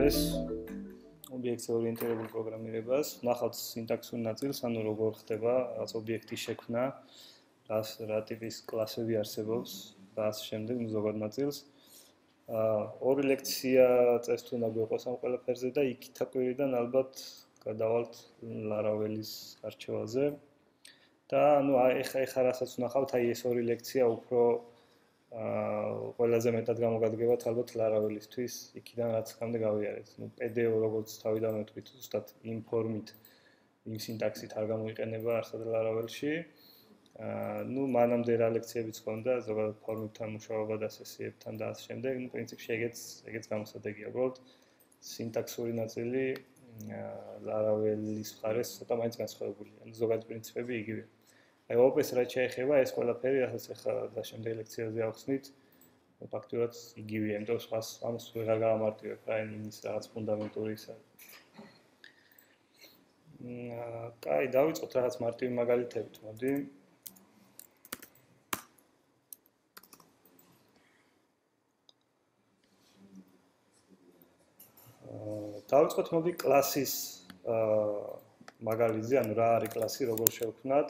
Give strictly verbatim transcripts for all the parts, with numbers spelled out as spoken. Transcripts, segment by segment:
ეს ობიექტზე ორიენტირებულ პროგრამირებას, ნახავთ სინტაქსურ ნაწილს, ანუ როგორ ხდება რაღაც ობიექტის შექმნა, რას რა ტიპის კლასები არსებობს და ამ შემდეგ ზოგად ნაწილს. აა ორი ლექცია წეს თუ უნდა გვიყოს ამ ყველაფერზე და იქით აკვირიდან ალბათ გადავალთ Laravel-ის არჩევაზე. და ანუ ეხა ეხა რასაც ვნახავთ, აი ეს ორი ლექცია უფრო აა ყველაზე მეტად გამოგადგებათ ალბათ Laravel-ისთვის, იქიდან რაც ხამდე გავიარეთ. ნუ პი დი ო როგორც თავიდან ვთქვით, ზუსტად იმ ფორმით, იმ სინტაქსით არ გამოიყენება არსად Laravel-ში. აა ნუ მანამდე რა ლექციებიც ჰქონდა, ზოგადად ფორმებთან მუშაობა და სესიებთან და ამ შემდეგ, ნუ პრინციპში ეგეც ეგეც გამოსადეგია, უბრალოდ სინტაქსური ნაწილი Laravel-ის მხარეს ცოტა მაინც განსხვავებულია. ანუ ზოგადი პრინციპები იგივეა. აი ოპ-ს რაც შეეხება, ეს ყველაფერი, რასაც ახლა და შემდეგ ლექციაზე ავხსნით, ფაქტურად იგივეა, იმიტომ რომ სხვას ამას ვეღარ გავამარტივებ, რა იმის რაღაც ფუნდამენტური ისა. აა, კაი, დავიწყოთ რაღაც მარტივი მაგალითებით, მოდი. აა, დავიწყოთ მოდი კლასის აა მაგალითზე, ანუ რა არის კლასი, როგორ შევქმნათ.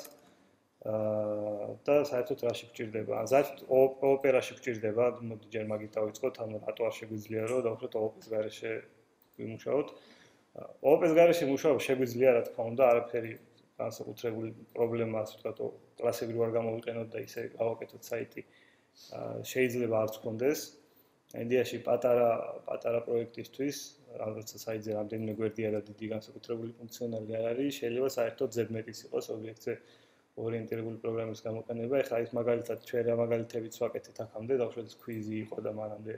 აა და საერთოდ რაში გვჭირდება? ან საერთოდ ოპერაში გვჭირდება, მოდი ჯერ მაგით დავიწყოთ, ანუ რატო არ შეგვიძლია რომ დავუშვათ ოპ-ის გარეშე ვიმუშაოთ. ოპ-ის გარეშე მუშაობა შეგვიძლია, რა თქმა უნდა, არაფერი განსაკუთრებული პრობლემა, ასე ვთქვათ, კლასებრივ არ გამოვიყენოთ და ისე გავაკეთოთ საიტი. აა შეიძლება არც გქონდეს. იდეაში პატარა პატარა პროექტისთვის, როცა საიტზე რამდენიმე გვერდია და დიდი განსაკუთრებული ფუნქციონალი არ არის, შეიძლება საერთოდ ზედმეტიც იყოს ობიექტზე ორიენტირებული პროგრამის გამოყენება. ეხლა ის მაგალითად ჩვენ რა მაგალითებიც ვაკეთეთ აქამდე, დავუშვათ კვიზი იყო და მანამდე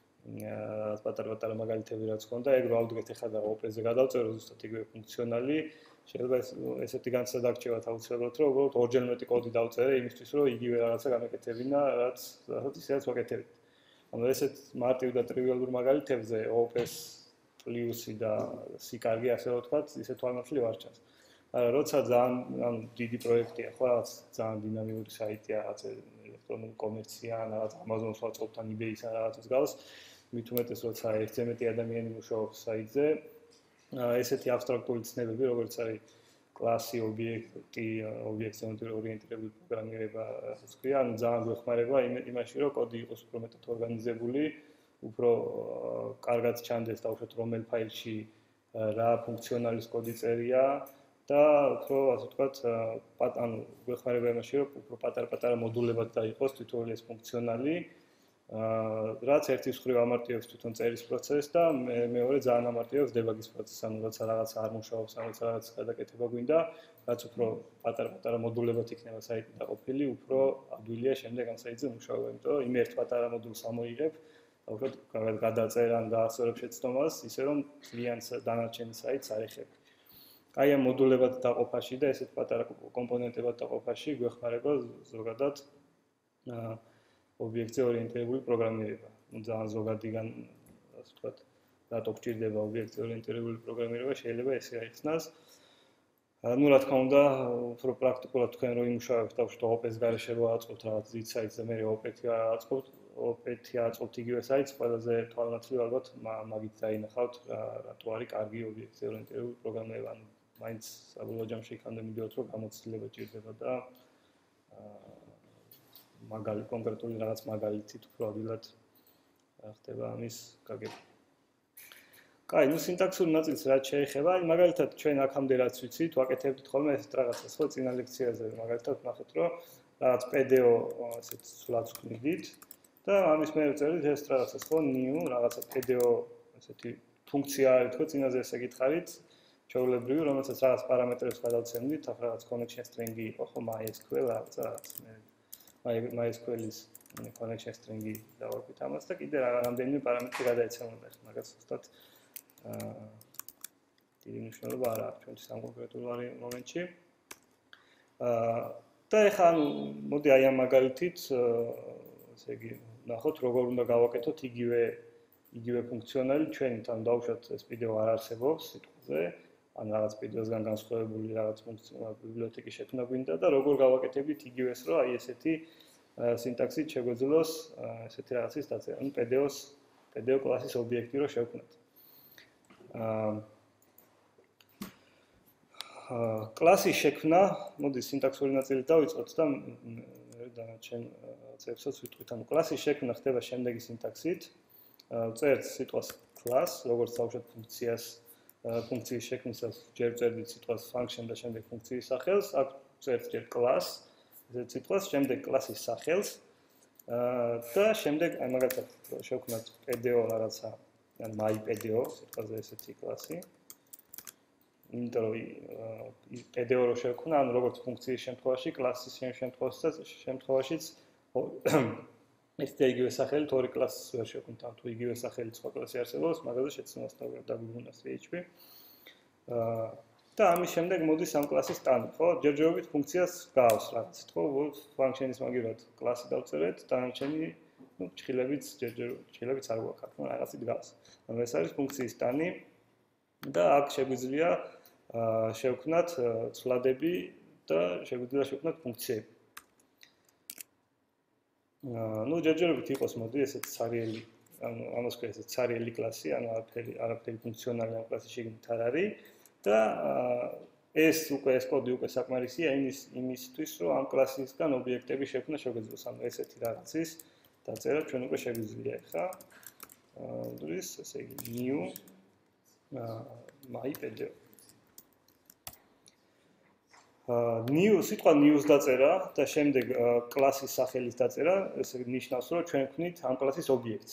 აა პატარ-პატარა მაგალითები რაც ჰქონდა, ეგ რა ვდგეთ ეხლა და ოპ-ზე გადავწერო ზუსტად იგივე ფუნქციონალი. შეიძლება ესეთი განცდა დაგჭირათ აუცილებლად, რომ უბრალოდ ორჯერ მეტი კოდი დავწერე იმისთვის, რომ იგივე რაღაცა გამეკეთებინა, რაც რაღაც ისედაც ვაკეთებთ. ანუ ესეთ მარტივ და ტრივიალურ მაგალითებზე ოპ-ს პლუსი და C კარგი ასე რომ ვთქვათ, ისე თვალმოხლი არ ჩანს. არა, როცა ძალიან ანუ დიდი პროექტია, ხო, რაღაც ძალიან დინამიური საიტია, რაღაც ელექტრონული კომერცია, რაღაც Amazon-ს ვაწყობთ ან eBay-ს ან რაღაცას გავს, მით უმეტეს როცა ერთი მეტი ადამიანი მუშაობს საიტზე, ესეთი აბსტრაქტული ცნებები, როგორც არის კლასი, ობიექტი, ობიექტზე ორიენტირებული პროგრამირება, ასე ვთქვი, ანუ ძალიან გვეხმარება იმაში, რომ კოდი იყოს უფრო მეტად ორგანიზებული, უფრო კარგად ჩანდეს დავუშვათ რომელ ფაილში რა ფუნქციონალის კოდი წერია და უფრო ასე ვთქვათ, ანუ გვეხმარება იმაში, რომ უფრო პატარ-პატარა მოდულებად დაიყოს თითოეული ეს ფუნქციონალი, რაც ერთის მხრივ ამარტივებს თვითონ წერის პროცესს და მეორე ძალიან ამარტივებს დებაგის პროცესს, ანუ როცა რაღაც არ მუშაობს, ან როცა რაღაც გადაკეთება გვინდა, რაც უფრო პატარ-პატარა მოდულებად იქნება საიტი დაყოფილი, უფრო ადვილია შემდეგ ამ საიტზე მუშაობა, იმიტომ რომ იმ ერთ პატარა მოდულს ამოიღებ, დავუშვათ გადაწერ ან დაასწორებ შეცდომას, ისე რომ ძალიან დანარჩენი საიტს არ ეხება. აი ამ მოდულებად დაყოფაში და ესეთ პატარა კომპონენტებად დაყოფაში გვეხმარება ზოგადად აა ობიექტზე ორიენტირებული პროგრამირება. ნუ ძალიან ზოგადიგან, ასე ვთქვათ, რატო გვჭირდება ობიექტზე ორიენტირებული პროგრამირება, შეიძლება ესე აიხსნას. ნუ რა თქმა უნდა, უფრო პრაქტიკულად თქვენ რო იმუშავებთ, დავუშვათ ოპ-ს გარეშე რო აწყობთ რაღაც დიდ საიტს და მე ოპ-ი აწყობთ, ოპ-ი აწყობთ იგივე საიტს, ყველაზე თვალნათლივ ალბათ მაგით დაინახავთ, რატო არის კარგი ობიექტზე ორიენტირებული პროგრამირება. ანუ მაინც საბოლოო ჯამში იქამდე მივიდოთ, რომ გამოცდილება ჭირდება და აა მაგალი კონკრეტული რაღაც მაგალითით უფრო ადვილად ხდება ამის გაგება. კაი, ნუ სინტაქსურ ნაწილს რაც შეეხება, აი მაგალითად ჩვენ აქამდე რაც ვიცით, ვაკეთებდით ხოლმე ესეთ რაღაცას, ხო, წინა ლექციაზე მაგალითად ვნახეთ, რომ რაღაც პი დი ო ასეთ სულაც ვქმნით და ამის მე ვწერდით ეს რაღაცას, ხო, new, რაღაცა პი დი ო ასეთი ფუნქცია არის, თქო, წინაზე ესე გითხარით, ჩვეულებრივი, რომელსაც რაღაც პარამეტრებს გადავცემდით, ახლა რაღაც connection string-ი იყო, ხო, MySQL რაღაცა რაღაც მე MySQL-ის connection string-ი დავარქვით ამას და კიდე რამდენიმე პარამეტრი გადაეცემოდა, მაგას ზუსტად აა დიდი მნიშვნელობა არ აქვს ჩვენთვის ამ კონკრეტულ მომენტში. აა და ეხლა ანუ მოდი აი ამ მაგალითით, ესე იგი, ნახოთ როგორ უნდა გავაკეთოთ იგივე იგივე ფუნქციონალი ჩვენით, ანუ დავუშვათ ეს პი დი ო არ არსებობს სიტყვაზე, ან რაღაც პი დი ო-სგან განსხვავებული რაღაც ფუნქციონალური ბიბლიოთეკის შექმნა გვინდა და როგორ გავაკეთებდით იგივეს, რომ აი ესეთი სინტაქსით შეგვეძლოს ესეთი რაღაცის დაწერა, ანუ პი დი ო-ს პი დი ო კლასის ობიექტი რო შევქმნათ. კლასის შექმნა, მოდი სინტაქსური ნაწილი დავიწყოთ და დანარჩენ წებსაც ვიტყვით. ანუ კლასის შექმნა ხდება შემდეგი სინტაქსით. წერთ სიტყვას class, როგორც დავუშვათ ფუნქციას, ფუნქციის შექმნისას ჯერ წერდით სიტყვას function და შემდეგ ფუნქციის სახელს, აქ წერთ ჯერ class, ესეთ სიტყვას, შემდეგ კლასის სახელს და შემდეგ აი მაგალითად შევქმნათ პდო რაღაცა, ან mypdo, სიტყვაზე ესეთი კლასი. იმიტომ რომ პდო რო შევქმნა, ანუ როგორც ფუნქციის შემთხვევაში, კლასის შემთხვევაშიც ეს იგივე სახელით ორი კლასს ვერ შევქმნით, ან თუ იგივე სახელით სხვა კლასი არსებობს, მაგაზე შეცნობას დაგვიგონდა phi. და ამის შემდეგ მოდის ამ კლასის ტანი, ხო? ჯერჯერობით ფუნქციას გავს რაღაც, ხო? function-ის მაგივრად კლასი დავწერეთ, დანარჩენი, ну, ჭხილებიც ჯერჯერ ჭხილებიც არ გვაქვს, მაგრამ რაღაცით გავს. ანუ ეს არის ფუნქციის ტანი და აქ შეგვიძლია შევქმნათ ცვლადები და შეგვიძლია შევქმნათ ფუნქციები. ну, ჯერჯერობით იყოს, მოდი, ესეც ცარიელი, ანუ ამას ქვია ესეც ცარიელი კლასი, ანუ არაფერი არაფერი ფუნქციონალი ამ კლასის შიგნით არ არის და ეს უკვე ეს კოდი უკვე საკმარისია იმის იმისთვის, რომ ამ კლასისგან ობიექტები შექმნა შეგვიძლია, ანუ ესეთი რაღაცის დაწერა ჩვენ უკვე შეგვიძლია, ხა? დრის, ესე იგი new mypdo. new სიტყვა news დაწერა და შემდეგ კლასის სახელის დაწერა, ესე ნიშნავს, რომ ჩვენ ვქნით ამ კლასის ობიექტს.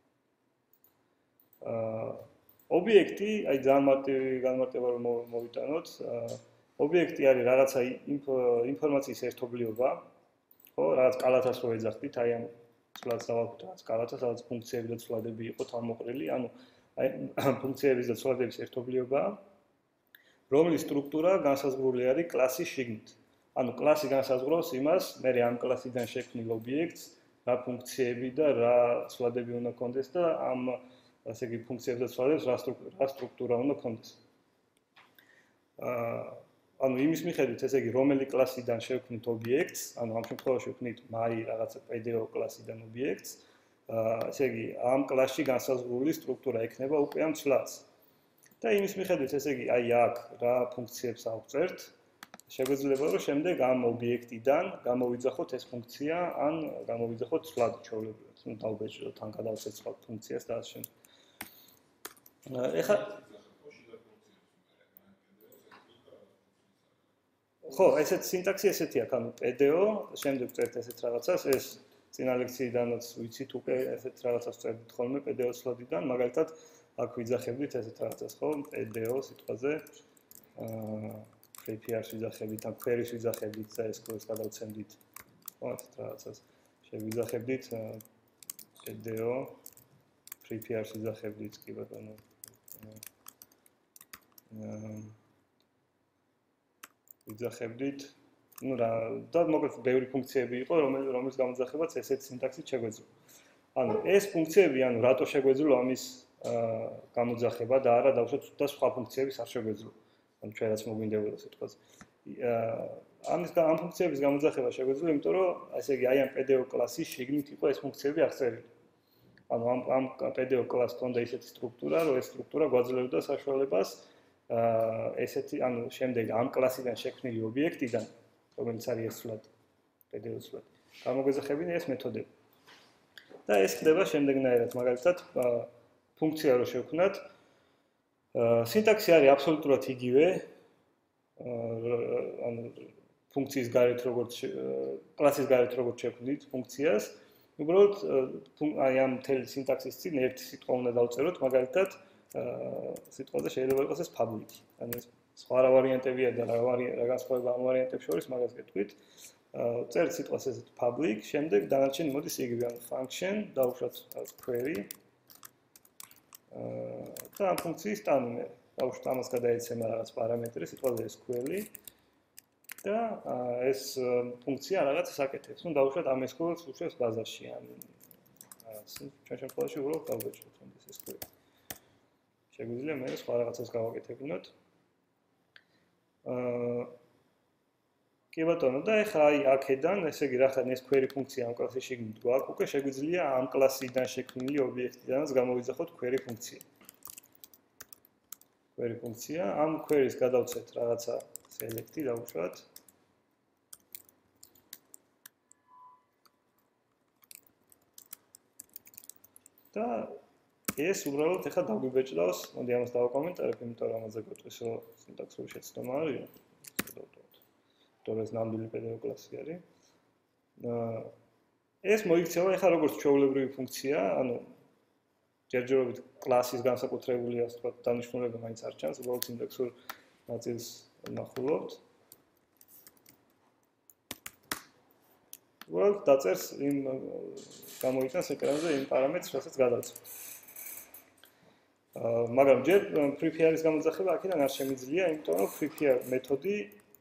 ობიექტი, აი ძალიან მარტივი განმარტება რომ მოვიტანოთ, ობიექტი არის რაღაცა ინფორმაციის ერთობლიობა, ხო, რაღაც კალათას რო ეძახდით, აი ამ ცვლადს დავაკვირდით, რაღაც კალათას, რაღაც ფუნქციები და ცვლადები იყო თავმოყრილი, ანუ აი ფუნქციების და ცვლადების ერთობლიობაა, რომლის სტრუქტურა განსაზღვრული არის კლასის შიგნით. ანუ კლასი განსაზღვრავს იმას, მე ამ კლასიდან შექმნილ ობიექტს, რა ფუნქციები და რა ცვლადები უნდა კონდეს და ამ ასე იგი ფუნქციებს და ცვლადებს რა სტრუქტურა უნდა კონდეს. აა ანუ იმის მიხედვით, ესე იგი, რომელი კლასიდან შევქმნით ობიექტს, ანუ ამ შემთხვევაში ვქნით my რაღაცა pdo კლასიდან ობიექტს, აა ესე იგი, ამ კლასში განსაზღვრული სტრუქტურა ექნება უკვე ამ ცვლადს. და იმის მიხედვით, ესე იგი, აი აქ რა ფუნქციებს ავწერთ, შეგვიძლია რომ შემდეგ ამ ობიექტიდან გამოვიძახოთ ეს ფუნქცია, ან გამოვიძახოთ ცვლადი ჩვეულებრივად, ну, დავბეჭდოთ, ან გადავცეთ სხვა ფუნქციას და ასე შემდეგ. ეხლა ხო, ესეთ სინტაქსი ესეთი აქვს, ანუ pdo, შემდეგ წერთ ესეთ რაღაცას, ეს წინა ლექციიდანაც ვიცით უკვე ესეთ რაღაცას წერდით ხოლმე pdo ცვლადიდან, მაგალითად აქ ვიძახებდით ესეთ რაღაცას, ხო, pdo სიტყვაზე, აა free P R-ს ვიძახებდით, ან query-ს ვიძახებდით და ეს query-ს გადავცემდით, ხო, ესეთ რაღაცას შევიძახებდით pdo free P R-ს ვიძახებდით, კი ბატონო. აა ვიძახებდით, ну, რა, და მოკლედ ბევრი ფუნქციები იყო, რომელიც რომელიც გამოძახებაც ესეთ სინტაქსით შეგვეძლო. ანუ ეს ფუნქციები, ანუ რატო შეგვეძლო ამის აა გამოძახება და არა დავუშვათ და სხვა ფუნქციების არ შეგვეძლო. ანუ ჩვენ რაც მოგვინდებოდა სიტყვაზე. აა ამის ამ ფუნქციების გამოძახება შეგვეძლო, იმიტომ რომ ესე იგი აი ამ pdo კლასის შიგნით იყო ეს ფუნქციები აღწერილი. ანუ ამ ამ pdo კლასს ჰქონდა ისეთი სტრუქტურა, რომ ეს სტრუქტურა გვაძლევდა საშუალებას აა ესეთი, ანუ შემდეგ ამ კლასიდან შექმნილი ობიექტიდან, რომელიც არის ეს ცვლად, pdo ცვლად, გამოგვეძახებინა ეს მეთოდები. და ეს ხდება შემდეგნაირად, მაგალითად, ფუნქცია რო შევქმნათ, სინტაქსი არის აბსოლუტურად იგივე, ანუ ფუნქციის გარეთ როგორც კლასის გარეთ როგორც შევქმნით ფუნქციას, უბრალოდ აი ამ მთელი სინტაქსის წინ ერთი სიტყვა უნდა დავწეროთ, მაგალითად, სიტყვაზე შეიძლება იყოს ეს public. ანუ ეს სხვა რა ვარიანტებია და რა რა განსხვავება ამ ვარიანტებს შორის, მაგას გეტყვით. წერთ სიტყვას ესეთ public, შემდეგ დანარჩენი მოდის იგივე, ანუ function, დავუშვათ query. და ამ ფუნქციის ტანი მე დავუშვათ ამას გადაეცემა რაღაც პარამეტრი, სიტყვაზე ეს query. და ეს ფუნქცია რაღაცას აკეთებს. ну, დავუშვათ ამ ეს კოდს უშვებს ბაზაში, ან რაღაც ჩვენ შემთხვევაში უბრალოდ დავბეჭდოთ ამას ეს query. შეგვიძლია მე სხვა რაღაცას გავაკეთებინოთ. აა კი ბატონო, და ეხლა აი აქედან, ესე იგი, რახან ეს query ფუნქცია ამ კლასის შიგნით გვაქვს, უკვე შეგვიძლია ამ კლასიდან შექმნილი ობიექტიდანაც გამოვიძახოთ query ფუნქცია. query ფუნქცია. ამ query-ს გადავცეთ რაღაცა select-ი დავუშვათ. და ეს უბრალოდ ეხლა დაგვიბეჭდავს, მოდი ამას დავაკომენტარებ, იმიტომ რომ ამაზე გვეტყვის, რომ სინტაქსური შეცდომა არის. იმიტომ ეს ნამდვილი პედაგოგ კლასი არის. ეს მოიქცევა ეხლა როგორც ჩვეულებრივი ფუნქცია, ანუ ჯერჯერობით კლასის განსაკუთრებული ასე ვთქვათ დანიშნულება მაინც არ ჩანს, უბრალოდ სინტაქსურ ნაწილს ვნახულობთ. უბრალოდ დაწერს იმ გამოიწვევს ეკრანზე იმ პარამეტრს, რასაც გადავწყვეტ. მაგრამ ჯერ prepare-ის გამოძახება აქედან არ შემიძლია, იმიტომ რომ prepare მეთოდი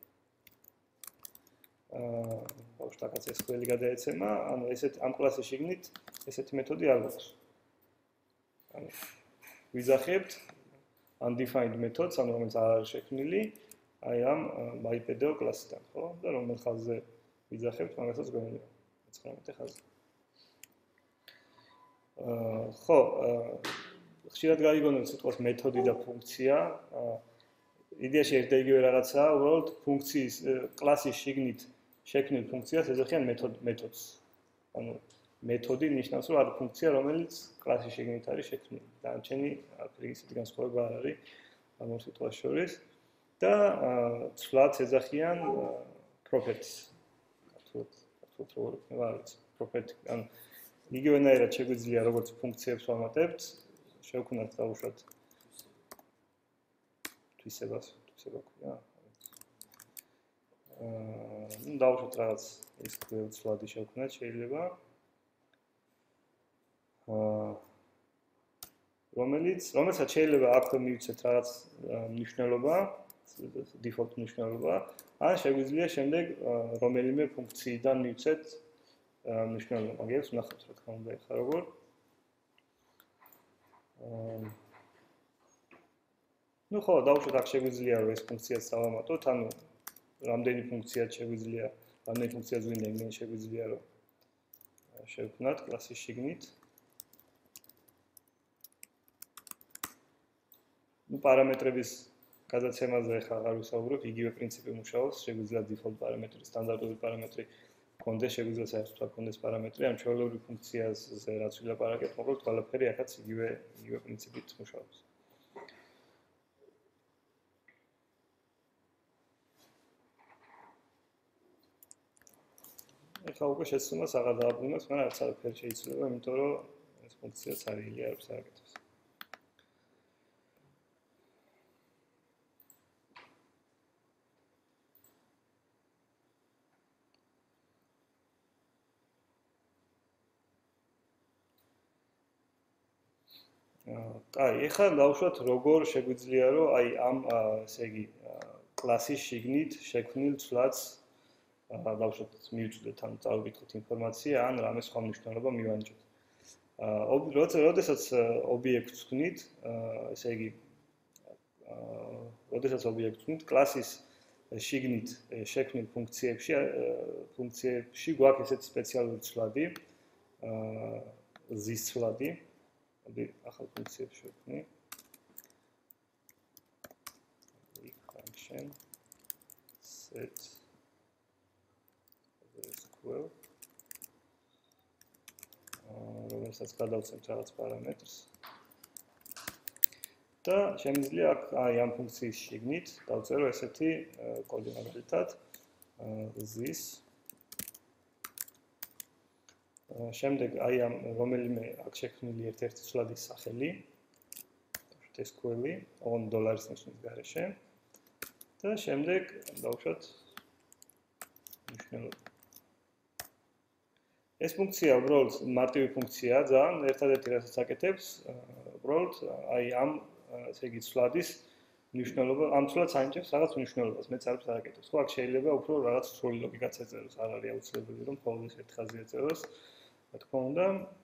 აა ბავშვთაკაც ეს ყველი გადაეცემა, ანუ ესეთ ამ კლასის შიგნით ესეთი მეთოდი არ გვაქვს. ანუ ვიზახებთ undefined methods, ანუ რომელიც არ არის შექმნილი, აი ამ myPedO კლასიდან, ხო? და რომელ ხაზზე ვიზახებთ, მაგასაც გვენია მეცხრამეტე ხაზი. აა ხო, ხშირად გაიგონებთ სიტყვას მეთოდი და ფუნქცია. იდეაში ერთ და იგივე რაღაცაა, უბრალოდ ფუნქციის კლასის შიგნით შექმნილ ფუნქციას ეძახიან მეთოდს. ანუ მეთოდი ნიშნავს, რომ არის ფუნქცია, რომელიც კლასის შიგნით არის შექმნილი. დანარჩენი ისეთი განსხვავება არ არის ამ ორ სიტყვას შორის და ცვლად ეძახიან properties. ქართულად ქართულად როგორ იქნება არ ვიცი. property, ანუ იგივენაირად შეგვიძლია როგორც ფუნქციებს ვამატებთ, შევქნათ დავუშვათ თვისებას, თვისება ქვია. აა, ნუ დავუშვათ რაღაც ეს ცვლადი შევქნათ შეიძლება. აა რომელიც რომელსაც შეიძლება აქ მივცეთ რაღაც მნიშვნელობა, default მნიშვნელობა, ან შეგვიძლია შემდეგ რომელიმე ფუნქციიდან მივცეთ მნიშვნელობა. მაგას ვნახავთ რა თქმა უნდა ახლა როგორ. აა ნუ ხო, დავუშვათ აქ შეგვიძლია რომ ეს ფუნქციაც დავამატოთ, ანუ რამდენი ფუნქციაც შეგვიძლია, რამდენი ფუნქციაც გვინდა, იმენ შეგვიძლია რომ შევქმნათ კლასის შიგნით. ნუ პარამეტრების გადაცემაზე ახლა აღარ ვისაუბრებ, იგივე პრინციპი მუშაობს, შეგვიძლია default პარამეტრი, სტანდარტული პარამეტრი კონდეს, შეგვიძლია საერთოდ კონდეს პარამეტრი, ან ჩვეულებრივი ფუნქციაზე რაც ვილაპარაკეთ, მოკლედ ყველაფერი ახაც იგივე იგივე პრინციპით მუშაობს. ეხლა უკვე შეცდომას აღარ დააბრუნებს, მაგრამ არც არაფერი შეიძლება, იმიტომ რომ ეს ფუნქციაც არ ილიარებს არაკეთებს. აი, ეხლა დავუშვათ როგორ შეგვიძლია რომ აი ამ ესე იგი კლასის შიგნით შექმნილ ცვლადს დავუშვათ მივჭდეთ ან წავიკითხოთ ინფორმაცია ან რამე სხვა მნიშვნელობა მივანიჭოთ. აა როდესაც ობიექტს ვქნით, ესე იგი აა როდესაც ობიექტს ვქნით, კლასის შიგნით შექმნილ ფუნქციებში ფუნქციებში გვაქვს ესეთი სპეციალური ცვლადი, აა ზის ცვლადი. მოდი ახალ ფუნქციებს შევქმნი. function set sql რომელსაც გადავცემთ რაღაც პარამეტრს. და შემიძლია აქ აი ამ ფუნქციის შიგნით დავწერო ესეთი კოდი მაგალითად this შემდეგ აი ამ რომელიმე აქ შექმნილი ერთ-ერთი ცვლადის სახელი sql-ი on დოლარის ნიშნის გარეშე და შემდეგ დავუშვათ მნიშვნელობა. ეს ფუნქცია უბრალოდ მარტივი ფუნქციაა, ძალიან ერთადერთი რასაც აკეთებს, უბრალოდ აი ამ ესე იგი ცვლადის მნიშვნელობა, ამ ცვლადს ანიჭებს რაღაც მნიშვნელობას, მეც არც არ აკეთებს. ხო, აქ შეიძლება უფრო რაღაც სრული ლოგიკაც ეწეროს, არ არის აუცილებელი რომ მხოლოდ ერთ ხაზი ეწეროს. რა თქმა უნდა,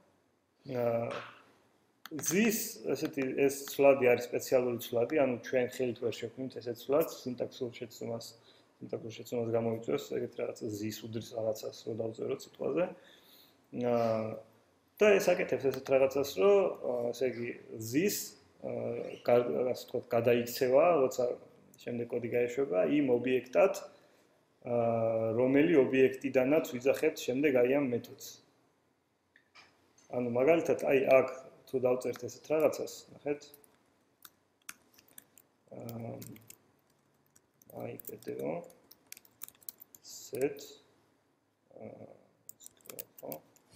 ზის ესეთი ეს ცვლადი არის სპეციალური ცვლადი, ანუ ჩვენ ხელით ვერ შევქმნით ესეთ ცვლადს, სინტაქსურ შეცდომას, სინტაქსურ შეცდომას გამოიწვევს ეგეთ რაღაც ზის უდრის რაღაცას რო დავწეროთ სიტყვაზე. და ეს აკეთებს ესეთ რაღაცას, რომ ესე იგი ზის ასე ვთქვათ, გადაიქცევა, როცა შემდეგ კოდი გაეშვება იმ ობიექტად, რომელი ობიექტიდანაც ვიძახებთ შემდეგ აი ამ მეთოდს. ანუ მაგალითად, აი აქ თუ დავწერთ ესეთ რაღაცას, ნახეთ. აი პედეო set ხო?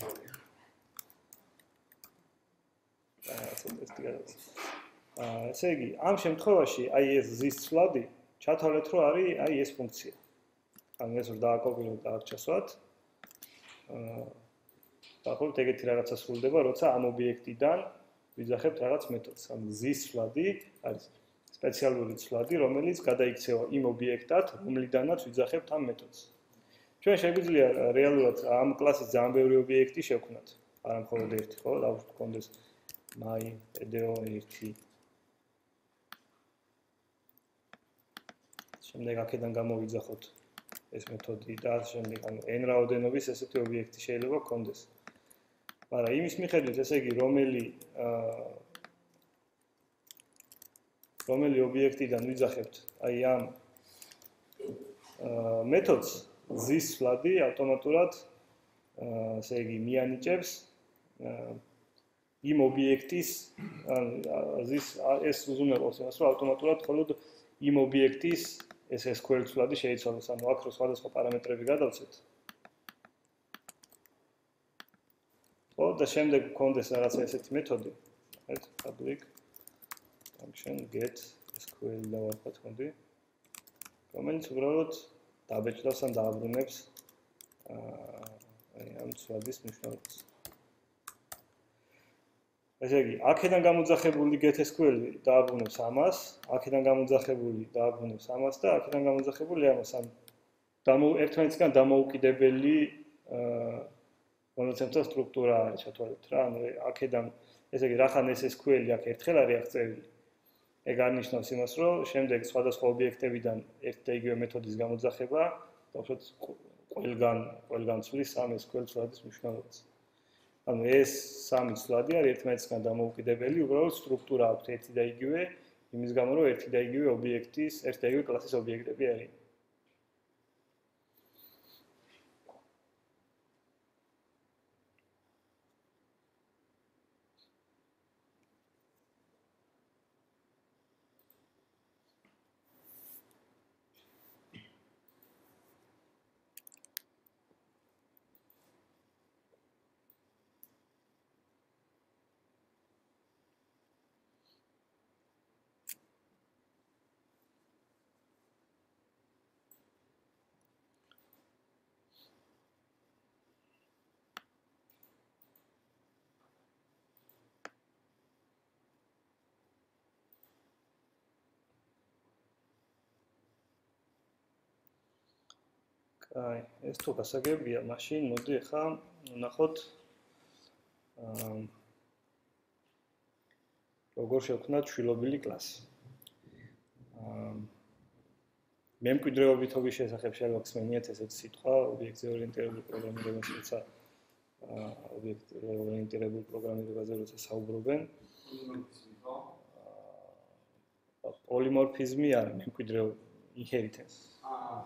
აა ესე იგი, ამ შემთხვევაში აი ეს zis ცვლადი ჩათვალეთ, რომ არის აი ეს ფუნქცია. ანუ ეს რომ დააკოპიროთ და აქ ჩასვათ. აა დაახლოებით ეგეთი რაღაცა სრულდება, როცა ამ ობიექტიდან ვიძახებთ რაღაც მეთოდს. ანუ zis ცვლადი არის სპეციალური ცვლადი, რომელიც გადაიქცევა იმ ობიექტად, რომლიდანაც ვიძახებთ ამ მეთოდს. ჩვენ შეგვიძლია რეალურად ამ კლასის ძალიან ბევრი ობიექტი შევქმნათ. არა მხოლოდ ერთი, ხო? დავუშვათ კონდეს my pedeo ერთი. შემდეგ აქედან გამოვიძახოთ ეს მეთოდი და შემდეგ ანუ n რაოდენობის ესეთი ობიექტი შეიძლება გქონდეს. მაგრამ იმის მიხედვით, ესე იგი, რომელი აა რომელი ობიექტიდან ვიძახებთ აი ამ აა მეთოდს zis ცვლადი ავტომატურად აა ესე იგი მიანიჭებს იმ ობიექტის ან zis ეს უზრუნველყოფს იმას, რომ ავტომატურად მხოლოდ იმ ობიექტის ეს ეს სკუელ ცვლადი შეიცვალოს. ანუ აქ რო სხვადასხვა პარამეტრები გადავცეთ. ხო, და შემდეგ გქონდეს რაღაცა ესეთი მეთოდი, right, public function get sql და ვარქვათ ხონდი, რომელიც უბრალოდ დაბეჭდავს ან დააბრუნებს აი ამ ცვლადის მნიშვნელობას. ესე იგი, აქედან გამოძახებული get sql დააბრუნებს ამას, აქედან გამოძახებული დააბრუნებს ამას და აქედან გამოძახებული ამას. ან ერთმანეთისგან დამოუკიდებელი მონაცემთა სტრუქტურა არის ჩათვალეთ რა. ანუ აქედან ესე იგი, რახან ეს sql-ი აქ ერთხელ არის აღწერილი. ეგ არნიშნავს იმას, რომ შემდეგ სხვადასხვა ობიექტებიდან ერთ და იგივე მეთოდის გამოძახება, დავუშვათ ყველგან ყველგან ცვლის ამ sql ცვლადის მნიშვნელობას. ანუ ეს სამი ცვლადი არის ერთმანეთისგან დამოუკიდებელი, უბრალოდ სტრუქტურა აქვს ერთი და იგივე, იმის გამო რომ ერთი და იგივე ობიექტის, ერთი და იგივე კლასის ობიექტები არის. აი, ეს თუ გასაგებია, მაშინ მოდი ახლა ვნახოთ აა როგორ შევქმნათ შვილობილი კლასი. აა მემკვიდრეობითობის შესახებ შეიძლება გსმენიათ ესეთი სიტყვა, ობიექტზე ორიენტირებული პროგრამირებაში, როცა აა ობიექტზე ორიენტირებული პროგრამირებაზე როცა საუბრობენ. აა პოლიმორფიზმი არა, მემკვიდრეობა, inheritance. აა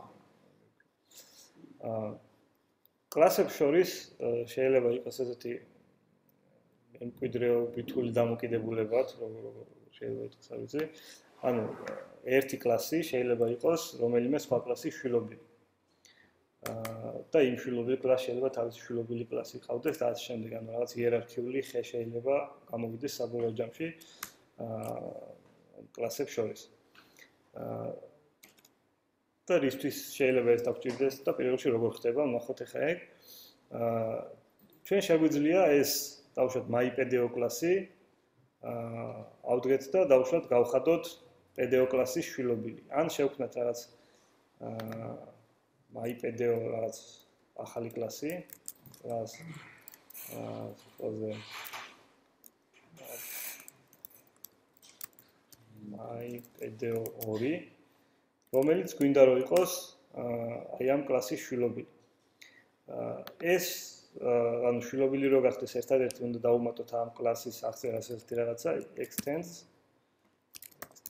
აა კლასებს შორის შეიძლება იყოს ესეთი მემკვიდრეობითული დამოკიდებულებაც, როგორ შეიძლება ითქვას, არ ვიცი. ანუ ერთი კლასი შეიძლება იყოს რომელიმე სხვა კლასის შვილობილი. აა და იმ შვილობილი კლასი შეიძლება თავისი შვილობილი კლასი ყავდეს და ასე შემდეგ, ანუ რაღაც იერარქიული ხე შეიძლება გამოვიდეს საბოლოო ჯამში აა კლასებს შორის. აა და რისთვის შეიძლება ეს დაგჭირდეს და პირველ რიგში როგორ ხდება, ვნახოთ ახლა ეგ. აა ჩვენ შეგვიძლია ეს დავუშვათ myPedeo კლასი აა ავდგეთ და დავუშვათ გავხადოთ pedeo კლასის შვილობილი. ან შევქმნათ რაღაც აა myPedeo რაღაც ახალი კლასი, რაღაც აა suppose myPedeo ორი, რომელიც გვინდა რომ იყოს აი ამ კლასის შვილობილი. ეს ანუ შვილობილი რო გახდეს ერთადერთი უნდა დავუმატოთ ამ კლასის აღწერას ერთი რაღაცა extends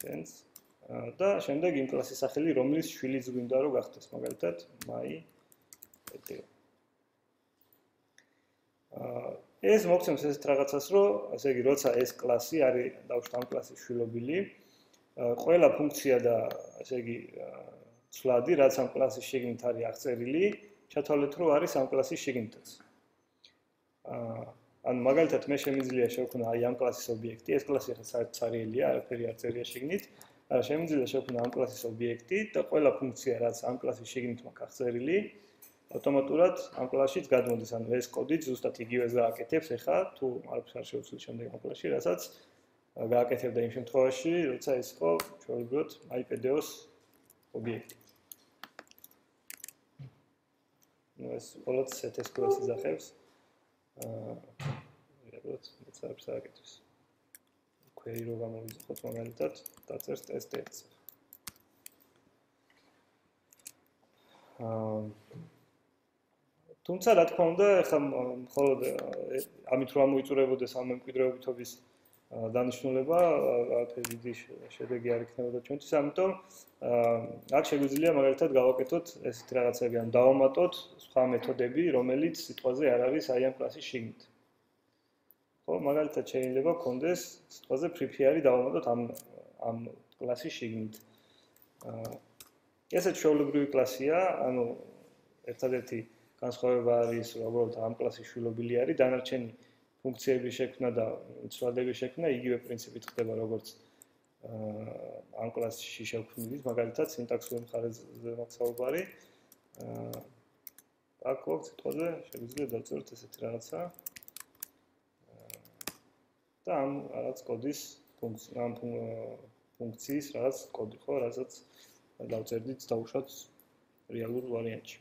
extends და შემდეგ იმ კლასის სახელი, რომელიც შვილიც გვინდა რომ გახდეს, მაგალითად myPedeo. ეს მოგცემს ესეთ რაღაცას, რომ ასე იგი, როცა ეს კლასი არის დავუშვათ ამ კლასის შვილობილი, ყველა ფუნქცია და ასე იგი ცვლადი, რაც ამ კლასის შიგნით არის აღწერილი, ჩათვალეთ, რომ არის ამ კლასის შიგნითაც. ან მაგალითად მე შემიძლია შევქმნა აი ამ კლასის ობიექტი, ეს კლასი ახლა საერთოდ ცარიელია, არაფერი არ წერია შიგნით, არა შემიძლია შევქმნა ამ კლასის ობიექტი და ყველა ფუნქცია, რაც ამ კლასის შიგნით მაქვს აღწერილი, ავტომატურად ამ კლასშიც გადმოდის, ანუ ეს კოდი ზუსტად იგივეს გააკეთებს ახლა, თუ არაფერს არ შევცვლი შემდეგ ამ კლასში, რასაც გააკეთებდა იმ შემთხვევაში, როცა ეს იყო ჩვეულებრივად myPedeo-ს ობიექტი. ну ეს բոլოდ set S Q L-ს იძახებს. აა, რეალურად მეც არაფერს არ აკეთებს. query რო გამოვიძახოთ მაგალითად, დაწერს test-ს. აა თუმცა რა თქმა უნდა, ახლა მხოლოდ ამით რომ ამოიწურებოდეს ამ მემკვიდრეობითობის დანიშნულება, არაფერი დიდი შედეგი არ იქნებოდა ჩვენთვის, ამიტომ აქ შეგვიძლია მაგალითად გავაკეთოთ ესეთი რაღაცები, ან დავამატოთ სხვა მეთოდები, რომელიც სიტყვაზე არ არის აი ამ კლასის შიგნით. ხო, მაგალითად შეიძლება გქონდეს სიტყვაზე prepare-ი დავამატოთ ამ ამ კლასის შიგნით. ესეც ჩვეულებრივი კლასია, ანუ ერთადერთი განსხვავება არის, რომ უბრალოდ ამ კლასის შვილობილი არის, დანარჩენი ფუნქციების შექმნა და ცვლადების შექმნა იგივე პრინციპით ხდება, როგორც ამ კლასში შევქმნით, მაგალითად სინტაქსური მხარეზე მაქვს საუბარი. აქ გვაქვს სიტყვაზე შეგვიძლია დავწეროთ ესეთი რაღაცა. და ამ რაღაც კოდის ამ ფუნქციის რაღაც კოდი ხო, რასაც დავწერდით დავუშვათ რეალურ ვარიანტში.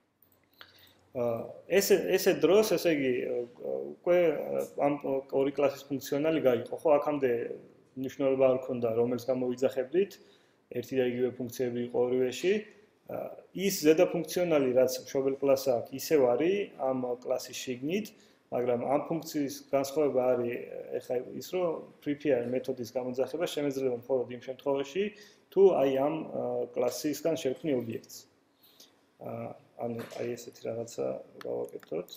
ეს ესე დროს, ესე იგი, უკვე ამ ორი კლასის ფუნქციონალი გაიყო, ხო? აქამდე მნიშვნელობა არ ქონდა, რომელს გამოვიძახებდით, ერთი და იგივე ფუნქციები იყო ორივეში. ის ზედა ფუნქციონალი, რაც მშობელ კლასს აქვს, ისევ არის ამ კლასის შიგნით, მაგრამ ამ ფუნქციის განსხვავება არის ეხლა ის, რომ prepare მეთოდის გამოძახება შემეძლება მხოლოდ იმ შემთხვევაში, თუ აი ამ კლასისგან შევქმნი ობიექტს. ანუ აი ესეთი რაღაცა გავაკეთოთ.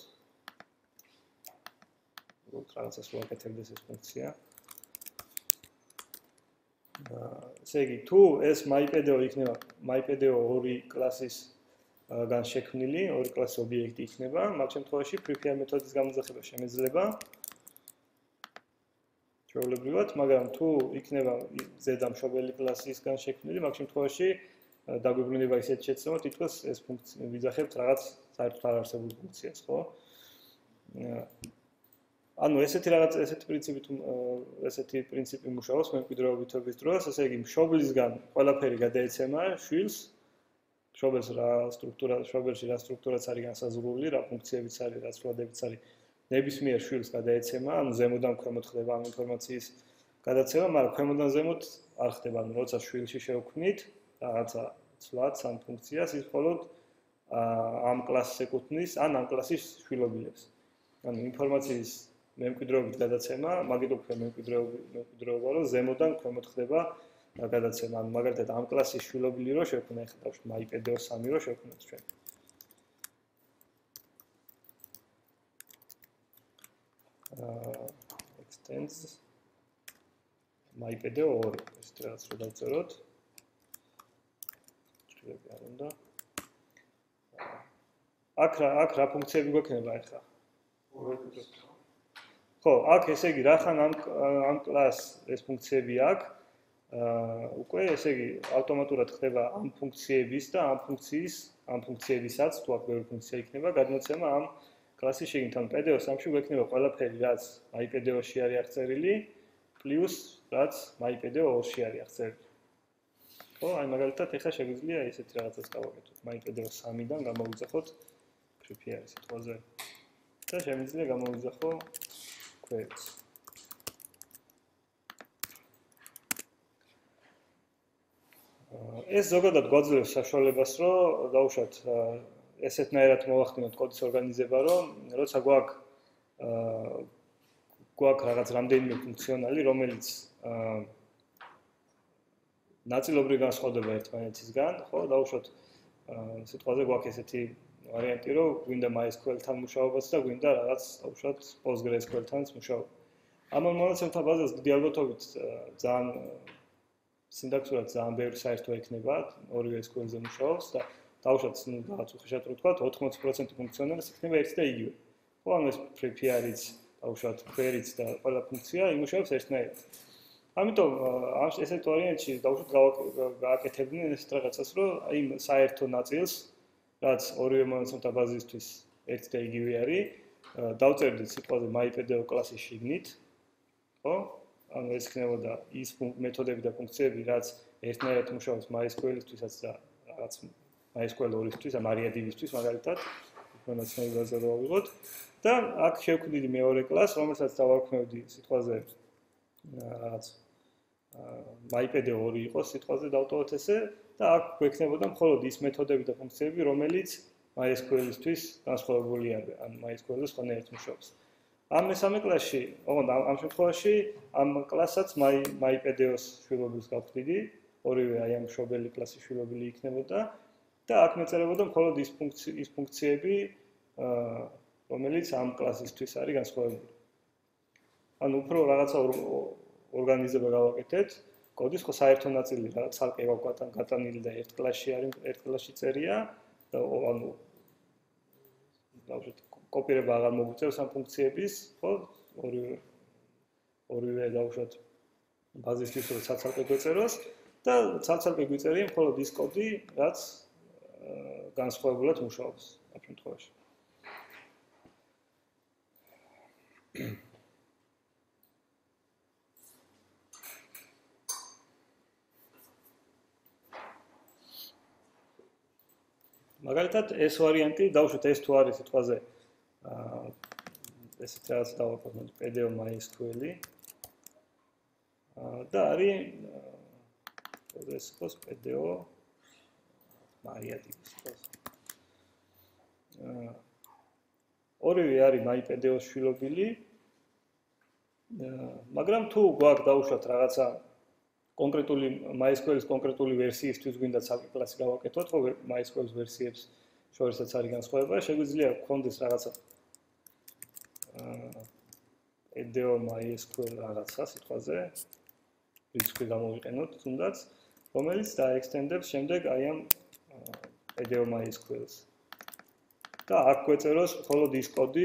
უბრალოდ რაღაცას ვაკეთებდეს ეს ფუნქცია. ესე იგი, თუ ეს myPedeo იქნება myPedeo ორი კლასის გან შექმნილი, ორი კლასის ობიექტი იქნება, მაგ შემთხვევაში prepare მეთოდის გამოძახება შემეძლება. ჩვეულებრივად, მაგრამ თუ იქნება ზედა მშობელი კლასისგან შექმნილი, მაგ შემთხვევაში დაგვიბრუნება ისეთ შეცდომა, თითქოს ეს ფუნქცია ვიძახებთ რაღაც საერთოდ არ არსებულ ფუნქციას, ხო? ანუ ესეთი რაღაც ესეთი პრინციპით ესეთი პრინციპი მუშაობს მემკვიდრეობითობის დროს, ესე იგი მშობლისგან ყველაფერი გადაეცემა შვილს, მშობელს რა სტრუქტურა, მშობელში რა სტრუქტურაც არის განსაზღვრული, რა ფუნქციებიც არის, რა ცვლილებიც არის, ნებისმიერ შვილს გადაეცემა, ანუ ზემოდან ქვემოთ ხდება ამ ინფორმაციის გადაცემა, მაგრამ ქვემოდან ზემოთ არ ხდება, ანუ როცა შვილში შევქმნით რაღაცა ცვლადს ამ ფუნქციას, ის მხოლოდ ამ კლასს ეკუთვნის, ან ამ კლასის შვილობილებს. ანუ ინფორმაციის მემკვიდრეობით გადაცემა, მაგით უკვე მემკვიდრეობა, რომ ზემოდან ქვემოთ ხდება გადაცემა. ანუ მაგალითად ამ კლასის შვილობილი რო შევქმნა, ეხლა დავშვით myPedeo სამი რო შევქმნათ ჩვენ. extends myPedeo ორი, ეს რაღაც რო დავწეროთ. ჭრილები არ უნდა. აქ რა აქ რა ფუნქციები გვექნება ახლა? ხო, აქ ესე იგი, რახან ამ ამ კლასს ეს ფუნქციები აქვს, აა უკვე ესე იგი ავტომატურად ხდება ამ ფუნქციების და ამ ფუნქციის, ამ ფუნქციებისაც, თუ აქ ბევრი ფუნქცია იქნება, გადმოცემა ამ კლასის შიგნით. ან Pedeo სამში გვექნება ყველაფერი, რაც myPedeo-ში არის აღწერილი, პლუს რაც myPedeo ორში არის აღწერილი. ხო, აი მაგალითად ეხლა შეგვიძლია ესეთი რაღაცას გავაკეთოთ. myPedeo სამიდან გამოვიძახოთ prepare სიტყვაზე. და შემიძლია გამოვიძახო queries. ეს ზოგადად გვაძლევს საშუალებას, რომ დავუშვათ ესეთნაირად მოვახდინოთ კოდის ორგანიზება, რომ როცა გვაქვს გვაქვს რაღაც რამდენიმე ფუნქციონალი, რომელიც ნაწილობრივ განსხვავდება ერთმანეთისგან, ხო, დავუშვათ სიტყვაზე გვაქვს ესეთი ვარიანტი, რომ გვინდა MySQL-თან მუშაობაც და გვინდა რაღაც დავუშვათ PostgreSQL-თანაც მუშაობა. ამ მონაცემთა ბაზას დიდი ალბათობით ძალიან სინტაქსურად ძალიან ბევრი საერთო ექნება, ორივე ეს სკოლზე მუშაობს და დავუშვათ, ну, რაღაც უხეშად რო ვთქვა, ოთხმოცი პროცენტი ფუნქციონალის იქნება ერთი და იგივე. ხო, ანუ ეს prepare-იც, დავუშვათ, query-ც და ყველა ფუნქცია იმუშავებს ერთნაირად. ამიტომ ამ ესეთ ვარიანტში დავუშვათ გააკეთებდნენ ეს რაღაცას, რომ აი საერთო ნაწილს, რაც ორივე მონაცემთა ბაზისთვის ერთი და იგივე არის, დავწერდით სიტყვაზე myPDO კლასის შიგნით, ხო? ანუ ეს იქნებოდა ის მეთოდები და ფუნქციები, რაც ერთნაირად მუშაობს MySQL-ისთვისაც და რაღაც MySQL ორისთვის, ამ MariaDB-ისთვის მაგალითად, მონაცემები ბაზა რო ავიღოთ და აქ შევქმნიდი მეორე კლასს, რომელსაც დავარქმევდი სიტყვაზე რაღაც myPDO ორი იყოს სიტყვაზე დავტოვოთ ესე და აქ გვექნებოდა მხოლოდ ის მეთოდები და ფუნქციები, რომელიც MySQL-ისთვის განსხვავებული არის, ან MySQL-ზე სხვანაირად მუშაობს. ამ მესამე კლასში, ოღონდ ამ შემთხვევაში ამ კლასსაც myPDO-ს შვილობილს გავხდიდი, ორივე აი ამ მშობელი კლასის შვილობილი იქნებოდა და აქ მეწერებოდა მხოლოდ ის ფუნქცი ის ფუნქციები, რომელიც ამ კლასისთვის არის განსხვავებული. ანუ უფრო რაღაცა ორგანიზება გავაკეთეთ, კოდის ხო საერთო ნაწილი რაღაც ცალკე გატანილი და ერთ კლასში არის, ერთ კლასში წერია და ანუ დავუშვათ კოპირება აღარ მოგვიწევს ამ ფუნქციების, ხო? ორივე ორივე დავუშვათ ბაზისთვის რო ცალკე გვეწეროს და ცალკე გვიწერია მხოლოდ ის კოდი, რაც განსხვავებულად მუშაობს ამ შემთხვევაში. მაგალითად ეს ვარიანტი დავუშვათ ეს თუ არის სიტყვაზე აა ესეთ რაღაც დავაყენოთ PDO MySQL-ი და არის ეს იყოს PDO MariaDB-ის იყოს. აა ორივე არის myPDO-ს შვილობილი. მაგრამ თუ გვაქვს დავუშვათ რაღაცა კონკრეტული MySQL-ის კონკრეტული ვერსიისთვის გვინდა ცალკე კლასი გავაკეთოთ, ხო MySQL-ის ვერსიებს შორისაც არის განსხვავება, შეგვიძლია გქონდეს რაღაცა აა PDO MySQL რაღაცა სიტყვაზე, რიცხვი გამოვიყენოთ თუნდაც, რომელიც დაექსტენდებს შემდეგ აი ამ PDO MySQL-ს. და აქ გვეწეროს მხოლოდ ის კოდი,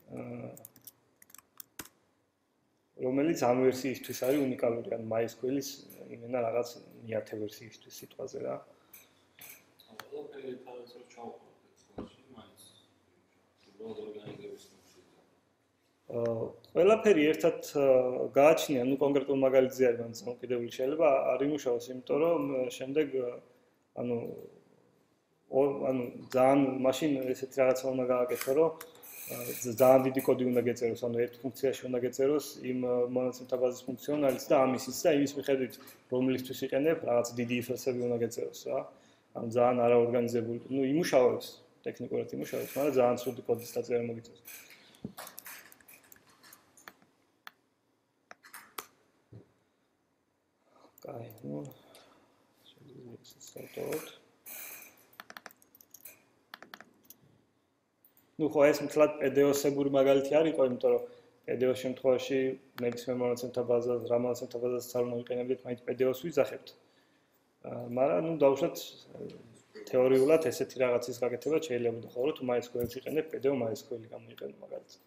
რომელიც ამ ვერსიისთვის არის უნიკალური, ან MySQL-ის იმენა რაღაც მეათე ვერსიისთვის სიტყვაზე რა. ყველაფერი თავის რო ჩავყოთ ეს კლასში, მაინც უბრალოდ ორგანიზების ფუნქციაა. აა ყველაფერი ერთად გააჩნია, ну კონკრეტულ მაგალითზე არის მან დამოკიდებული შეიძლება არ იმუშაოს, იმიტომ რომ შემდეგ ანუ ანუ ძალიან მაშინ ესეთი რაღაცა უნდა გააკეთო, რომ ძალიან დიდი კოდი უნდა გეწეროს, ანუ ერთ ფუნქციაში უნდა გეწეროს იმ მონაცემთა ბაზის ფუნქციონალიც და ამისიც და იმის მიხედვით რომლისთვის იყენებ, რაღაც დიდი იფელსები უნდა გეწეროს რა. ანუ ძალიან არაორგანიზებული, ну იმუშავებს, ტექნიკურად იმუშავებს, მაგრამ ძალიან ცუდი კოდის დაწერა მოგიწევს. კაი, ну შეგვიძლია ეს დავტოვოთ. ну ხო ეს მთლად PDO-სებური მაგალითი არ იყო, იმიტომ რომ PDO-ს შემთხვევაში ნებისმიერ მონაცემთა ბაზას, რა მონაცემთა ბაზასაც არ მოიყენებდით, მაინც PDO-ს ვიძახებთ. მაგრამ ну დავუშვათ თეორიულად ესეთი რაღაცის გაკეთება შეიძლება და ხო რომ თუ MySQL-ს იყენებ, PDO MySQL-ი გამოიყენო მაგალითად.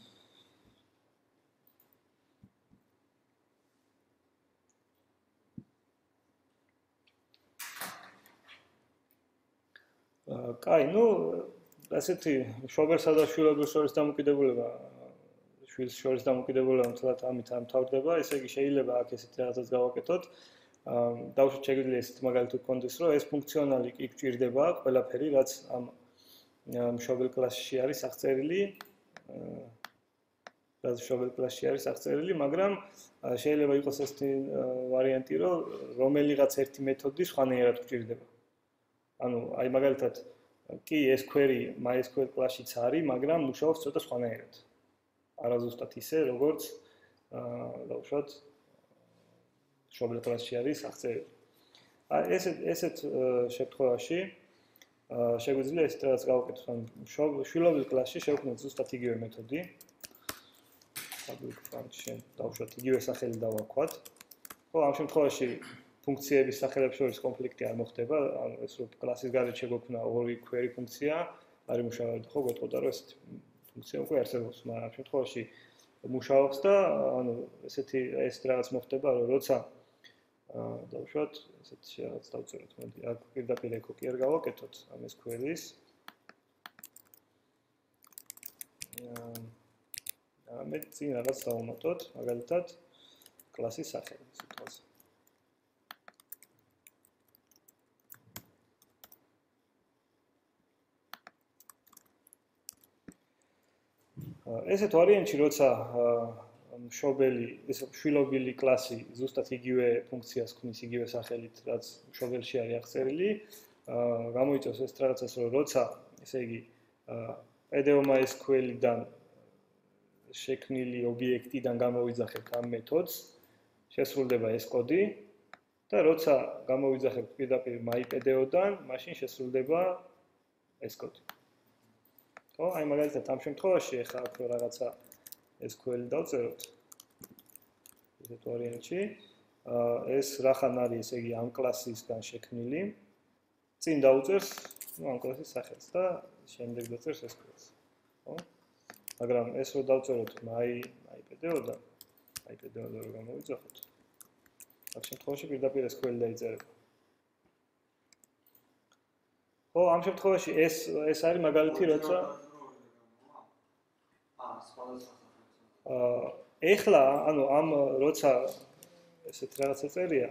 აა კაი, ну ასეთი მშობელსა და შვილობის შორის დამოკიდებულება შვილს შორის დამოკიდებულება მთლად ამით ამთავრდება, ესე იგი შეიძლება აქ ესეთი რაღაცას გავაკეთოთ. აა დავუშვათ შეგვიძლია ესეთი მაგალითი გქონდეს, რომ ეს ფუნქციონალი კი გჭირდება ყველაფერი, რაც ამ მშობელ კლასში არის აღწერილი, რაც მშობელ კლასში არის აღწერილი, მაგრამ შეიძლება იყოს ესეთი ვარიანტი, რომ რომელიღაც ერთი მეთოდი სხვანაირად გჭირდება. ანუ აი მაგალითად კი ეს query MySQL კლასშიც არის, მაგრამ მუშაობს ცოტა სხვანაირად. არაზუსტად ისე, როგორც აა დავუშვათ მშობელ კლასში არის აღწერილი. ესეთ ესეთ შემთხვევაში შეგვიძლია ეს რაც გავაკეთოთ, ან შვილობილ კლასში შევქმნათ ზუსტად იგივე მეთოდი. public function დავუშვათ იგივე სახელი დავაქვათ. ხო, ამ შემთხვევაში ფუნქციების სახელებს შორის კონფლიქტი არ მოხდება, ანუ ეს რო კლასის გარეთ შეგვექმნა ორი query ფუნქცია, არ იმუშავებდა, ხო, გეტყოდა რომ ესეთი ფუნქცია უკვე არსებობს, მაგრამ ამ შემთხვევაში მუშაობს და ანუ ესეთი ეს რაღაც მოხდება, რომ როცა აა დავუშვათ ესეთი რაღაც დავწეროთ, მოდი, აქ პირდაპირ ეკო კი არ გავაკეთოთ ამ ეს query-ს. აა მე წინ რაღაც დავუმატოთ, მაგალითად კლასის სახელი სიტყვაზე. ესეთ ვარიანტში, როცა მშობელი, ეს შვილობილი კლასი ზუსტად იგივე ფუნქციას ქმნის იგივე სახელით, რაც მშობელში არის აღწერილი, გამოიწვევს ეს რაღაცას, რომ როცა, ესე იგი, pdf.mysql-დან შექმნილი ობიექტიდან გამოვიძახებთ ამ მეთოდს, შესრულდება ეს კოდი და როცა გამოვიძახებთ პირდაპირ mypdf-დან, მაშინ შესრულდება ეს კოდი. ხო, აი მაგალითად ამ შემთხვევაში ახლა აქ რაღაცა ეს query დავწეროთ. ესეთ ვარიანტში, ეს რახან არის, ესე იგი, ამ კლასისგან შექმნილი. წინ დაუწერს, ну, ამ კლასის სახელს და შემდეგ დაწერს ეს კლასი. ხო? მაგრამ ეს რო დავწეროთ my mypdf-დან, mypdf-დან რო გამოვიძახოთ. ამ შემთხვევაში პირდაპირ ეს query დაიწერება. ხო, ამ შემთხვევაში ეს ეს არის მაგალითი, როცა აა ეხლა, ანუ ამ როცა ესეთ რაღაცა წერია,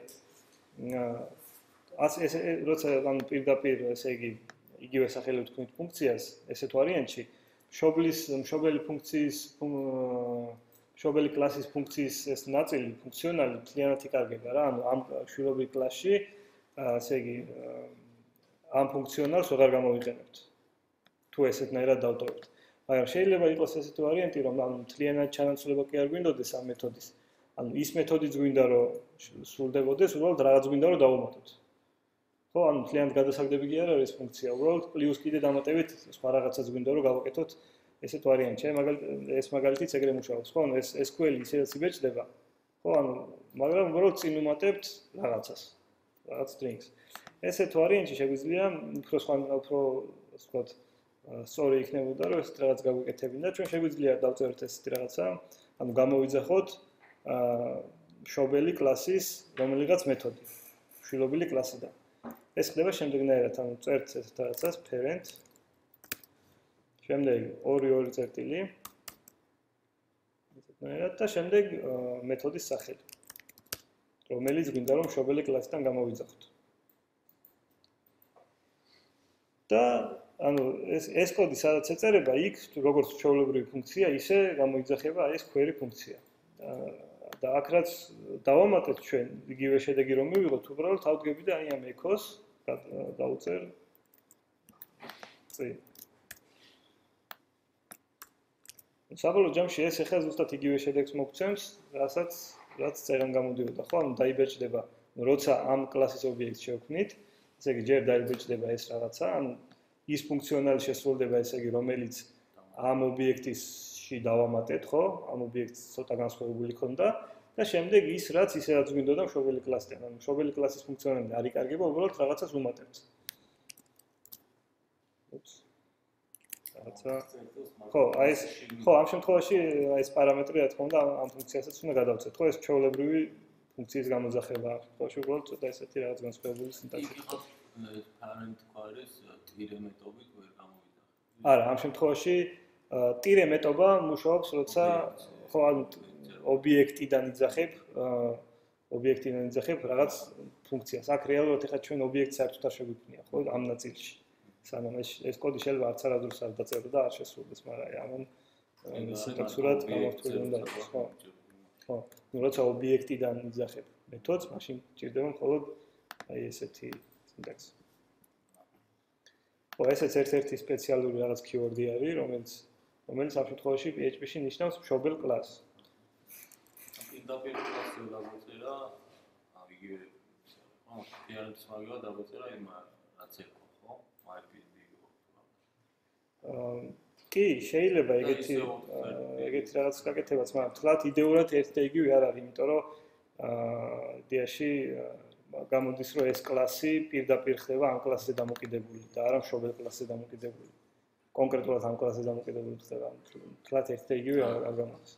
აა ეს როცა ანუ პირდაპირ, ესე იგი, იგივე სახელით ვთქვით ფუნქციას, ესეთ ვარიანტში, მშობლის მშობელი ფუნქციის მშობელი კლასის ფუნქციის ეს ნაწილი, ფუნქციონალი მთლიანად იკარგება რა, ანუ ამ შვილობილ კლასში, ესე იგი, ამ ფუნქციონალს ვეღარ გამოვიყენებთ. თუ ესეთნაირად დავტოვებთ. მაგრამ შეიძლება იყოს ესეთი ვარიანტი, რომ ანუ მთლიანად ჩანაცვლება კი არ გვინდოდეს ამ მეთოდის. ანუ ის მეთოდიც გვინდა, რომ სრულდებოდეს, უბრალოდ რაღაც გვინდა, რომ დავუმატოთ. ხო, ანუ მთლიანად გადასაგდები კი არ არის ფუნქცია, უბრალოდ პლუს კიდე დამატებით სხვა რაღაცაც გვინდა, რომ გავაკეთოთ ესეთ ვარიანტში. აი მაგალითად ეს მაგალითიც ეგრე მუშაობს, ხო? ანუ ეს ეს query ისედაც იბეჭდება. ხო, ანუ მაგრამ უბრალოდ წინ უმატებთ რაღაცას, რაღაც strings. ესეთ ვარიანტში შეგვიძლია უფრო სხვა უფრო ასე ვთქვათ სწორი იქნებოდა, რომ ეს რაღაც გაგვიკეთებინა. ჩვენ შეგვიძლია დავწეროთ ესეთი რაღაცა, ანუ გამოვიძახოთ მშობელი კლასის რომელიღაც მეთოდი, შვილობილი კლასიდან. ეს ხდება შემდეგნაირად, ანუ წერთ ესეთ რაღაცას parent, შემდეგ ორი ორი წერტილი, ესეთნაირად და შემდეგ მეთოდის სახელი, რომელიც გვინდა რომ მშობელი კლასიდან გამოვიძახოთ. და ანუ ეს ეს კოდი სადაც ეწერება, იქ როგორც ჩვეულებრივი ფუნქცია, ისე გამოიძახება ეს query ფუნქცია. და აქ რაც დავამატეთ ჩვენ იგივე შედეგი რომ მივიღოთ, უბრალოდ ავდგები და აი ამ echo-ს დავწერ წინ. საბოლოო ჯამში ეს ახლა ზუსტად იგივე შედეგს მოგცემს, რასაც რაც წერან გამოდიოდა, ხო? ანუ დაიბეჭდება, როცა ამ კლასის ობიექტს შევქმნით, ესე იგი ჯერ დაიბეჭდება ეს რაღაცა, ანუ ის ფუნქციონალი შესრულდება, ესე იგი, რომელიც ამ ობიექტში დავამატეთ, ხო? ამ ობიექტს ცოტა განსხვავებული ქონდა და შემდეგ ის რაც ისე რაც გვინდოდა მშობელი კლასიდან, ანუ მშობელი კლასის ფუნქციონალი არ იკარგება, უბრალოდ რაღაცას უმატებთ. უps. რაღაცა. ხო, აი ეს, ხო, ამ შემთხვევაში აი ეს პარამეტრი, რა თქმა უნდა, ამ ფუნქციასაც უნდა გადავწეთ, ხო? ეს ჩვეულებრივი ფუნქციის გამოძახება, ამ შემთხვევაში უბრალოდ ცოტა ესეთი რაღაც განსხვავებული სინტაქსი. parent queries ტირე მეტობით ვერ გამოვიდა. არა, ამ შემთხვევაში ტირე მეტობა მუშაობს, როცა ხო, ანუ ობიექტიდან იძახებ, ობიექტიდან იძახებ რაღაც ფუნქციას. აქ რეალურად ეხლა ჩვენ ობიექტს საერთოდ არ შეგვიქმნია, ხო, ამ ნაწილში. სანამ ეს ეს კოდი შეიძლება არც არადროს არ დაწერო და არ შესრულდეს, მაგრამ ამან სინტაქსურად გამართული უნდა იყოს, ხო? ხო, ну როცა ობიექტიდან იძახებ მეთოდს, მაშინ ჭირდება მხოლოდ აი ესეთი სინტაქსი. ხო, ესეც ერთ-ერთი სპეციალური რაღაც keyword-ი არის, რომელიც რომელიც ამ შემთხვევაში P H P-ში ნიშნავს მშობელ კლასს. პირდაპირ კლასზე დავწერა, იგივე აა ფიარების მაგივრად დაგვეწერა იმ რაც ერქვა, ხო? მაიპინგი. აა კი, შეიძლება ეგეთი ეგეთი რაღაც გაკეთებაც, მაგრამ თლათ იდეურად ერთ და იგივე არ არის, იმიტომ რომ აა იდეაში გამოდის რომ ეს კლასი პირდაპირ ხდება ამ კლასზე დამოკიდებული და არა მშობელ კლასზე დამოკიდებული. კონკრეტულად ამ კლასზე დამოკიდებული ხდება. თლათ ერთ და იგივე არ გამოდის.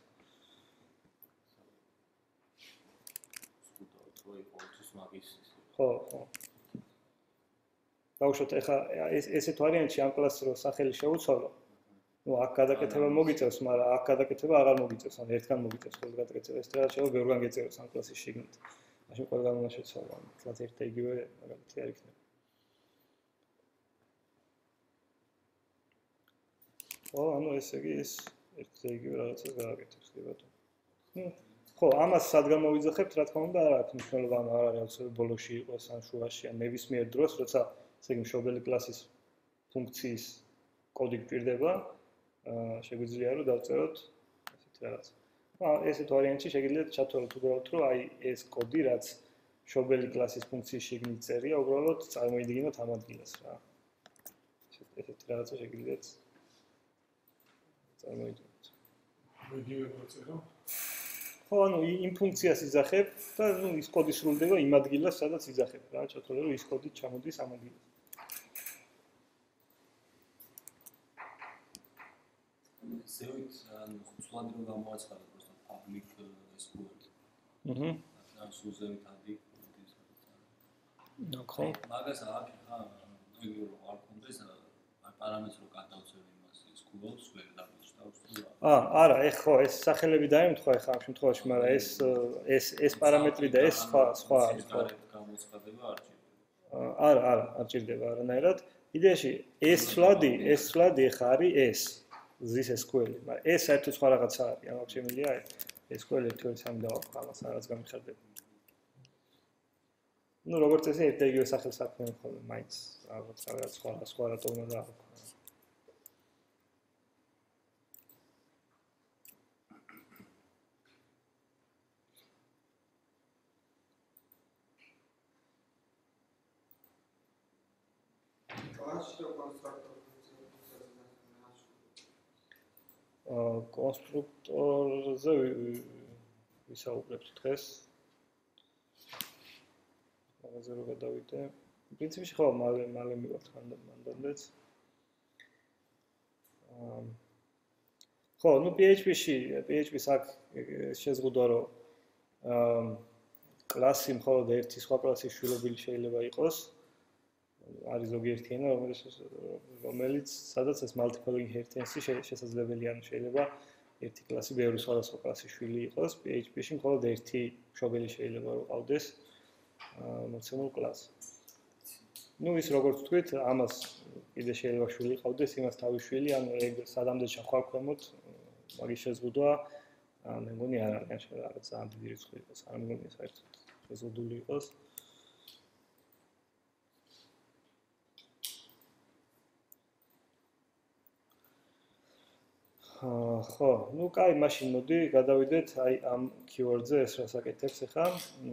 ხო, ხო. დაუშვათ ეხა ეს ესეთ ვარიანტში ამ კლასს რო სახელი შეუცვალო. ნუ აქ გადაკეთება მოგიწევს, მაგრამ აქ გადაკეთება აღარ მოგიწევს, ან ერთგან მოგიწევს ხოლმე გადაკეთება. ეს რა შეიძლება ბევრგან გეწეროს ამ კლასის შიგნით. მაშინ ყველგან უნდა შეცვალო. თლათ ერთ და იგივე მაგალითი არ იქნება. ო, ანუ ესე იგი ეს ერთ და იგივე რაღაცას გააკეთებს, კი ბატონო. ნუ ხო, ამას სად გამოვიძახებთ, რა თქმა უნდა, არ აქვს მნიშვნელობა, არ არის აუცილებელი ბოლოში იყოს ან შუაში, ან ნებისმიერ დროს, როცა ესე იგი მშობელი კლასის ფუნქციის კოდი გვჭირდება, აა შეგვიძლია რომ დავწეროთ ესეთი რაღაც. აა ესეთ ვარიანტში შეგიძლიათ ჩათვალოთ უბრალოდ, რომ აი ეს კოდი, რაც მშობელი კლასის ფუნქციის შიგნით წერია, უბრალოდ წარმოიდგინოთ ამ ადგილას რა. ესეთი რაღაცა შეგიძლიათ წარმოიდგინოთ. მოდივე ვაწერო. ხო, ანუ იმ ფუნქციას იძახებ და ნუ ის კოდი სრულდება იმ ადგილას, სადაც იძახებ რა, ჩათვალე რომ ის კოდი ჩამოდის ამ ადგილას. ზევით ანუ სულად რომ გამოაცხადოთ просто public ეს კოდი. აჰა. ან სულზევით ადი კოდის. ნახო. მაგას აქ ხა ეგ რომ არ კონდეს პარამეტრს რო გადავწევ იმას ის კულოს ვერ დავიწყავს თუ აა არა ეხ ხო ეს სახელები დაემთხვა ეხა ამ შემთხვევაში მაგრამ ეს ეს ეს პარამეტრი და ეს სხვა სხვა გამოცხადება არ ჭირდება არა არა არ ჭირდება არანაირად იდეაში ეს სლადი ეს სლადი ეხა არის ეს ზის ესკუელი მაგრამ ეს საერთოდ სხვა რაღაცა არის ამას შემიძლია ესკუელი ერთი ორი სამი დავაყო ამას რაღაც გამიხარდება ну როგორც წესი ერთ და იგივე სახელს აქვენ ხოლმე მაინც რაღაც რაღაც სხვა სხვა რატო უნდა დააყო კონსტრუქტორზე ვისაუბრებთ დღეს. მაგაზე რო გადავიდე. პრინციპში ხო, მალე მალე მივართ მანდამდეც. აა ხო, ну P H P-ში, P H P-ს აქ შეზღუდვა რომ აა კლასი მხოლოდ ერთი სხვა კლასის შვილობილი შეიძლება იყოს. არის ზოგიერთი ენა, რომელიც რომელიც სადაც ეს multiple inheritance შესაძლებელია, ანუ შეიძლება ერთი კლასი ბევრი სხვადასხვა კლასის შვილი იყოს, P H P-ში მხოლოდ ერთი მშობელი შეიძლება რომ ყავდეს მოცემულ კლასს. ну ის როგორც ვთქვით, ამას კიდე შეიძლება შვილი ყავდეს, იმას თავი შვილი, ანუ ეგ სადამდე ჩახვალ ქვემოთ, მაგის შეზღუდვა მე მგონი არ არის, შეიძლება რაღაც ძალიან დიდი რიცხვი იყოს, არ მგონი საერთოდ შეზღუდული იყოს. ხო, ну, კაი, მაშინ მოდი გადავიდეთ აი ამ keyword-ზე, ეს რას აკეთებს ახლა.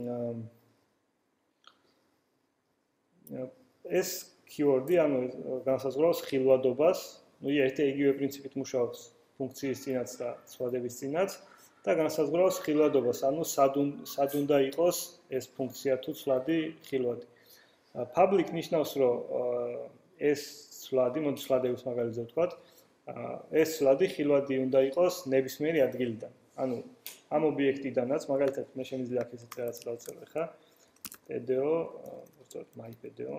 ეს keyword-ი, ანუ განსაზღვრავს ხილვადობას, ну, ერთი იგივე პრინციპით მუშაობს ფუნქციის წინაც და ცვლადების წინაც და განსაზღვრავს ხილვადობას, ანუ სად უნდა იყოს ეს ფუნქცია თუ ცვლადი ხილვადი. public ნიშნავს, რომ ეს ცვლადი, მოდი ცვლადების მაგალითზე ვთქვათ, ეს სლადი ხილვადი უნდა იყოს ნებისმიერი ადგილიდან. ანუ ამ ობიექტიდანაც, მაგალითად, მე შემიძლია აქ ესეთ რაღაც დავწერო ხა. პდო, ვთქვათ, mypdo.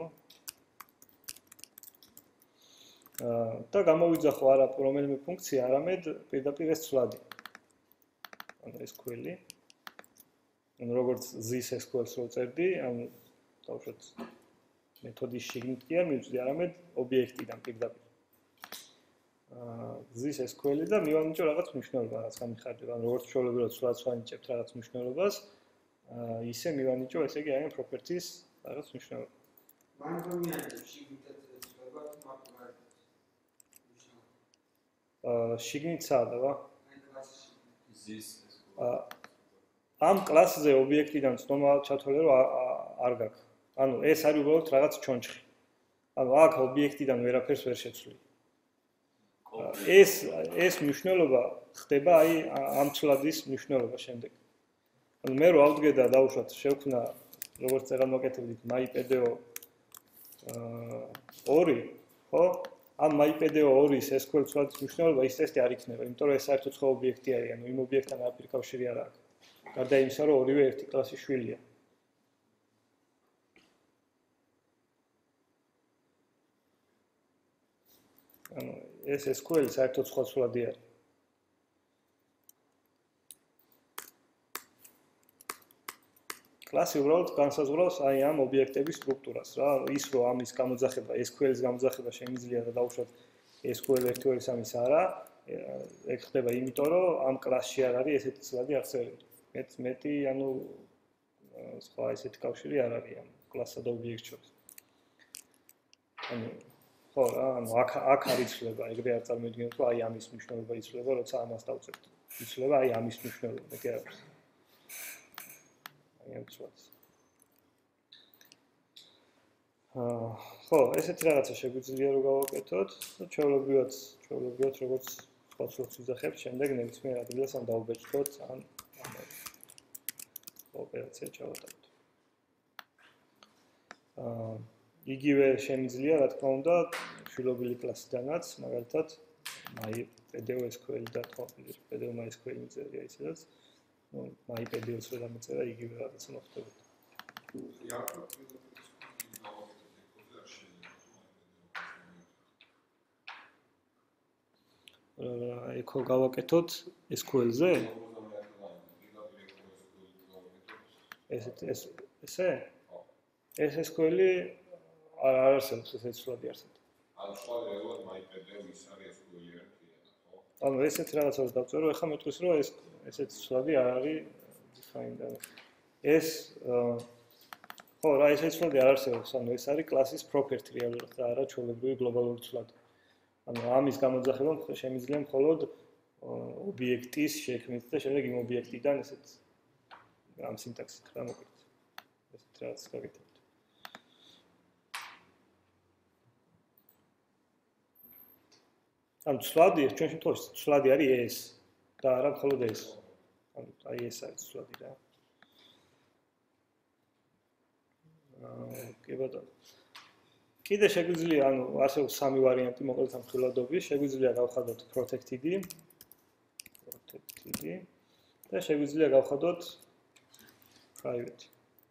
აა და გამოვიძახო არა რომელიმე ფუნქცია, არამედ პირდაპირ ეს სლადი. ანუ ეს query. ანუ როგორც this S Q L-ს რო წერდი, ანუ დავუშვათ მეთოდის შიგნით კი არ მივწვდი, არამედ ობიექტიდან პირდაპირ. this S Q L-ი და მივანიჭო რაღაც მნიშვნელობა, რაც გამიხარდება. ანუ როგორც ჩვეულებრივად სულაც ვანიჭებთ რაღაც მნიშვნელობას, ისე მივანიჭო, ესე იგი, აი properties რაღაც მნიშვნელობა. მან რომ მიანიჭო შიგნითაც ეცვლება თუ მაგალითად. აა შიგნით საადაა? აი კლასში. this ამ კლასზე ობიექტიდან ცნობა ჩათვალე რომ არ გაქვს. ანუ ეს არის უბრალოდ რაღაც ჩონჩხი. ანუ აქ ობიექტიდან ვერაფერს ვერ შეცვლი. ეს ეს მნიშვნელობა ხდება აი ამ ცვლადის მნიშვნელობა შემდეგ. ანუ მე რო ავდგე და დავუშვათ შევქმნა როგორც წეგან მოკეთებდით MyPDO ორი, ხო? ამ MyPDO ორი-ის ეს სკუელ ცვლადის მნიშვნელობა ის ტესტი არ იქნება, იმიტომ რომ ეს საერთოდ სხვა ობიექტი არის, ანუ იმ ობიექტთან არაფერი კავშირი არ აქვს. გარდა იმისა, რომ ორივე ერთი კლასის შვილია. ანუ ეს ეს სკუელი საერთოდ სხვა ცვლადი არის. კლასი უბრალოდ განსაზღვრავს აი ამ ობიექტების სტრუქტურას რა, ის რომ ამის გამოძახება, ეს სკუელის გამოძახება შემიძლია და დავუშვათ ეს სკუელი ერთი ორი სამი არა, ეგ ხდება იმიტომ რომ ამ კლასში არ არის ესეთი ცვლადი აღწერილი. მეც მეტი ანუ სხვა ესეთი კავშირი არ არის ამ კლასსა და ობიექტს შორის. ანუ ხო რა, ანუ აქ აქ არის ცვლილება, ეგრე არ წარმოიდგინოთ რომ აი ამის მნიშვნელობა იცვლება, როცა ამას დავწერთ. იცვლება აი ამის მნიშვნელობა, მე კი არ არის. აი ამ ცვლადს. აა, ხო, ესეთი რაღაცა შეგვიძლია რომ გავაკეთოთ და ჩვეულებრივად, ჩვეულებრივად როგორც სხვა ცვლადს ვიძახებთ, შემდეგ ნებისმიერ ადგილას ან დავუბეჭდოთ, ან ოპერაცია ჩავატაროთ. აა იგივე შემიძლია, რა თქმა უნდა, შვილობილი კლასიდანაც, მაგალითად, MyPDO ეს სკუელი და თქვა, PDO MySQL მიწერია ისედაც, ну, MyPDO-ს ვერ ამეწერა, იგივე რაღაცა მოხდება. აა, ეკო გავაკეთოთ ეს სკუელზე? ეს ეს ესე? ეს სკუელი არ არსებობს ესეთი ცვლადი არსებობს. ანუ სხვა რეალურად MyPDO ის არის სკუელი ერთია, ხო? ანუ ესეთი რაღაცას დავწერო, ეხლა მეტყვის რომ ეს ესეთი ცვლადი არ არის defined. ეს ხო, რა ესეთი ცვლადი არ არსებობს, ანუ ეს არის კლასის property რეალურად და არა ჩვეულებრივი გლობალური ცვლადი. ანუ ამის გამოძახება შემიძლია მხოლოდ ობიექტის შექმნით და შემდეგ იმ ობიექტიდან ესეთ ამ სინტაქსით რა მოგეთ. ესეთ რაღაცას გაკეთებთ. ანუ ცვლადი ეს ჩვენ შემთხვევაში ცვლადი არის ეს და არა მხოლოდ ეს. ანუ აი ეს არის ცვლადი რა. აა, კი ბატონო. კიდე შეგვიძლია, ანუ არსებობს სამი ვარიანტი მოკლედ ამ ცვლადობის, შეგვიძლია გავხადოთ protected-ი, protected-ი და შეგვიძლია გავხადოთ private.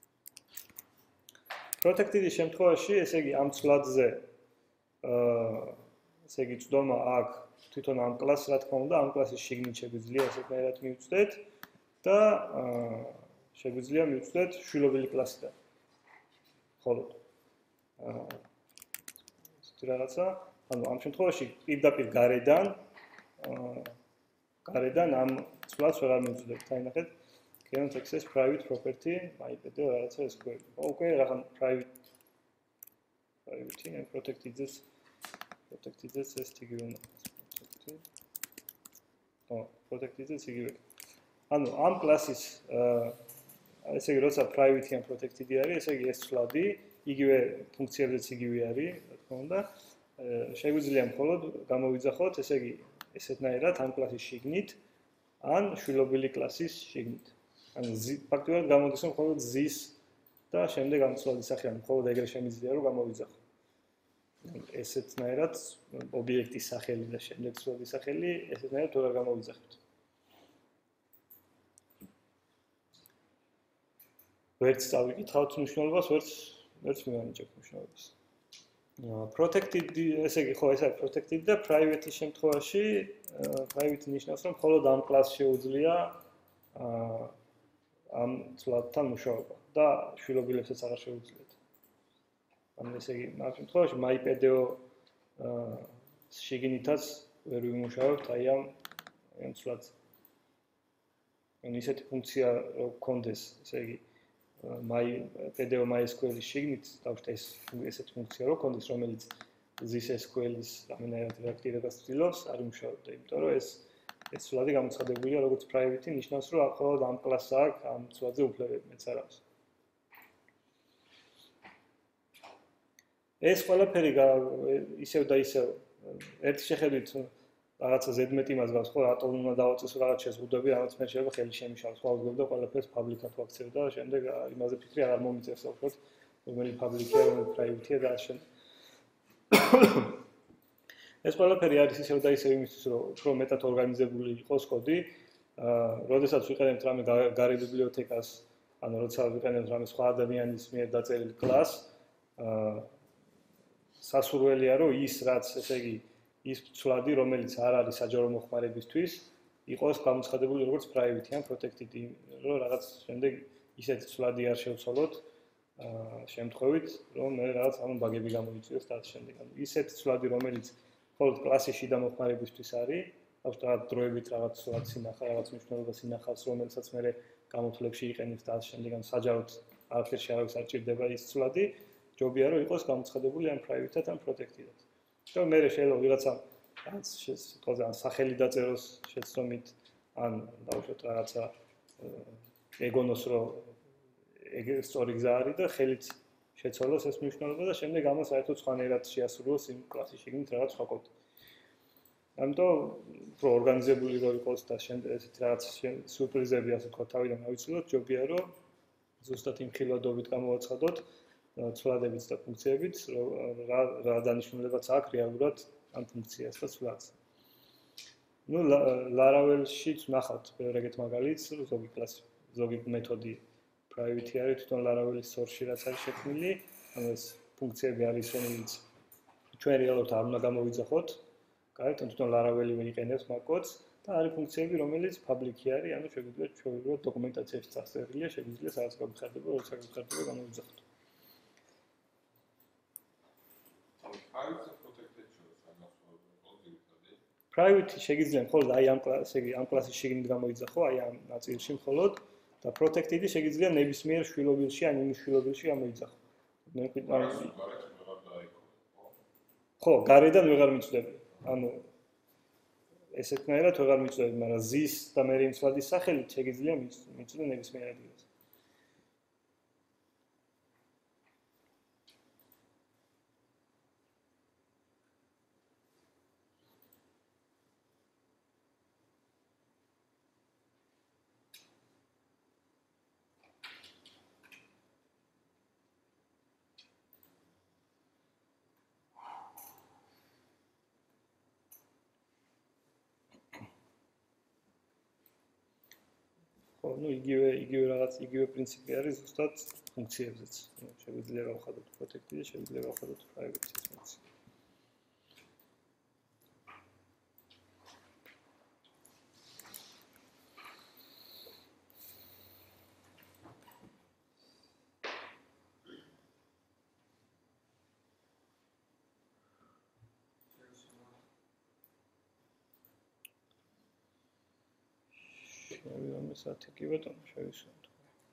Protected-ის შემთხვევაში, ესე იგი ამ ცვლადზე აა ესე იგი წვდომა აქ თვითონ ამ კლასს რა თქმა უნდა ამ კლასის შიგნით შეგვიძლია ესეთნაირად მივწვდეთ და შეგვიძლია მივწვდეთ შვილობილი კლასიდან. ხოლო აა ეს რაღაცა, ანუ ამ შემთხვევაში პირდაპირ გარედან აა გარედან ამ ცვლადს ვერ მივწვდეთ. აი ნახეთ, cannot access private property MyPDO რაღაცა ეს კვერი. უკვე რაღაც private private and protected-ს protected-ს ეს იგივე უნდა protected. ო, protected-ს იგივე. ანუ ამ კლასის აა ესე იგი როცა private ან protected-ი არის, ესე იგი ეს ცვლადი იგივე ფუნქციებზეც იგივე არის, რა თქმა უნდა. შეგვიძლია მხოლოდ გამოვიძახოთ, ესე იგი ესეთნაირად ამ კლასის შიგნით ან შვილობილი კლასის შიგნით. ანუ ფაქტობრივად გამოდის რომ მხოლოდ ზის და შემდეგ ამ ცვლადის სახე, ანუ მხოლოდ ეგრე შემიძლია რომ გამოვიძახო. ესეთნაირად ობიექტის სახელი და შემდეგ ცვლადის სახელი ესეთნაირად ვერ გამოვიძახებთ. ვერც წავიკითხავთ მნიშვნელობას, ვერც ვერც მივანიჭებთ მნიშვნელობას. protected, ესე იგი, ხო, ეს არის protected და private-ის შემთხვევაში, private ნიშნავს, რომ მხოლოდ ამ კლასს შეუძლია ამ ცვლადთან მუშაობა და შვილობილებსაც აღარ შეუძლიათ. ანუ ესე იგი, ამ შემთხვევაში MyPDO შიგნითაც ვერ ვიმუშავებთ აი ამ ამ ცვლადს. ანუ ისეთი ფუნქცია რო გქონდეს, ესე იგი MyPDO MySQL-ის შიგნით დავშტე ეს ესეთი ფუნქცია რო გქონდეს, რომელიც ზის ეს სკუელის ამენაირად რეაქტირებას ცდილობს, არ იმუშავებდა, იმიტომ რომ ეს ეს ცვლადი გამოცხადებულია როგორც private, ნიშნავს, რომ მხოლოდ ამ კლასს აქვს ამ ცვლადზე უფლებები, მეც არ აქვს. ეს ყველაფერი ისევ და ისევ ერთი შეხედვით რაღაცა ზედმეტი მას გავს, ხო, რატომ უნდა დავაწესო რაღაც შეზღუდვები, რაღაც მე შეიძლება ხელი შემიშალოს, ხო, აუგებდა ყველაფერს პაბლიკად ვაქცევ და შემდეგ იმაზე ფიქრი არ მომიწევს, უბრალოდ რომელი პაბლიკია, რომელი პრაივეტია და ასე. ეს ყველაფერი არის ისევ და ისევ იმისთვის, რომ უფრო მეტად ორგანიზებული იყოს კოდი. აა, როდესაც ვიყენებთ რამე გარე ბიბლიოთეკას, ანუ როცა ვიყენებთ რამე სხვა ადამიანის მიერ დაწერილი კლასს, აა სასურველია, რომ ის რაც, ესე იგი, ის ცვლადი, რომელიც არ არის საჯარო მოხმარებისთვის, იყოს გამოცხადებული როგორც private ან protected, რომ რაღაც შემდეგ ისეთი ცვლადი არ შევცვალოთ აა შემთხვევით, რომ მე რაღაც ამ ბაგები გამოიწვიოს და ასე შემდეგ. ანუ ისეთი ცვლადი, რომელიც მხოლოდ კლასის შიდა მოხმარებისთვის არის, ავსტრალად დროებით რაღაც ცვლადს ინახა, რაღაც მნიშვნელობას ინახავს, რომელსაც მე გამოთვლებში იყენებს და ასე შემდეგ. ანუ საჯაროდ არაფერში არავის არ ჭირდება ის ცვლადი, ჯობია რომ იყოს გამოცხადებული ან private-ად ან protected-ად. და მე შეიძლება ვიღაცა რაც სიტყვაზე ან სახელი დაწეროს შეცდომით, ან დავუშვათ რაღაცა ეგონოს რომ ეგ სწორი გზა არის და ხელით შეცვალოს ეს მნიშვნელობა და შემდეგ ამას საერთოდ სხვანაირად შეასრულოს იმ კლასის შიგნით რაღაც სხვა კოდი. ამიტომ უფრო ორგანიზებული რო იყოს და შემდეგ ესეთი რაღაც სურპრიზები ასე თქვა თავიდან ავიცილოთ, ჯობია რომ ზუსტად იმ ხილვადობით გამოვაცხადოთ ცვლადებიც და ფუნქციებიც, რა რა დანიშნულებაც აქვს რეალურად ამ ფუნქციას და ცვლადს. ნუ Laravel-შიც ვნახავთ ეგეთ მაგალითს, ზოგი კლასი, ზოგი მეთოდი private არის თვითონ Laravel-ის source-ში რაც არის შექმნილი, ანუ ეს ფუნქციები არის, რომელიც ჩვენ რეალურად არ უნდა გამოვიძახოთ. კარგად, თვითონ Laravel-ი ვიყენებს მაგ კოდს და არის ფუნქციები, რომელიც public-ი არის, ანუ შეგვიძლია ჩვეულებრივად დოკუმენტაციაში წასწერილია, შეგვიძლია სადაც გავიხარდება, როცა გავიხარდება გამოვიძახოთ. Private შეგიძლია მხოლოდ აი ამ კლასს, იგი ამ კლასის შიგნით გამოიძახო, აი ამ ნაწილში მხოლოდ და protected-ი შეგიძლია ნებისმიერ შვილობილში, ან იმ შვილობილში გამოიძახო. მე ვიტყვი ხო, გარედან ვეღარ მიწვდები. ანუ ესეთნაირად ვეღარ მიწვდები, მაგრამ ზის და მე იმ ცვლადის სახელით შეგიძლია მიწვდე ნებისმიერ ადგილას. ხო, ну იგივე იგივე რაღაც იგივე პრინციპი არის ზუსტად ფუნქციებზეც. შეგვიძლია გავხადოთ protected-ი, შეგვიძლია გავხადოთ private-ის ფუნქცია. შევიდომე საათი კი ბატონო, შევისვამთ.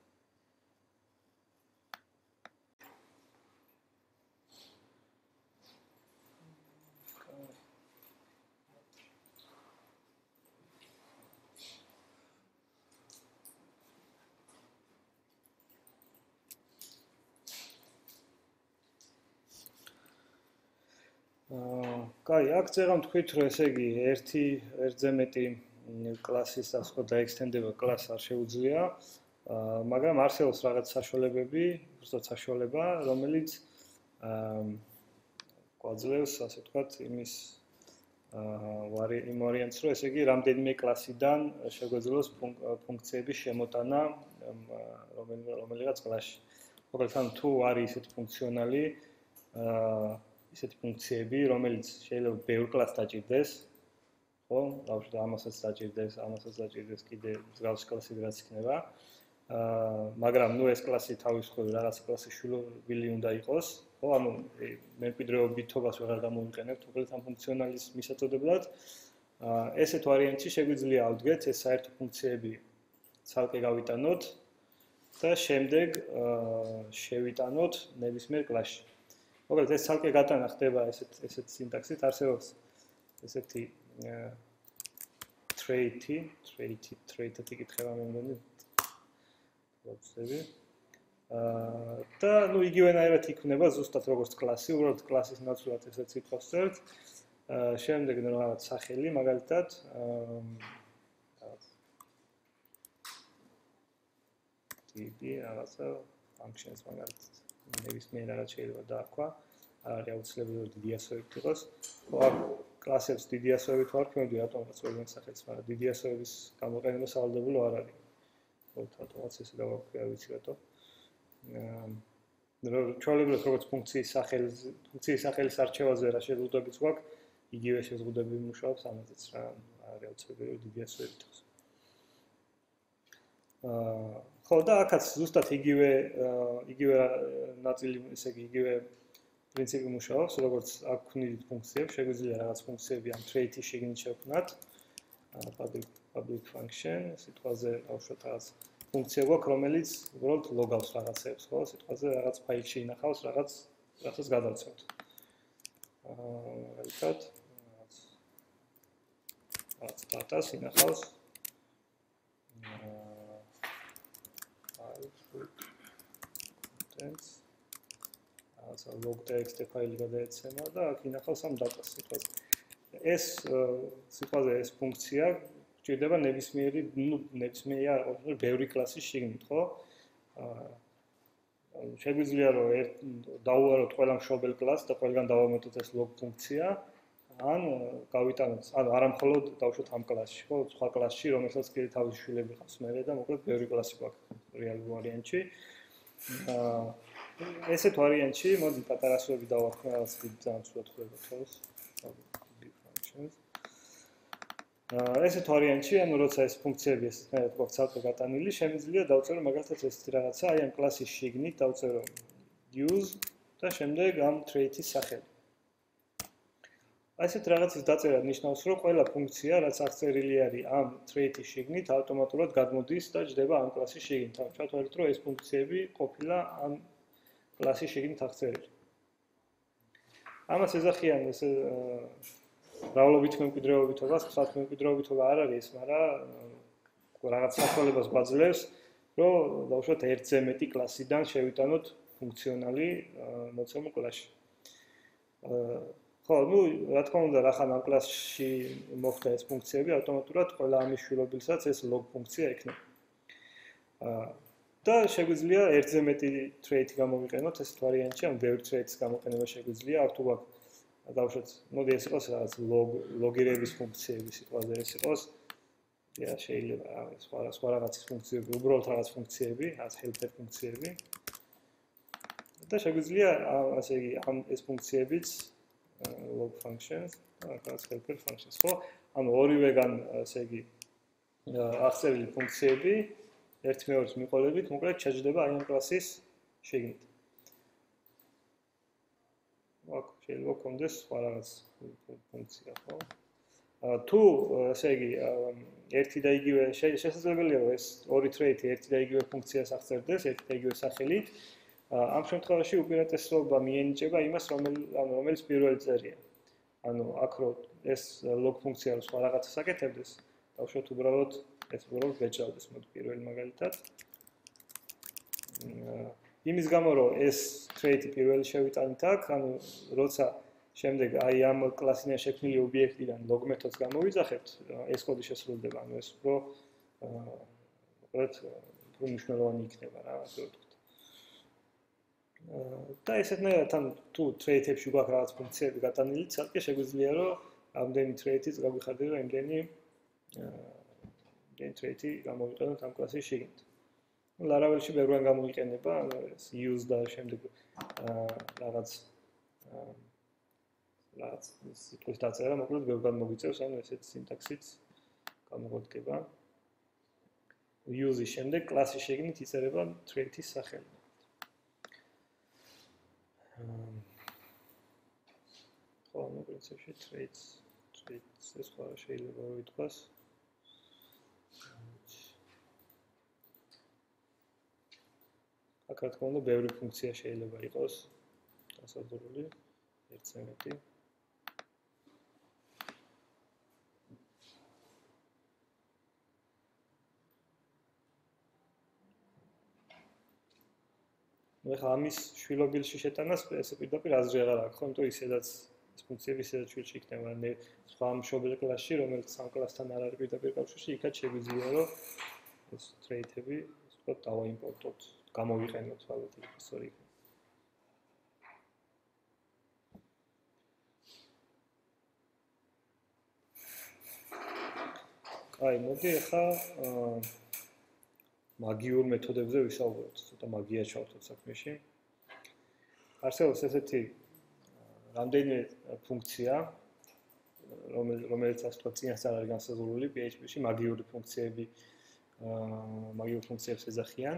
აა, კაი, აქ წეგან თქვით, რომ ესე იგი ერთი ერთზე მეტი კლასის ასე ხო დაექსტენდება კლასს არ შეუძლია, მაგრამ არსებობს რაღაც საშუალებები, უბრალოდ საშუალება, რომელიც გვაძლევს, ასე ვთქვათ, იმის იმ ვარიანტს, რომ ესე იგი რამდენიმე კლასიდან შეგვეძლოს ფუნქციების შემოტანა რომელიღაც კლასში. მოკლედ, თუ არის ისეთი ფუნქციონალი, ისეთი ფუნქციები, რომელიც შეიძლება ბევრ კლასს დაჭირდეს, ხო, დავუშვათ ამასაც დაჭირდეს, ამასაც დაჭირდეს კიდე მსგავსი კლასი რაც იქნება. აა, მაგრამ ნუ ეს კლასი თავისუფლად რაღაც კლასის შვილობილი უნდა იყოს, ხო, ანუ მემკვიდრეობითობას ვეღარ გამოვიყენებთ, უბრალოდ ამ ფუნქციონალის მისაწოდებლად. აა, ესეთ ვარიანტში შეგვიძლია ავდგეთ ეს საერთო ფუნქციები ცალკე გავიტანოთ და შემდეგ აა შევიტანოთ ნებისმიერ კლასში. მოკლედ ეს ცალკე გატანა ხდება ესეთ ესეთ სინტაქსით, არსებობს ესეთი trait-ი, trait-ი, trait-ი კითხება მე მგონი. ვაცდები. აა და ნუ იგივენაირად იქნება ზუსტად როგორც კლასი, უბრალოდ კლასის ნაცვლად ესეც იწვევს წერტ. აა შემდეგ რაღაც სახელი, მაგალითად, აა რაღაც ტიპი, რაღაცა functions მაგალითად, ნებისმიერ რაღაც შეიძლება დაარქვა. არ არის აუცილებელი რომ დიდი ასოებით იყოს. ხო, აქ კლასებს დიდი ასოებით ვარქმევდი, რატომ რაც ვერ მენახეთ, მაგრამ დიდი ასოების გამოყენება სავალდებულო არ არის. ხო, თვითონაც ესე დავაკვირა, ვიცი რატო. აა ჩვეულებრივ როგორც ფუნქციის სახელის ფუნქციის სახელის არჩევაზე რა შეზღუდვებიც გვაქვს, იგივე შეზღუდვები მუშაობს ამაზეც რა, არის აუცილებელი რომ დიდი ასოებით იყოს. აა ხო და აქაც ზუსტად იგივე იგივე ნაწილი, ესე იგი იგივე პრინციპი მუშაობს, როგორც აქ ვქნით ფუნქციებს, შეგვიძლია რაღაც ფუნქციები ამ trait-ის შეგნით შევქმნათ. public public function, სიტყვაზე ავშვათ რაღაც ფუნქცია გვაქვს, რომელიც უბრალოდ ლოგავს რაღაცებს, ხო? სიტყვაზე რაღაც ფაილში ინახავს, რაღაც რაღაცას გადავცემთ. აა მაგალითად, რაღაც რაღაც data-ს ინახავს. აა file contents ასე log.txt ფაილი გადაეცემა და აქ ინახავს ამ data-ს სიტყვაზე. ეს სიტყვაზე ეს ფუნქცია ჭირდება ნებისმიერი, ნუ ნებისმიერ ბევრი კლასის შიგნით, ხო? აა შეგვიძლია რომ დავუვაროთ ყველა მშობელ კლასს და ყველგან დავამეტოთ ეს log ფუნქცია, ან გავიტანოთ, ანუ არა მხოლოდ დავუშვათ ამ კლასში, ხო? სხვა კლასში, რომელსაც კიდე თავისი შვილები ყავს მერე და მოკლედ ბევრი კლასი გვაქვს რეალურ ვარიანტში. აა ესეთ ვარიანტში მოდი პატარა ასოები დავაქვე რაღაც ძალიან ცუდად ხვდება თავს. აა ესეთ ვარიანტში, ანუ როცა ეს ფუნქციები ესეთნაირად გვაქვს ცალკე გატანილი, შემიძლია დავწერო მაგალითად ესეთი რაღაცა, აი ამ კლასის შიგნით დავწერო use და შემდეგ ამ trait-ის სახელი. აი ესეთ რაღაცის დაწერა ნიშნავს, რომ ყველა ფუნქცია, რაც აღწერილი არის ამ trait-ის შიგნით, ავტომატურად გადმოდის და ჯდება ამ კლასის შიგნით. ანუ ჩავთვალეთ, რომ ეს ფუნქციები ყოფილა ამ კლასის შიგნით აღწერილი. ამას ეძახიან ეს რავლობით მემკვიდრეობითობა, სხვა მემკვიდრეობითობა არ არის, მაგრამ რაღაც საშუალებას გვაძლევს, რომ დავუშვათ ერთზე მეტი კლასიდან შევიტანოთ ფუნქციონალი მოცემულ კლასში. ხო, ну, რა თქმა უნდა, რახან ამ კლასში მოხდა ეს ფუნქციები, ავტომატურად ყველა ამის შვილობილსაც ეს log ფუნქცია ექნება. და შეგვიძლია ერთზე მეტი trait გამოვიყენოთ ეს ვარიანტში, ან ბევრი trait-ის გამოყენება შეგვიძლია, აქ თუ გვაქვს დავუშვათ, მოდი ეს იყოს რაღაც log logirების ფუნქციები სიტყვაზე ეს იყოს. და შეიძლება სხვა სხვა რაღაცის ფუნქციები, უბრალოდ რაღაც ფუნქციები, რაღაც helper ფუნქციები. და შეგვიძლია ასე იგი ამ ეს ფუნქციებიც log functions, რაღაც helper functions, ხო? ანუ ორივეგან ასე იგი აღწერილი ფუნქციები ერთმეორის მიყოლებით, მოკლედ შეჯდება აი ამ კლასის შიგნით. აქ შეიძლება კონდეს სხვა რაღაც ფუნქცია, ხო? თუ ასე იგი ერთი და იგივე შესაძლებელია რომ ეს ორი trait ერთი და იგივე ფუნქციას აღწერდეს, ერთი და იგივე სახელით, ამ შემთხვევაში უპირატესობა მიენიჭება იმას, რომელიც პირველი წერია. ანუ აქ რო ეს log ფუნქცია რო სხვა რაღაცას აკეთებდეს, დავუშვათ უბრალოდ ეს უბრალოდ ვეჭავდეს მოდი პირველი მაგალითად. იმის გამო რომ ეს trait-ი პირველი შევიტანით აქ, ანუ როცა შემდეგ აი ამ კლასიდან შექმნილი ობიექტიდან log მეთოდს გამოვიძახებთ, ეს კოდი შესრულდება, ანუ ეს უფრო მოკლედ უფრო მნიშვნელოვანი იქნება რა, ასე ვთქვით. და ესეთნაირად ან თუ trait-ებში გვაქვს რაღაც ფუნქციები გატანილი, ცალკე შეგვიძლია რომ ამდენი trait-იც გავიხადოთ და იმდენი gen trait-ი გამოვიყენოთ ამ კლასის შიგნით. ნუ Laravel-ში ბევრგან გამოიყენება, ანუ ეს use და შემდეგ რაღაც რაც სიტყვის დაწერა, მოკლედ ბევრგან მოგიწევს, ანუ ესეთი სინტაქსიც გამოგვადგება. use-ის შემდეგ კლასის შიგნით იწერება trait-ის სახელი. ხო, ну, პრინციპში traits, traits ეს სხვა შეიძლება ვიტყვას. აქ რა თქმა უნდა, ბევრი ფუნქცია შეიძლება იყოს დასაზრდული, ერთზე მეტი. ეხლა ამის შვილობილში შეტანას ესე პირდაპირ აზრი აღარ აქვს, ხო? იმიტომ ისედაც ეს ფუნქციები ისედაც შვილში იქნება, მე სხვა მშობელ კლასში, რომელიც ამ კლასთან არ არის პირდაპირ კავშირში, იქაც შეგვიძლია რომ ეს ტრეიტები, ასე ვთქვათ, დავაიმპორტოთ, გამოვიყენოთ ალბათ პროფესორი. აი, მოდი ახლა მაგიურ მეთოდებზე ვისაუბროთ, ცოტა მაგია ჩავთვალოთ საქმეში. არსებობს ესეთი რამდენიმე ფუნქცია, რომელიც ასე ვთქვათ, წინასწარ არის განსაზღვრული P H P-ში, მაგიური ფუნქციები, მაგიურ ფუნქციებს ეძახიან.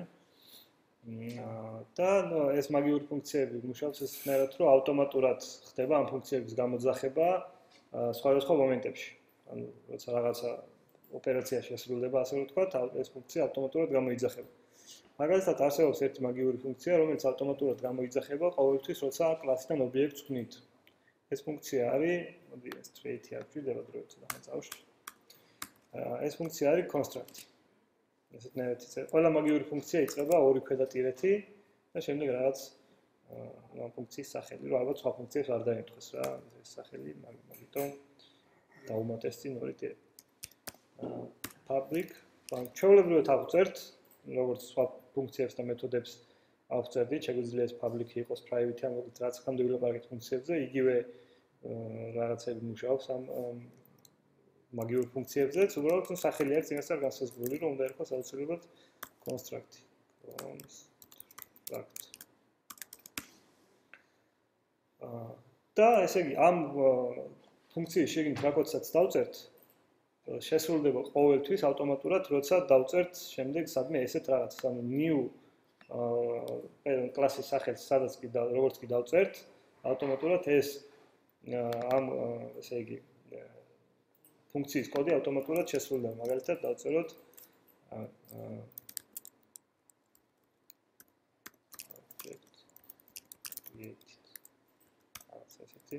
და ეს მაგიური ფუნქციები მუშაობს ესნაირად, რომ ავტომატურად ხდება ამ ფუნქციების გამოძახება სხვადასხვა მომენტებში. ანუ როცა რაღაცა ოპერაცია შესრულდება, ასე ვთქვათ, ეს ფუნქცია ავტომატურად გამოიძახება. მაგალითად, არსებობს ერთი მაგიური ფუნქცია, რომელიც ავტომატურად გამოიძახება ყოველთვის, როცა კლასიდან ობიექტს ვქმნით. ეს ფუნქცია არის, მოდი ეს ტრეიტი არ გვჭირდება დროებით ცოტა წავშ. ეს ფუნქცია არის construct. ესეთნაირად იწება. ყველა მაგიური ფუნქცია იწყება ორი ქვედატირეთი და შემდეგ რაღაც ამ ფუნქციის სახელი, რომ ალბათ სხვა ფუნქციებს არ დაემთხეს რა, ეს სახელი, მაგიტომ დაუმატეს წინ ორი ტირეთი. public, ჩვეულებრივად ავწერთ, როგორც სხვა ფუნქციებს და მეთოდებს ავწერდით, შეგვიძლია ეს public იყოს, private ან როგორც რაც ხანდები ვლაპარაკეთ ფუნქციებზე, იგივე რაღაცები მუშაობს ამ მაგიურ ფუნქციებზეც, უბრალოდ სახელი არის წინასწარ განსაზღვრული, რომ უნდა იყოს აუცილებლად construct. construct. და ესე იგი, ამ ფუნქციის შეგნით რა კოდსაც დავწერთ, შესრულდება ყოველთვის ავტომატურად, როცა დავწერთ შემდეგ სადმე ესეთ რაღაცას, ანუ new კლასის სახელს სადაც კი და როგორც კი დავწერთ, ავტომატურად ეს ამ ესე იგი ფუნქციის კოდი ავტომატურად შესრულდება. მაგალითად დავწეროთ object create ასე ესეთი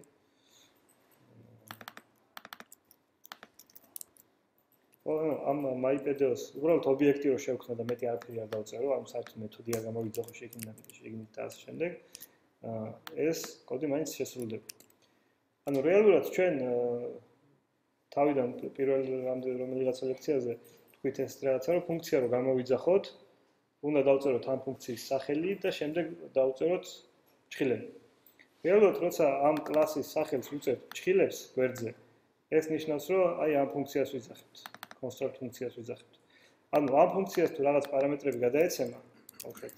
ამ MyPDO-ს უბრალოდ ობიექტი რო შევქმნა და მეტი არაფერი არ დავწერო, ამ საერთო მეთოდი არ გამოვიძახო შექმნა და შეგნით და ასე შემდეგ. ეს კოდი მაინც შესრულდება. ანუ რეალურად ჩვენ თავიდან პირველ რომელიღაც ლექციაზე თქვით ეს რაღაცა, რომ ფუნქცია რო გამოვიძახოთ, უნდა დავწეროთ ამ ფუნქციის სახელი და შემდეგ დავწეროთ ჭხილები. რეალურად როცა ამ კლასის სახელს ვუწევთ ჭხილებს გვერდზე, ეს ნიშნავს, რომ აი ამ ფუნქციას ვიძახებთ. construct ფუნქციას ვიძახებთ. ანუ ამ ფუნქციას თუ რაღაც პარამეტრები გადაეცემა, konkret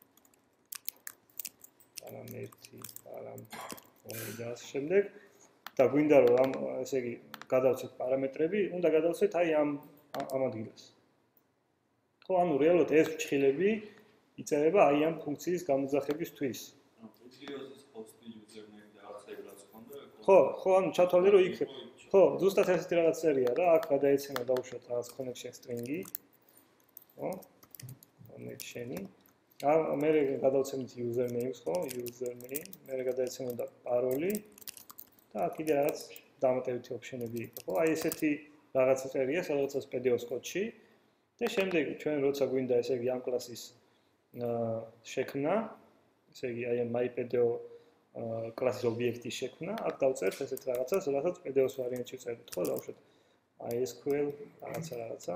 პარამეტრი, პარამეტრი და ამ შემდეგ და გვინდა რომ ამ ესე იგი გადავცეთ პარამეტრები, უნდა გადავცეთ აი ამ ამ ადგილას. ხო, ანუ რეალურად ეს ჭხილები იწერება აი ამ ფუნქციის გამოძახებისთვის. ანუ ვიდეოს post username და რაღაცები რაც ხონდა. ხო, ხო, ანუ ჩათვალე რომ იქ ხო, ზუსტად ესეთი რაღაც წერია რა, აქ გადაეცემა დავუშვათ რაღაც connection string-ი. ხო? connection-ი. ა მე გადავცემთ username-ს, ხო? username, მე გადაეცემა და paroli და კიდე რაღაც დამატებითი option-ები იყო, ხო? აი ესეთი რაღაცა წერია, სადღაც P D O-s კოდში და შემდეგ ჩვენ როცა გვინდა ესე იგი ამ კლასის შექმნა, ესე იგი აი ამ MyPDO კლასის ობიექტის შექმნა, აქ დავწერთ ესეთ რაღაცას, რასაც P D O-s ვარიანტში წერთ, ხო, დავუშვათ MySQL რაღაცა რაღაცა.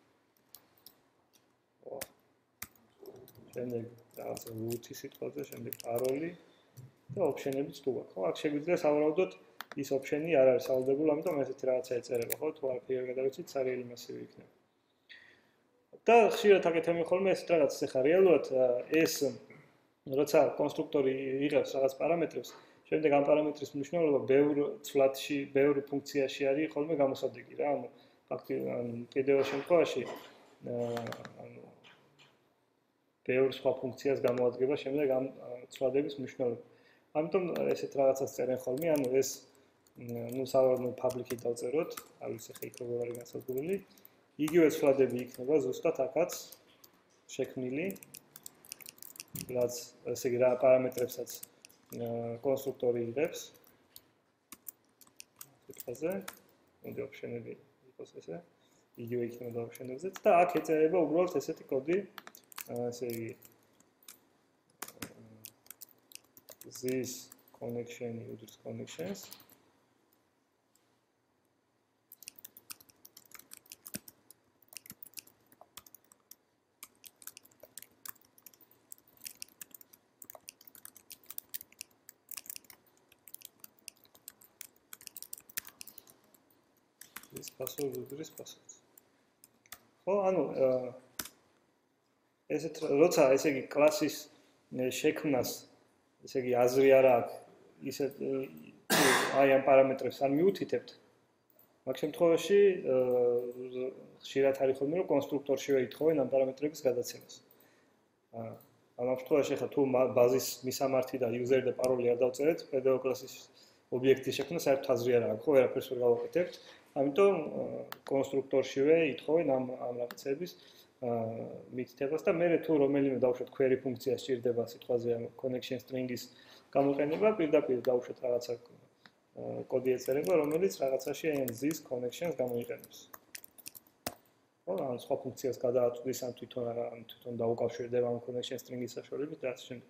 ხო. შემდეგ რაღაცა root-ი სიტყვაზე, შემდეგ paroli და option-ებიც თუ გაქვს, ხო? აქ შეგვიძლია სავარაუდოდ ის option-ი არ არის სავალდებულო, ამიტომ ესეთი რაღაცა ეწერება, ხო? თუ არაფერი არ გადავიცით, სერიალი მასივი იქნება. და ხშირად აკეთებენ ხოლმე ეს რაღაცას, ეხლა რეალურად ეს როცა კონსტრუქტორი იღებს რაღაც პარამეტრებს, შემდეგ ამ პარამეტრის მნიშვნელობა ბევრ ცვლადში, ბევრ ფუნქციაში არის ხოლმე გამოსადეგი რა, ანუ ფაქტობრივად P D O-s შემთხვევაში ანუ ბევრ სხვა ფუნქციას გამოადგება შემდეგ ამ ცვლადების მნიშვნელობა. ამიტომ ესეთ რაღაცას წერენ ხოლმე, ანუ ეს ну სავარაუდოდ public-ი დავწეროთ, არ ვიცი ხე იქ როგორ არის განსაზღვრული. იგივე ცვლადები იქნება ზუსტად აქაც შექმნილი. რაც ესე იგი რა პარამეტრებსაც კონსტრუქტორი იღებს. სიტყვაზე, მოდი option-ები იყოს ესე. იგივე იქნება option-ებზეც და აქ ეწერება უბრალოდ ესეთი კოდი, ესე იგი this connection uses connections. This password uses password. ხო, ანუ ესეთ როცა ესე იგი კლასის შექმნას ესე იგი აზრი არა აქვს ისე აი ამ პარამეტრებს არ მიუთითებთ მაგ შემთხვევაში ხშირად არის ხოლმე რომ კონსტრუქტორშივე ითხოვენ ამ პარამეტრების გადაცემას ამ შემთხვევაში ხა თუ ბაზის მისამართი და user და paroli არ დავწერეთ პედეო კლასის ობიექტის შექმნა საერთოდ აზრი არ აქვს ხო ვერაფერს ვერ გავაკეთებთ ამიტომ კონსტრუქტორშივე ითხოვენ ამ ამ რაღაცების მითითებას და მე თუ რომელიმე დავუშვათ query ფუნქცია სჭირდება სიტყვაზე ამ connection string-ის გამოყენება პირდაპირ დავუშვათ რაღაცა კოდი ეწერება რომელიც რაღაცაში აი this connections გამოიყენებს. ხო, ან სხვა ფუნქციას გადააწვდის ან თვითონ არა ან თვითონ დაუკავშირდება ამ connection string-ის საშუალებით და ასე შემდეგ.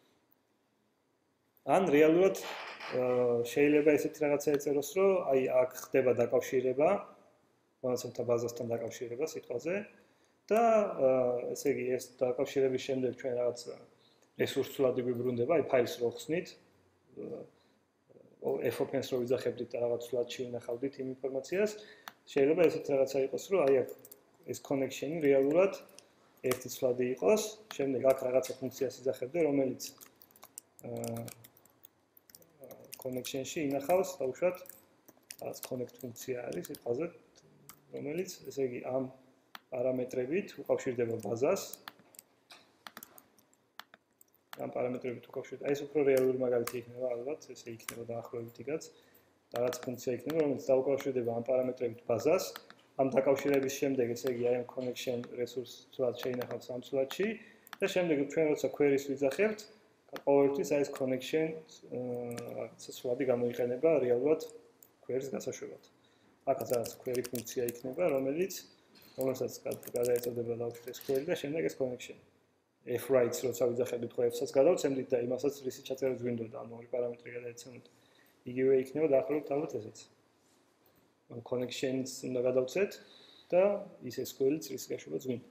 ან რეალურად შეიძლება ესეთი რაღაცა ეწეროს რომ აი აქ ხდება დაკავშირება მონაცემთა ბაზასთან დაკავშირება სიტყვაზე და ესე იგი ეს დაკავშირების შემდეგ ჩვენ რაღაც რესურსულად გვიბრუნდება აი ფაილს რო ხსნით f-opens რო ვიძახებდით და რაღაც სლადში ვინახავდით იმ ინფორმაციას შეიძლება ესეთი რაღაცა იყოს რომ აი აქ ეს connection-ი რეალურად ერთი სლადი იყოს შემდეგ აქ რაღაცა ფუნქციას იძახებდე რომელიც connection-ში ინახავს დავუშვათ რაღაც connect ფუნქცია არის სიტყვაზე რომელიც ესე იგი ამ პარამეტრებით უკავშირდება ბაზას ამ პარამეტრებით უკავშირდება ეს უფრო რეალური მაგალითი იქნება ალბათ ესე იქნება დაახლოებითაც რაღაც ფუნქცია იქნება რომელიც დაუკავშირდება ამ პარამეტრებით ბაზას ამ დაკავშირების შემდეგ ესე იგი აი ამ connection resource სლად შეინახავს ამ სლადში და შემდეგ ჩვენ როცა query-ს ვიძახებთ ყოველთვის აი ეს connection რაღაცა სლადი გამოიყენება რეალურად query-ს გასაშვებად აქაც რაღაც query ფუნქცია იქნება რომელიც რომელსაც გადაეწოდება დავუშვათ ეს query და შემდეგ ეს connection f-writes როცა ვიძახებთ ხო f-საც გადავცემდით და იმასაც რისი ჩაწერაც გვინდოდა ანუ ორი პარამეტრი გადაეცემოთ იგივე იქნება დაახლოებით ალბათ ესეც ამ connections უნდა გადავცეთ და ის ეს query-ც რისი გაშვებაც გვინდა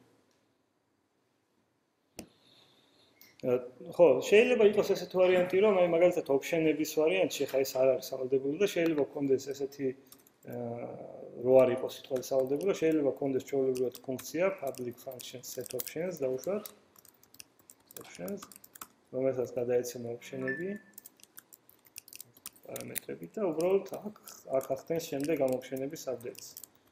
ხო შეიძლება იყოს ესეთი ვარიანტი რომ აი მაგალითად option-ების ვარიანტში ხა ეს არ არის სავალდებულო და შეიძლება გქონდეს ესეთი რო არ იყოს სიტყვაზე სავალდებულო შეიძლება გქონდეს ჩვეულებრივად ფუნქცია public function set options დავუშვათ options რომელსაც გადაეცემა option-ები პარამეტრები და უბრალოდ აქ აქ ახდენს შემდეგ ამ option-ების updates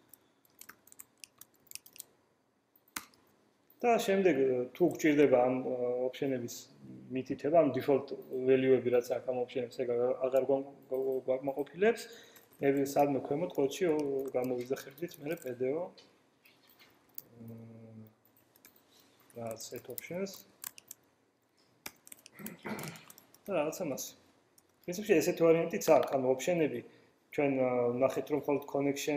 და შემდეგ თუ გჭირდება ამ option-ების მითითება ამ default value-ები რაც აქ ამ option-ებს ეგ აღარ გვაკმაყოფილებს მე სადმე ქვემოთ კოდში გამოვიძახებდით მე პედეო რა set options და რაღაცა მას პრინციპში ესეთი ვარიანტიც აქვს ანუ option-ები ჩვენ ნახეთ რომ მხოლოდ connection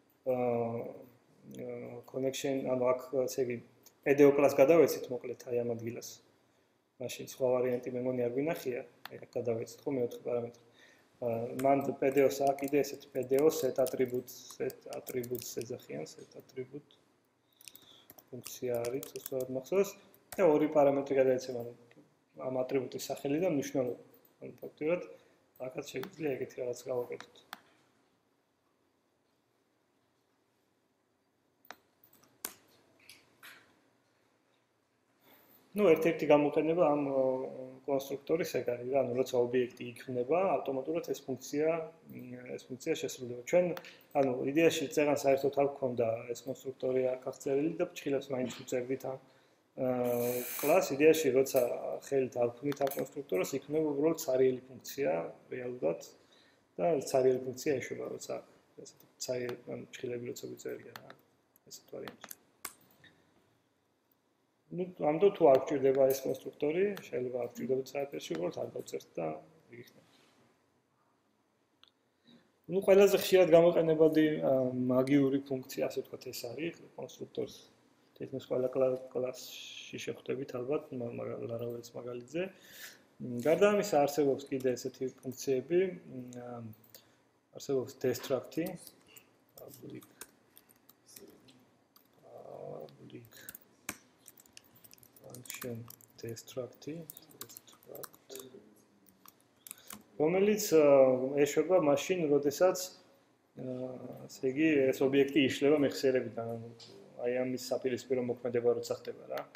connection ანუ აქ ესე იგი პედეო კლას გადავეცით მოკლედ აი ამ ადგილას მაშინ სხვა ვარიანტი მე მგონი არ გვინახია აი აქ გადავეცით ხო მეოთხე პარამეტრი მან პედეოს აქ კიდე ესეთი პედეო set attributes set attributes ეძახიან set attribute ფუნქცია არის უბრალოდ მახსოვს და ორი პარამეტრი გადაეცემა ამ ატრიბუტის სახელი და მნიშვნელობა ანუ ფაქტობრივად აქაც შეიძლება ეგეთი რაღაც გავაკეთოთ ну ერთ-ერთი გამოყენება ამ კონსტრუქტორის ეგ არის რა, ანუ როცა ობიექტი იქმნება, ავტომატურად ეს ფუნქცია ეს ფუნქცია შესრულდება. ჩვენ ანუ იდეაში წერან საერთოდ არ გქონდა ეს კონსტრუქტორი აქ აღწერილი და ფრჩხილებს მაინც უწერდით ამ კლას იდეაში როცა ხელით არ ვქმნით ამ კონსტრუქტორს, იქმნება უბრალოდ ცარიელი ფუნქცია რეალურად და ცარიელი ფუნქცია ეშვება, როცა ესეთი ცარიელი ანუ ფრჩხილები როცა ვიწერია რა, ესეთ ვარიანტში. ну ამდო თუ არ გჭირდება ეს კონსტრუქტორი, შეიძლება არ გჭირდებათ საერთოდ უბრალოდ არ დავწერთ და იქნება. ну ყველაზე ხშირად გამოყენებადი მაგიური ფუნქცია, ასე ვთქვათ, ეს არის კონსტრუქტორს თითქმის ყველა კლასში შეხვდებით ალბათ, ლარაველის მაგალითზე. გარდა ამისა არსებობს კიდე ესეთი ფუნქციები, არსებობს destruct-ი, public public function destruct-ი, destruct, რომელიც ეშვება მაშინ, როდესაც ესე იგი ეს ობიექტი იშლება მეხსიერებიდან, აი ამის საპირისპირო მოქმედება როცა ხდება რა.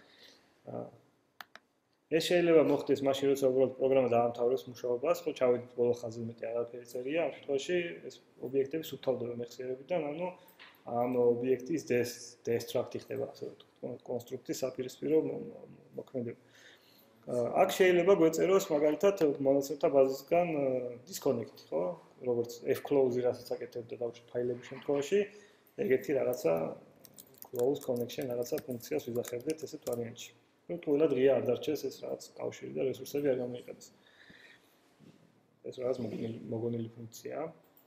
ეს შეიძლება მოხდეს მაშინ, როცა უბრალოდ პროგრამა დაამთავრებს მუშაობას, ხო, ჩავედით ბოლო ხაზზე მეტი აღარაფერი წერია, ამ შემთხვევაში ეს ობიექტები სუფთავდება მეხსიერებიდან, ანუ ამ ობიექტის destruct-ი ხდება, ასე ვთქვათ, კონსტრუქტის საპირისპირო მოქმედება. აქ შეიძლება გვეწეროს მაგალითად მონაცემთა ბაზისგან disconnect, ხო? როგორც fclose-ი რასაც აკეთებდა დავუშვი ფაილების შემთხვევაში, ეგეთი რაღაცა close connection რაღაცა ფუნქციას ვიზახებდეთ ესეთ ვარიანტში. ნუ თულა დღეა არ დარჩეს ეს რაღაც კავშირი და რესურსები არ გამოიყენეს. ეს რაღაც მოგონილი ფუნქციაა.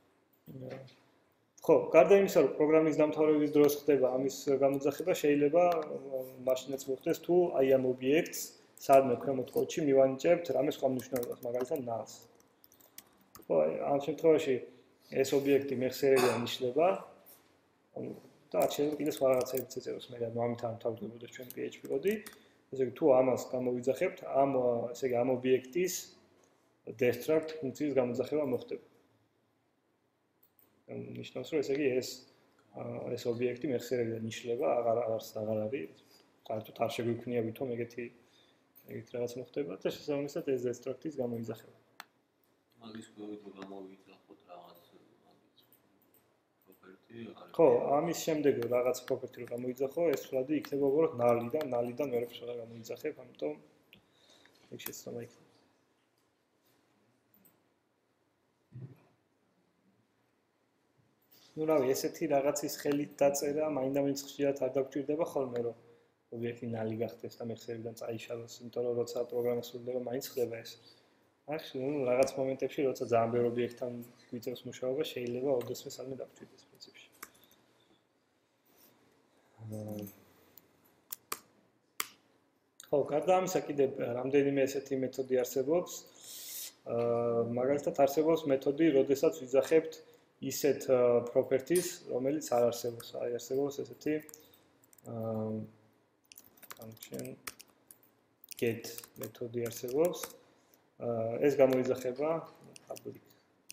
ხო, გარდა იმისა, რომ პროგრამის დამთავრების დროს ხდება ამის გამოძახება, შეიძლება მაშინაც მოხდეს თუ აი ამ ობიექტს სადმე ქვემოთ კოდში მივანიჭებთ რამე სხვა მნიშვნელობას, მაგალითად null-ს. ხო, ამ შემთხვევაში ეს ობიექტი მეხსიერებიდან იშლება. და შეიძლება კიდე სხვა რაღაცებიც ეწეროს, მე რა ამით არ თავდებოდეს ჩვენ P H P კოდი. ესე იგი თუ ამას გამოვიძახებთ, ამ ესე იგი ამ ობიექტის destruct ფუნქციის გამოძახება მოხდება. ნიშნავს, რომ ესე იგი ეს ეს ობიექტი მეხსიერებიდან იშლება, აღარ არს აღარ არის. საერთოდ არ შეგვიქმნია ვითომ ეგეთი ეგეთი რაღაც მოხდება და შესაბამისად ეს destruct-ის გამოიძახება. მაგის ქვევით რომ გამოვიძახოთ რაღაც property არის. ხო, ამის შემდეგ რაღაც property რომ გამოიძახო, ეს თვლადი იქნება უბრალოდ null-ი და null-იდან ვერ შეიძლება გამოიძახებ, ამიტომ ეგ შეცდომა იქნება. ნუ რავი, ესეთი რაღაცის ხელით დაწერა, მაინდა-მაინც ხშირად არ დაგჭირდება ხოლმე, რომ ობიექტი null-ი გახდეს და მეხსიერებიდან წაიშალოს, იმიტომ რომ როცა პროგრამა სრულდება, მაინც ხდება ეს. აქ ნუ რაღაც მომენტებში, როცა ძალიან ბევრ ობიექტთან გვიწევს მუშაობა, შეიძლება ოდესმე სადმე დაგჭირდეს პრინციპში. ხო, გარდა ამისა კიდე რამდენიმე ესეთი მეთოდი არსებობს. მაგალითად არსებობს მეთოდი, როდესაც ვიძახებთ ისეთ properties, რომელიც არ არსებობს. აი არსებობს ესეთი function get მეთოდი არსებობს. ეს გამოიძახება public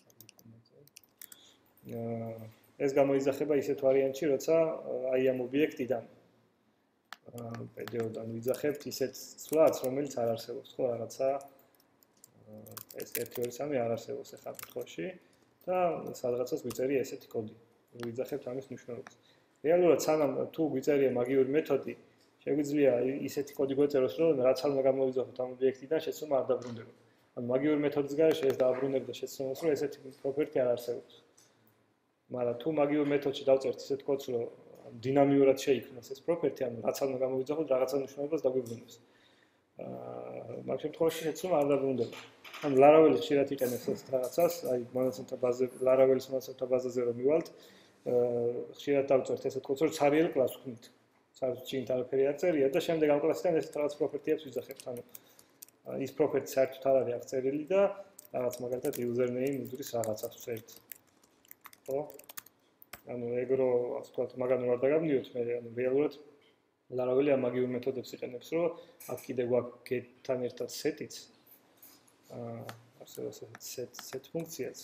ეს გამოიძახება ისეთ ვარიანტში, როცა აი ამ ობიექტიდან პედეოდან ვიძახებთ ისეთ ცვლადს, რომელიც არ არსებობს, ხო, რაღაცა ეს ერთი ორი სამი არ არსებობს ახლა შემთხვევაში და სადღაცას გვიწერია ესეთი კოდი. ვიძახებთ ამის მნიშვნელობას. რეალურად სანამ თუ გვიწერია მაგიური მეთოდი, შეგვიძლია ისეთი კოდი გვეწეროს, რომ რაც არ გამოვიძახოთ ამ ობიექტიდან, შეცდომა არ დაბრუნდება. ან მაგიური მეთოდის გარეშე ეს დააბრუნებდა შეცდომას, რომ ესეთი property არ არსებობს. მაგრამ თუ მაგიურ მეთოდში დავწერთ ისეთ კოდს, რომ დინამიურად შეიქმნას ეს property, ანუ რაც არ გამოვიძახოთ, რაღაცა მნიშვნელობას დაგვიბრუნებს. აა მაგ შემთხვევაში შეცდომა არ დაბრუნდება. ანუ Laravel ხშირად იყენებს ეს რაღაცას, აი მონაცემთა ბაზაზე, Laravel-ის მონაცემთა ბაზაზე რომ მივალთ, აა ხშირად დავწერთ ესეთ კოდს, რომ ცარიელ კლასს ვქმნით. საერთოდ შინ არაფერი არ წერია და შემდეგ ამ კლასიდან ეს რაღაც property-ებს ვიძახებთ, ანუ ის property საერთოდ არ არის აღწერილი და რაღაც მაგალითად username უდრის რაღაცას ვწერთ. ხო? ანუ ეგ რო ასე ვთქვათ, მაგან ვარ დაგაბნიოთ მე, ანუ რეალურად Laravel-ი ამ მაგიურ მეთოდებს იყენებს, რომ აქ კიდე გვაქვს get-თან ერთად set-იც. აა არსებობს set set ფუნქციაც.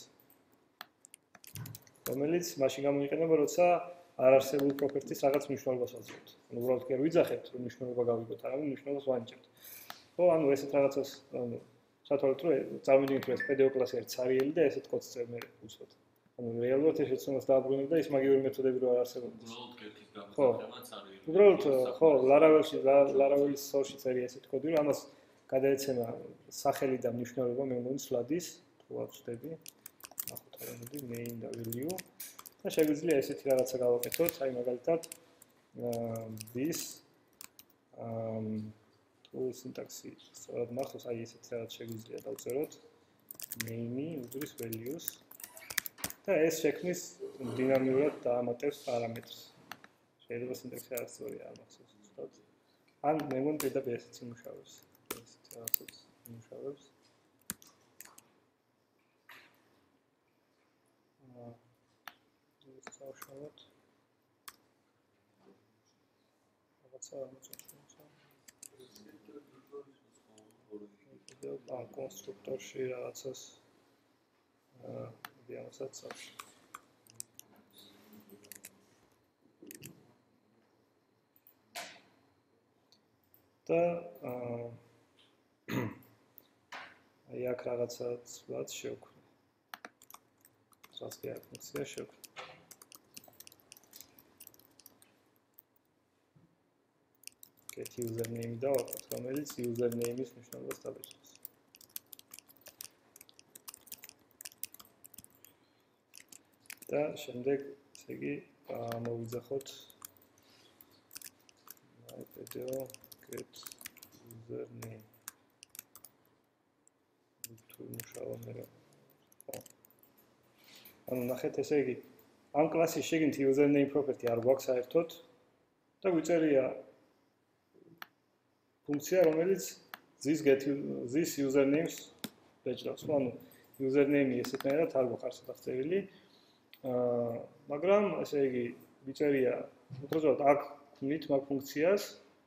რომელიც მაშინ გამოიყენება, როცა არ არსებულ property-ს რაღაც მნიშვნელობას ვაძლევთ. ანუ უბრალოდ კი არ ვიძახებთ, რომ მნიშვნელობა გავიგოთ, არამედ მნიშვნელობას ვანიჭებთ. ხო, ანუ ესეთ რაღაცას, ანუ სათვალეთ რომ წარმოვიდგინეთ, რომ ეს პედეო კლასი არის ცარიელი და ესეთ კოდს წერ მე უცბად. ანუ რეალურად ეს შეცდომას დააბრუნებდა ის მაგიური მეთოდები რო არ არსებობდეს. უბრალოდ კეთის გამოძახება ცარიელი. უბრალოდ ხო, Laravel-ში, Laravel-ის source-ში წერია ესეთი კოდი, რომ ამას გადაეცემა სახელი და მნიშვნელობა მე მგონი სლადის, თუ ავწდები. ნახოთ რა მოდი main და value. და შეგვიძლია ესეთი რაღაცა გავაკეთოთ, აი მაგალითად this um თუ სინტაქსი სწორად მახსოვს, აი ესეთი რაღაც შეგვიძლია დავწეროთ main-ი უდრის values და ეს შექმნის დინამიურად დაამატებს პარამეტრს. შეიძლება სინტაქსი არ სწორი არ მახსოვს უბრალოდ. ან მე მგონი პირდაპირ ესეც იმუშავებს. ესეთი რაღაცაც იმუშავებს. ეს წავშალოთ. რაღაცა არ მოწონს. ამ კონსტრუქტორში რაღაცას აა დიამასაც აქვს. და აა აი აქ რაღაცაც ვაც შევქმნი. სასწია ფუნქცია შევქმნი. get username დავაკავთ, რომელიც username-ის მნიშვნელობას დაბეჭდავს. და შემდეგ, ესე იგი, მოვიძახოთ mypdo get username. თუ მუშაობ მე რა. ანუ ნახეთ, ესე იგი, ამ კლასის შეგნით username property არ გვაქვს საერთოდ და გვიწერია ფუნქცია, რომელიც this get this usernames ბეჭდავს. ანუ username-ი ესეთნაირად არ გვაქვს აღწერილი. აა მაგრამ ესე იგი ვიწერია უბრალოდ აქ ვნით მაგ ფუნქციას.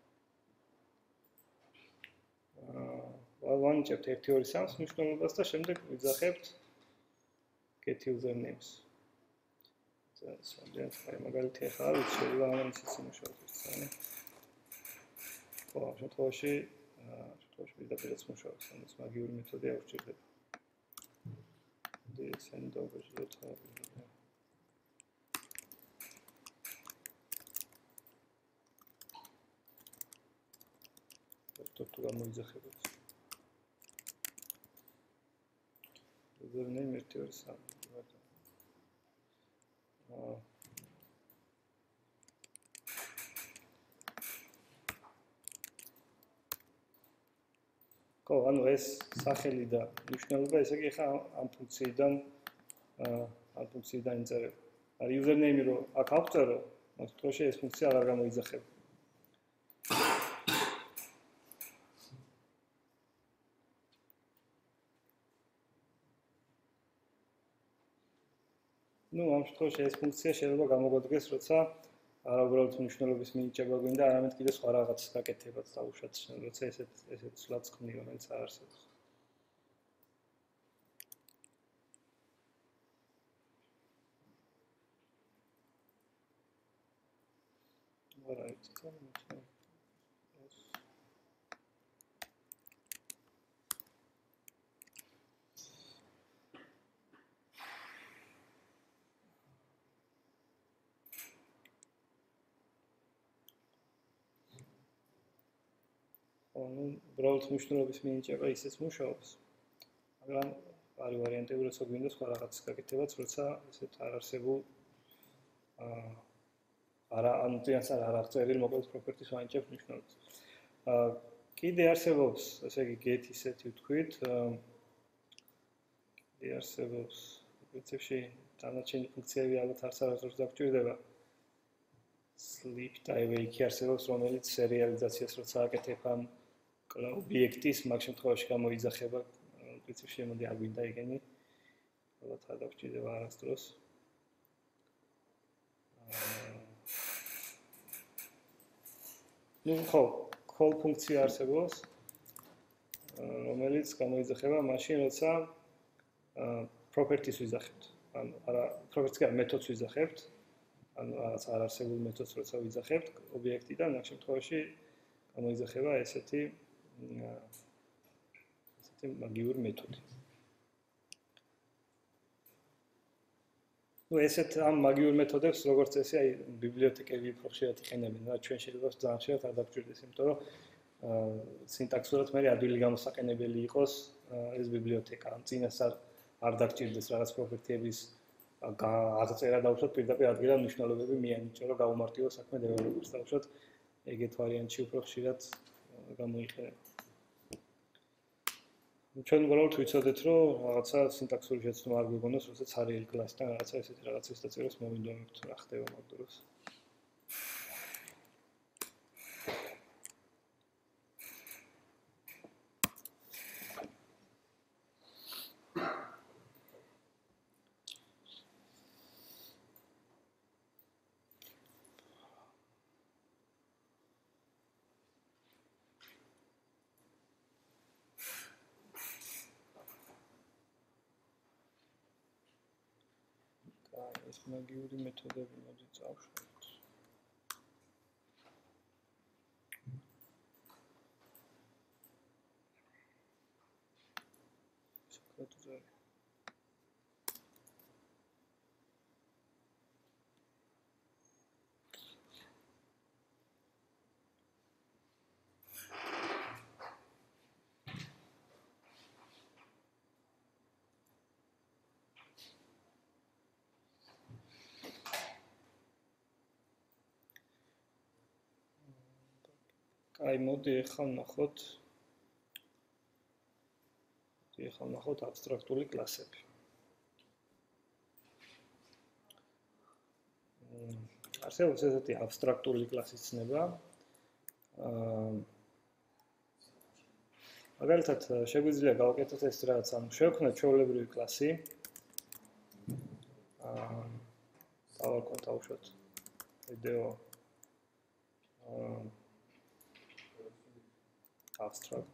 აა ვანიჭებთ ერთი ორი სამს მნიშვნელობას და შემდეგ ვიძახებთ get usernames. ეს ძალიან ხარ მაგალითი ახლა არ ვიცი, შეიძლება ამას იმუშავოს ძალიან. ხო, ამ შემთხვევაში, აა შემთხვევაში პირდაპირაც მუშაობს, ამას მაგიური მეთოდი არ გვჭირდება. ეს send over dot თუ გამოიძახებთ. username ერთი ორი სამი. აა ხო, ანუ ეს სახელი და მნიშვნელობა, ესე იგი ხა ამ ფუნქციიდან აა ამ ფუნქციიდან იწერება. არის username-ი რო აქ ავწერო, ამ შემთხვევაში ეს ფუნქცია აღარ გამოიძახება. ну, ამ შემთხვევაში ეს ფუნქცია შეიძლება გამოგვადგეს, როცა არა უბრალოდ მნიშვნელობის მინიჭება გვინდა, არამედ კიდე სხვა რაღაც გაკეთებაც დაუშვათ, როცა ესეთ ესეთ სლაც ქმნი, რომელიც არ არსებობს. არა, ეს თამაშია. ну, უბრალოდ მნიშვნელობის მინიჭება ისეც მუშაობს. მაგრამ არის ვარიანტები, როცა გვინდა სხვა რაღაცის გაკეთებაც, როცა ესეთ არ არსებულ აა არა ან წინას არ აღწერილი მოკლედ property-ს ვანიჭებთ მნიშვნელობას. აა კიდე არსებობს, ესე იგი get ისეთი ვთქვით, კიდე არსებობს პრინციპში დანარჩენი ფუნქციები ალბათ არც არასდროს დაგვჭირდება. sleep tie-wake არსებობს, რომელიც სერიალიზაციას როცა აკეთებ ამ ობიექტის მაგ შემთხვევაში გამოიძახება, პრინციპში მოდი არ გვინდა იგენი. ალბათ არ დაგვჭირდება არასდროს. ну, ხო, call ფუნქცია არსებობს, რომელიც გამოიძახება მაშინ, როცა properties ვიძახებთ. ანუ არა, properties-ს კი მეთოდს ვიძახებთ. ანუ რაღაც არ არსებულ მეთოდს როცა ვიძახებთ ობიექტიდან, ამ შემთხვევაში გამოიძახება ესეთი ესეთი მაგიური მეთოდი. ну, ესეთ ამ მაგიურ მეთოდებს როგორც წესი, აი ბიბლიოთეკები უფრო ხშირად იყენებენ, რა ჩვენ შეიძლება ძალიან ხშირად არ დაგვჭირდეს, იმიტომ რომ სინტაქსურად მე ადვილი გამოსაყენებელი იყოს ეს ბიბლიოთეკა. ამ წინასწარ არ დაგვჭირდეს რაღაც პროპერტიების აღწერა დავუშვათ პირდაპირ ადგილად მნიშვნელობები მიანიჭო, რომ გაუმარტივო საქმე დეველოპერს დავუშვათ ეგეთ ვარიანტში უფრო ხშირად გამოიყენება. ჩვენ უბრალოდ ვიცოდეთ, რომ რაღაცა სინტაქსური შეცდომა არ გვეგონოს, როდესაც არის კლასთან რაღაცა ესეთი რაღაცის დაწერას მოვინდომებთ, რა ხდება მაგ დროს. ეს მაგიური მეთოდები მოდი წავშალოთ. საკუთრე აი მოდი ახლა ვნახოთ ახლა ვნახოთ აბსტრაქტული კლასები. არსებობს ესეთი აბსტრაქტული კლასის ცნება. აა მაგალითად შეგვიძლია გავაკეთოთ ეს რაღაც, ანუ შევქმნათ ჩვეულებრივი კლასი. აა დავარქვათ თავშოთ ვიდეო აა abstract.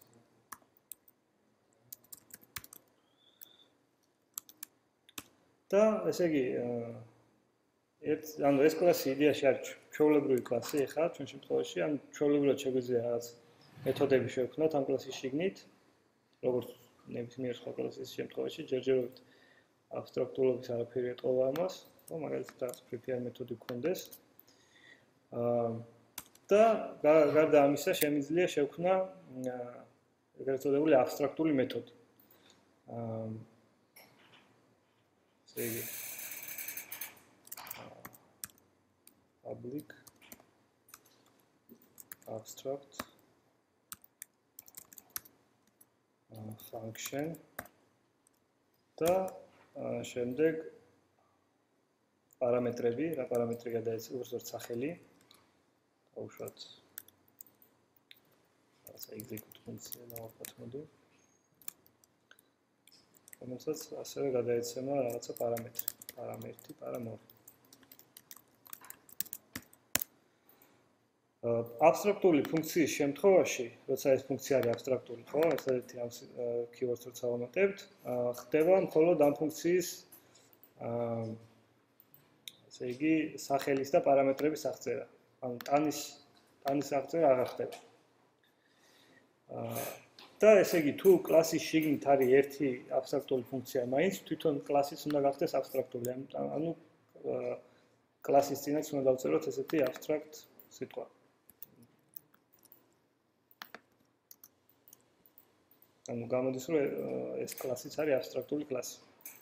და ესე იგი ერთ ანუ ეს კლასი იდეაში არის ჩვეულებრივი კლასი ხა ჩვენ შემთხვევაში ან ჩვეულებრივად შეგვიძლია რაღაც მეთოდები შევქმნათ ამ კლასის შიგნით როგორც ნებისმიერ სხვა კლასის შემთხვევაში ჯერჯერობით აბსტრაქტულობის არაფერი ეტყობა ამას ხო მაგალითად რაღაც prepare მეთოდი გქონდეს აა და გარდა ამისა შემიძლია შევქმნა ეგრეთ წოდებული აბსტრაქტული მეთოდი. აა ესე იგი public abstract function და შემდეგ პარამეტრები, რა პარამეტრი გადაეცა უბრალოდ სახელი აუშვათ რაღაცა execute ფუნქცია დავარქვათ მოდი რომელსაც ასევე გადაეცემა რაღაცა პარამეტრი პარამეტრი პარამორი აბსტრაქტული ფუნქციის შემთხვევაში როცა ეს ფუნქცია არის აბსტრაქტული ხო ეს ერთი ამ keyword-ს როცა ვამატებთ ხდება მხოლოდ ამ ფუნქციის ესე იგი სახელის და პარამეტრების აღწერა ანუ ტანის ტანის აღწერა აღარ ხდება. აა და ესე იგი თუ კლასის შიგნით არის ერთი აბსტრაქტული ფუნქცია, მაინც თვითონ კლასიც უნდა გახდეს აბსტრაქტული. ანუ კლასის წინაც უნდა დავწეროთ ესეთი abstract სიტყვა. ანუ გამოდის რომ ეს კლასიც არის აბსტრაქტული კლასი.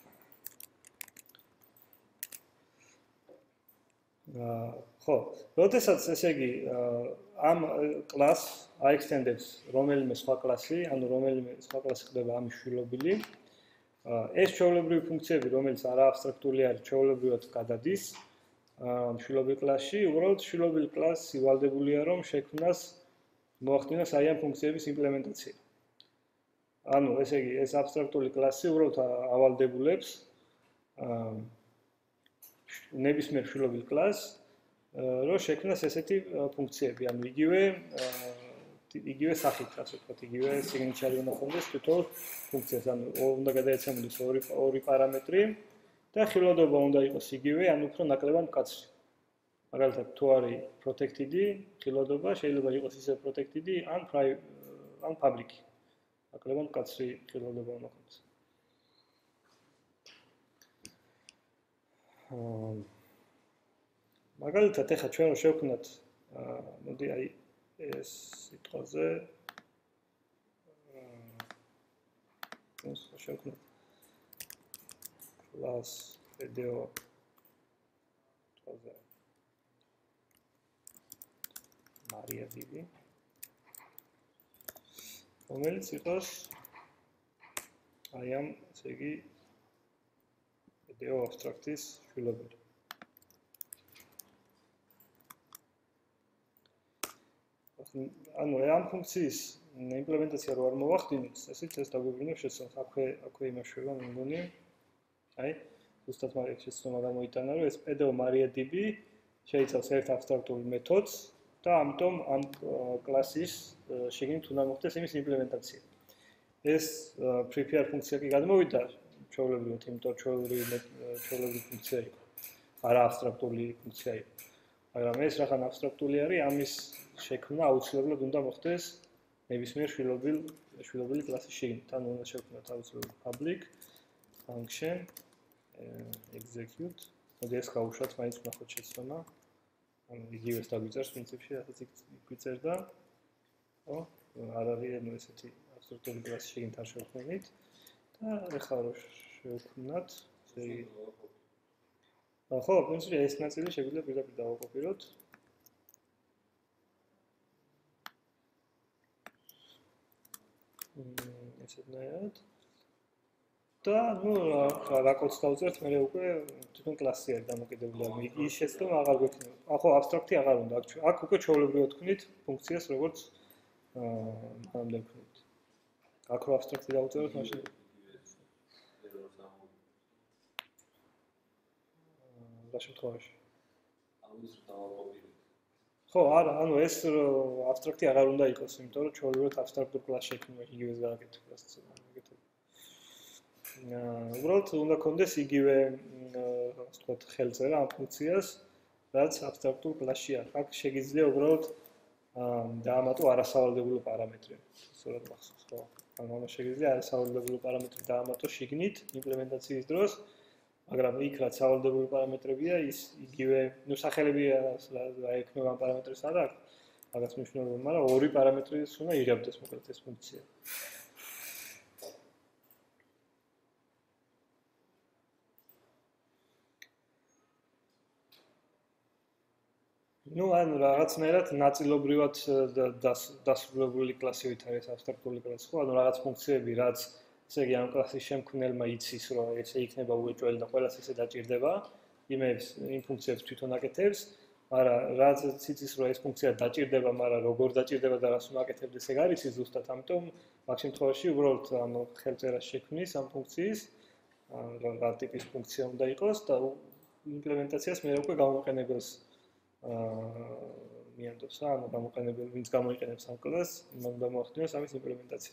აა ხო, როდესაც ესე იგი ამ კლასს აექსტენდებს რომელიმე სხვა კლასი, ანუ რომელიმე სხვა კლასი ხდება ამის შვილობილი, ეს ჩვეულებრივი ფუნქციები, რომელიც არა აბსტრაქტული არის, ჩვეულებრივად გადადის ამ შვილობილ კლასში, უბრალოდ შვილობილი კლასი ვალდებულია რომ შექმნას მოახდინოს აი ამ ფუნქციების იმპლემენტაცია. ანუ ესე იგი ეს აბსტრაქტული კლასი უბრალოდ ავალდებულებს აა ნებისმიერ შვილობილ კლასს რომ შექმნას ესეთი ფუნქციები, ანუ იგივე იგივე სახით, ასე ვთქვათ, იგივე signature უნდა ჰქონდეს თვითონ ფუნქციას, ანუ უნდა გადაეცემოდეს ორი ორი პარამეტრი და ხილვადობა უნდა იყოს იგივე, ან უფრო ნაკლებად მკაცრი. მაგალითად, თუ არის protected-ი, ხილვადობა შეიძლება იყოს ისე protected-ი, ან ან public-ი. ნაკლებად მკაცრი ხილვადობა უნდა ჰქონდეს. აა მაგალითად ეხლა ჩვენ შევქმნათ მოდი აი ეს სიტყვაზე აა ეს შევქმნათ class video სიტყვაზე MariaDB რომელიც იყოს აი ამ ესე იგი video abstract-ის შვილობილი ანუ ამ ფუნქციის იმპლემენტაცია რო არ მოვახდინოთ, ესეც ეს დაგვიბრუნებს შესაძლოა. აქვე აქვე იმაშვება მე მგონი. აი, ზუსტად მაგ შეცდომა გამოიტანა, რომ ეს pedo MariaDB შეიცავს ერთ აბსტრაქტულ მეთოდს და ამიტომ ამ კლასის შიგნით უნდა მოხდეს იმის იმპლემენტაცია. ეს prepare ფუნქცია კი გადმოვიდა ჩვეულებრივად, იმიტომ ჩვეულებრივი ჩვეულებრივი ფუნქცია იყო. არა აბსტრაქტული ფუნქცია იყო. მაგრამ ეს რაღაც აბსტრაქტული არის, ამის შექმნა აუცილებლად უნდა მოხდეს ნებისმიერ შვილობილ შვილობილი კლასის შიგნით. ანუ უნდა შევქმნათ აუცილებლად public function execute. მოდი ეს გავუშვათ, მაინც ვნახოთ შეცდომა. ანუ იგივეს დაგვიწერს პრინციპში, რასაც იგვიწერდა. ხო, არ არის ანუ ესეთი აბსტრაქტული კლასის შიგნით არ შევქმნით. და ეხლა რო შევქმნათ, ხო, პრინციპში ეს ნაწილი შეგვიძლია პირდაპირ დავაკოპიროთ. ესეთნაირად. და ნუ რა კოდს დავწერთ, მე უკვე თვითონ კლასი არის დამოკიდებული ამ ის შეცდომა აღარ გვექნება. ახო აბსტრაქტი აღარ უნდა. აქ უკვე ჩვეულებრივად ვქნით ფუნქციას, როგორც აა ამ დავქნით. აქ რო აბსტრაქტი დავწეროთ, მაშინ რა შემთხვევაში? ამის დავაკოპიროთ. ხო, არა, ანუ ეს აბსტრაქტი აღარ უნდა იყოს, იმიტომ რომ ჩვეულებრივად აბსტრაქტულ კლასს შექმნა იგივეს გააკეთებ კლასს. აა, უბრალოდ უნდა კონდეს იგივე, ასე ვთქვათ, ხელწერა ამ ფუნქციას, რაც აბსტრაქტულ კლასში არის. აქ შეგიძლია უბრალოდ აა დაამატო არასავალდებულო პარამეტრები. სწორად მახსოვს, ხო? ანუ ამას შეგიძლია არასავალდებულო პარამეტრი დაამატო შიგნით იმპლემენტაციის დროს. მაგრამ იქ რაც სავალდებულო პარამეტრებია, ის იგივე, ნუ სახელები რა ექნება ამ პარამეტრის არა აქვს, რაღაც მნიშვნელობა, მაგრამ ორი პარამეტრის უნდა იღებდეს მოკლედ ეს ფუნქცია. ნუ ანუ რაღაცნაირად ნაწილობრივად დასრულებული კლასივით არის აბსტრაქტული კლასი, ხო? ანუ რაღაც ფუნქციები, რაც ესე იგი ამ კლასის შემქმნელმა იცის, რომ ესე იქნება უეჭველი და ყველას ესე დაჭირდება, იმებს იმ ფუნქციებს თვითონ აკეთებს, მაგრამ რაც იცის, რომ ეს ფუნქცია დაჭირდება, მაგრამ როგორ დაჭირდება და რას უნდა აკეთებდეს, ეგ არის ზუსტად, ამიტომ მაგ შემთხვევაში უბრალოდ ამ ხელწერას შექმნის ამ ფუნქციის, რა ტიპის ფუნქცია უნდა იყოს და იმპლემენტაციას მე უკვე გამოყენებელს აა მიანდობს, ანუ გამოყენებელი, ვინც გამოიყენებს ამ კლასს, იმან უნდა მოახდინოს ამის იმპლემენტაცია.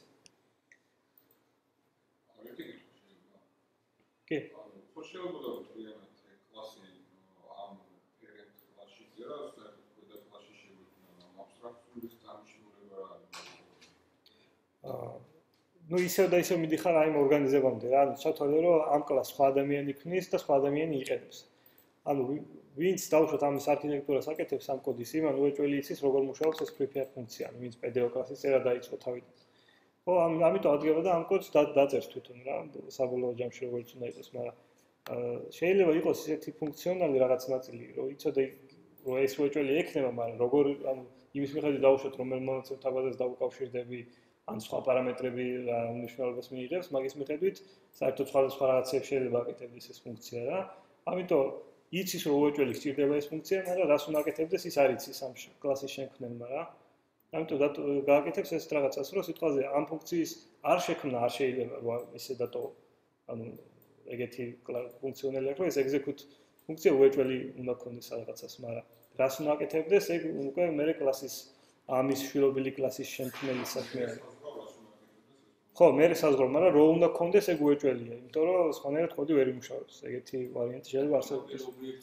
კი. ხო შეიძლება ვთქვათ კლასი ამ parent კლასში წერა, საერთოდ ქვედა კლასში შეგვიძლია ამ აბსტრაქტული სტამშურება რა არის. აა ნუ ისევ და ისევ მიდიხარ აი ამ ორგანიზებამდე რა, ანუ ჩათვალე რომ ამ კლასს სხვა ადამიანი ქმნის და სხვა ადამიანი იყენებს. ანუ ვინც დავუშვათ ამის არქიტექტურას აკეთებს ამ კოდის, იმან უეჭველი იცის როგორ მუშაობს ეს prepare ფუნქცია, ანუ ვინც პი დი ო კლასის წერა დაიწყო თავიდან. ხო, ამიტომ ადგება და ამ კოდს დაწერს თვითონ რა, საბოლოო ჯამში როგორც უნდა იყოს, მაგრამ შეიძლება იყოს ისეთი ფუნქციონალი რაღაც ნაწილი, რომ იცოდე რომ ეს უეჭველი ექნება, მაგრამ როგორ ანუ იმის მიხედვით დავუშვათ რომელ მონაცემთა ბაზას დაუკავშირდები, ან სხვა პარამეტრები რა მნიშვნელობას მიიღებს, მაგის მიხედვით საერთოდ სხვადასხვა რაღაცებს შეიძლება აკეთებდეს ეს ფუნქცია რა. ამიტომ იცის რომ უეჭველი გჭირდება ეს ფუნქცია, მაგრამ რას უნდა აკეთებდეს ის არ იცის ამ კლასის შემქმნელმა რა. ამიტომ გააკეთებს ეს რაღაცას, რომ სიტყვაზე ამ ფუნქციის არ შექმნა არ შეიძლება ისე დატო, ანუ ეგეთი ფუნქციონალი აქვს, ეს execute ფუნქცია უეჭველი უნდა ქონდეს რაღაცას, მაგრამ რას უნდა აკეთებდეს, ეგ უკვე მე კლასის ამის შვილობილი კლასის შემქმნელის საქმე არის. ხო, მე საზღვრო, მაგრამ რო უნდა ქონდეს ეგ უეჭველია, იმიტომ რომ სხვანაირად კოდი ვერ იმუშავებს. ეგეთი ვარიანტი შეიძლება არსებობს.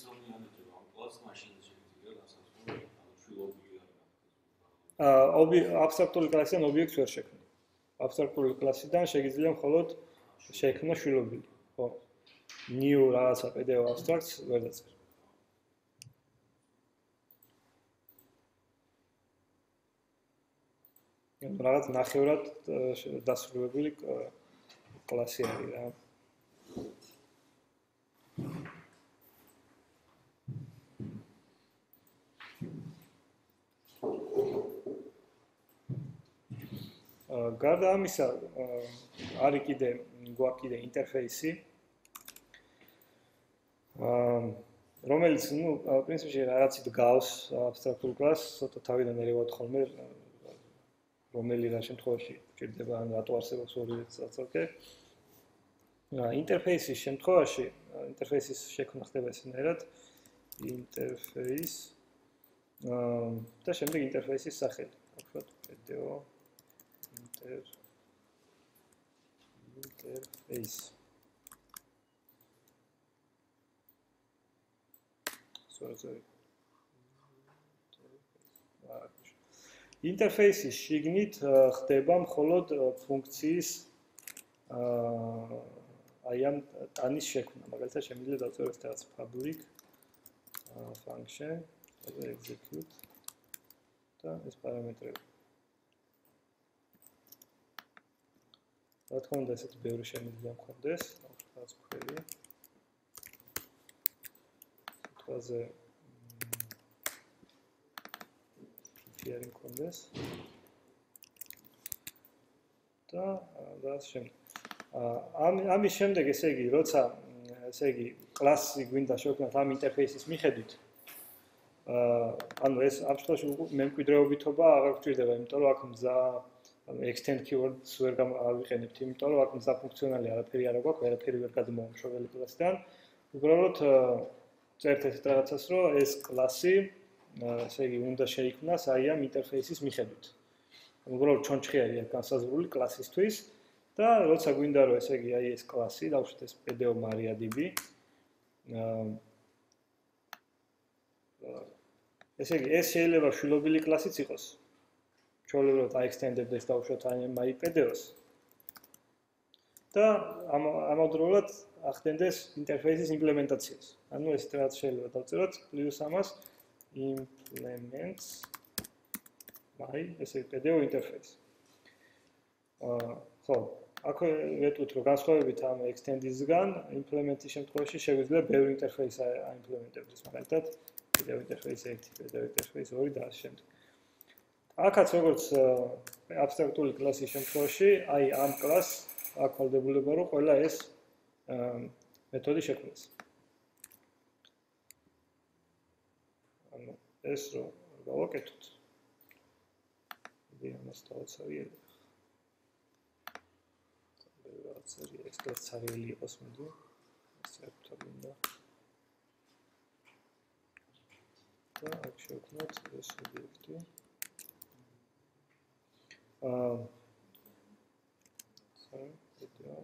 აა აბსტრაქტული კლასიდან ობიექტს ვერ შექმნა. აბსტრაქტული კლასიდან შეგიძლია მხოლოდ შექმნა შვილობილი. ხო. new რაღაცა პი დი ო abstracts ვერ დაწერთ. რაღაც ნახევრად დასრულებული კლასი არის რა. გარდა ამისა, არის კიდე გვაქვს კიდე ინტერფეისი. რომელიც, ну, პრინციპში რაღაცით გავს აბსტრაქტულ კლასს, ცოტა თავიდან ერევათ ხოლმე რომელი რა შემთხვევაში ჭირდება ან რატო არსებობს ორივე წაწალკე. ინტერფეისის შემთხვევაში, ინტერფეისის შექმნა ხდება ესენაირად, ინტერფეის და შემდეგ ინტერფეისის სახელი. ვთქვათ, პი დი ო ინტერფეის. სწორზე. ინტერფეისის შიგნით ხდება მხოლოდ ფუნქციის აი ამ ტანის შექმნა. მაგალითად შემიძლია დავწეროთ რაღაც public function და execute და ეს პარამეტრები. რა თქმა უნდა, ესეთი ბევრი შემიძლია მქონდეს, რაღაც ქვევრი. სიტყვაზე prefer მქონდეს. და და შემდეგ. ამ ამის შემდეგ ესე იგი, როცა ესე იგი კლასი გვინდა შევქმნათ ამ ინტერფეისის მიხედვით, ანუ ეს ამ შემთხვევაში მემკვიდრეობითობა აღარ გვჭირდება, იმიტომ რომ აქ მზა extend keyword-ს ვერ გავიყენებთ, იმიტომ რომ აქ მზა ფუნქციონალი არაფერი არ აქვს, ვერაფერი ვერ გადმოამშოველი კლასიდან. უბრალოდ წერთ ესეთ რაღაცას, რომ ეს კლასი ესე იგი უნდა შეიქმნას აი ამ ინტერფეისის მიხედვით. უბრალოდ ჩონჩხი არის აქ განსაზღვრული კლასისთვის და როცა გვინდა რომ ესე იგი აი ეს კლასი, დავუშვით ეს pdo mariadb. ესე იგი ეს შეიძლება შვილობილი კლასიც იყოს. ჩვეულებრივად აექსტენდებდეს დავუშვათ აი mypdo-ს. და ამავდროულად ახდენდეს ინტერფეისის იმპლემენტაციას. ანუ ეს რაღაც შეიძლება დავწეროთ პლუს ამას implements my ესე pdo interface. აა ხო, აქ ვეტყვით რომ განსხვავებით ამ extend-ისგან implement-ის შემთხვევაში შეგვიძლია ბევრი ინტერფეისი აიმპლემენტებდეს, მაგალითად pdo interface ერთი, pdo interface ორი და ასე შემდეგ. აქაც როგორც აბსტრაქტული კლასის შემთხვევაში, აი ამ კლასს აქვს ვალდებულება რომ ყველა ეს მეთოდი შექმნას. ანუ ეს რომ გავაკეთოთ. მე ამას დავაცავი ელე. ცერი ექსპერტ ცარიელი იყოს მოდი. ეს აკეთებინდა. და აქ შევქმნათ ეს ობიექტი. აა sorry, video.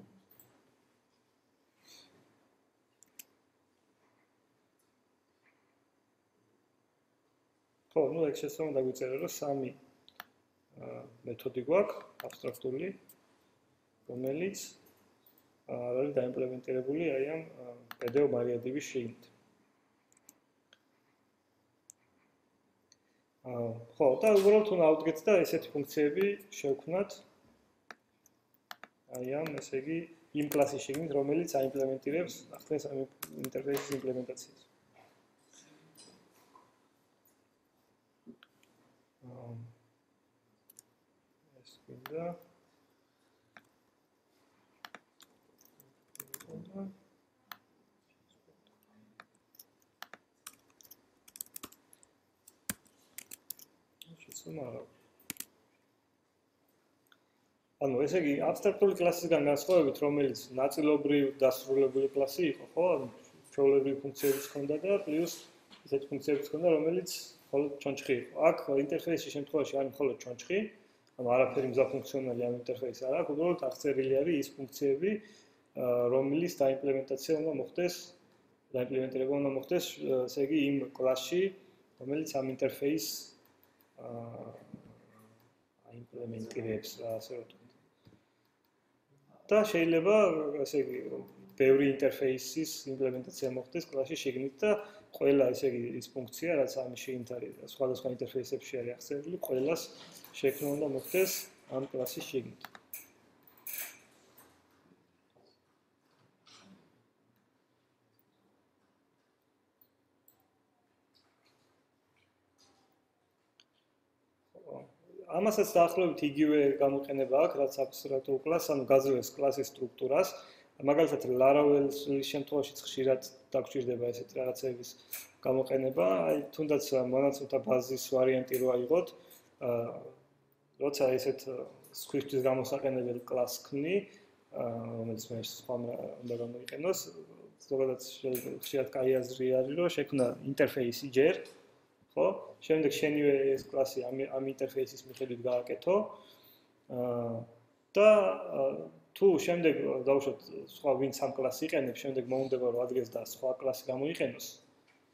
ხო, ნუ ეგ შესაძლოა დაგვიწერა რომ სამი მეთოდი გვაქვს აბსტრაქტული, რომელიც არ არის დაიმპლემენტირებული აი ამ pdo mariadb-ის შიგნით. აა ხო, და უბრალოდ უნდა ავდგეთ და ესეთი ფუნქციები შევქმნათ აი ამ ესე იგი იმ კლასის შიგნით, რომელიც აიმპლემენტირებს ახლა ამ ინტერფეისის იმპლემენტაციას. აა ეს გინდა შეცვალა. ანუ ესე იგი აბსტრაქტული კლასისგან განსხვავებით, რომელიც ნაწილობრივ დასრულებული კლასი იყო, ხო? ანუ ჩვეულებრივი ფუნქციებიც ჰქონდა და პლუს ესეთი ფუნქციებიც ჰქონდა, რომელიც მხოლოდ ჩონჩხი იყო. აქ ინტერფეისის შემთხვევაში არის მხოლოდ ჩონჩხი, ანუ არაფერი მზა ფუნქციონალი ამ ინტერფეისს არ აქვს, უბრალოდ აღწერილი არის ის ფუნქციები, რომლის დაიმპლემენტაცია უნდა მოხდეს, დაიმპლემენტირება უნდა მოხდეს, ესე იგი იმ კლასში, რომელიც ამ ინტერფეისს აიმპლემენტირებს, ასე რომ ვთქვათ. და შეიძლება, ესე იგი, ბევრი ინტერფეისის იმპლემენტაცია მოხდეს კლასში შიგნით და ყველა, ესე იგი, ის ფუნქცია, რაც ამის შიგნით არის, სხვადასხვა ინტერფეისებში არის აღწერილი, ყველას შექმნა უნდა მოხდეს ამ კლასის შიგნით. ამასაც დაახლოებით იგივე გამოყენება აქვს, რაც აბსტრაქტულ კლასს, ანუ გაძლევს კლასის სტრუქტურას. მაგალითად, Laravel-ის შემთხვევაშიც ხშირად დაგჭირდება ესეთი რაღაცების გამოყენება. აი, თუნდაც მონაცემთა ბაზის ვარიანტი რო აიღოთ, აა, როცა ესეთ Swift-ის გამოსაყენებელი კლასს ქმნი, რომელიც მე სხვა უნდა გამოიყენოს, ზოგადად ხშირად კაი აზრი არის, რომ შექმნა ინტერფეისი ჯერ ხო? შემდეგ შენივე ეს კლასი ამ ამ ინტერფეისის მიხედვით გააკეთო. აა და თუ შემდეგ დავუშვათ სხვა ვინც ამ კლასს იყენებს, შემდეგ მოუნდება რომ ადგეს და სხვა კლასი გამოიყენოს.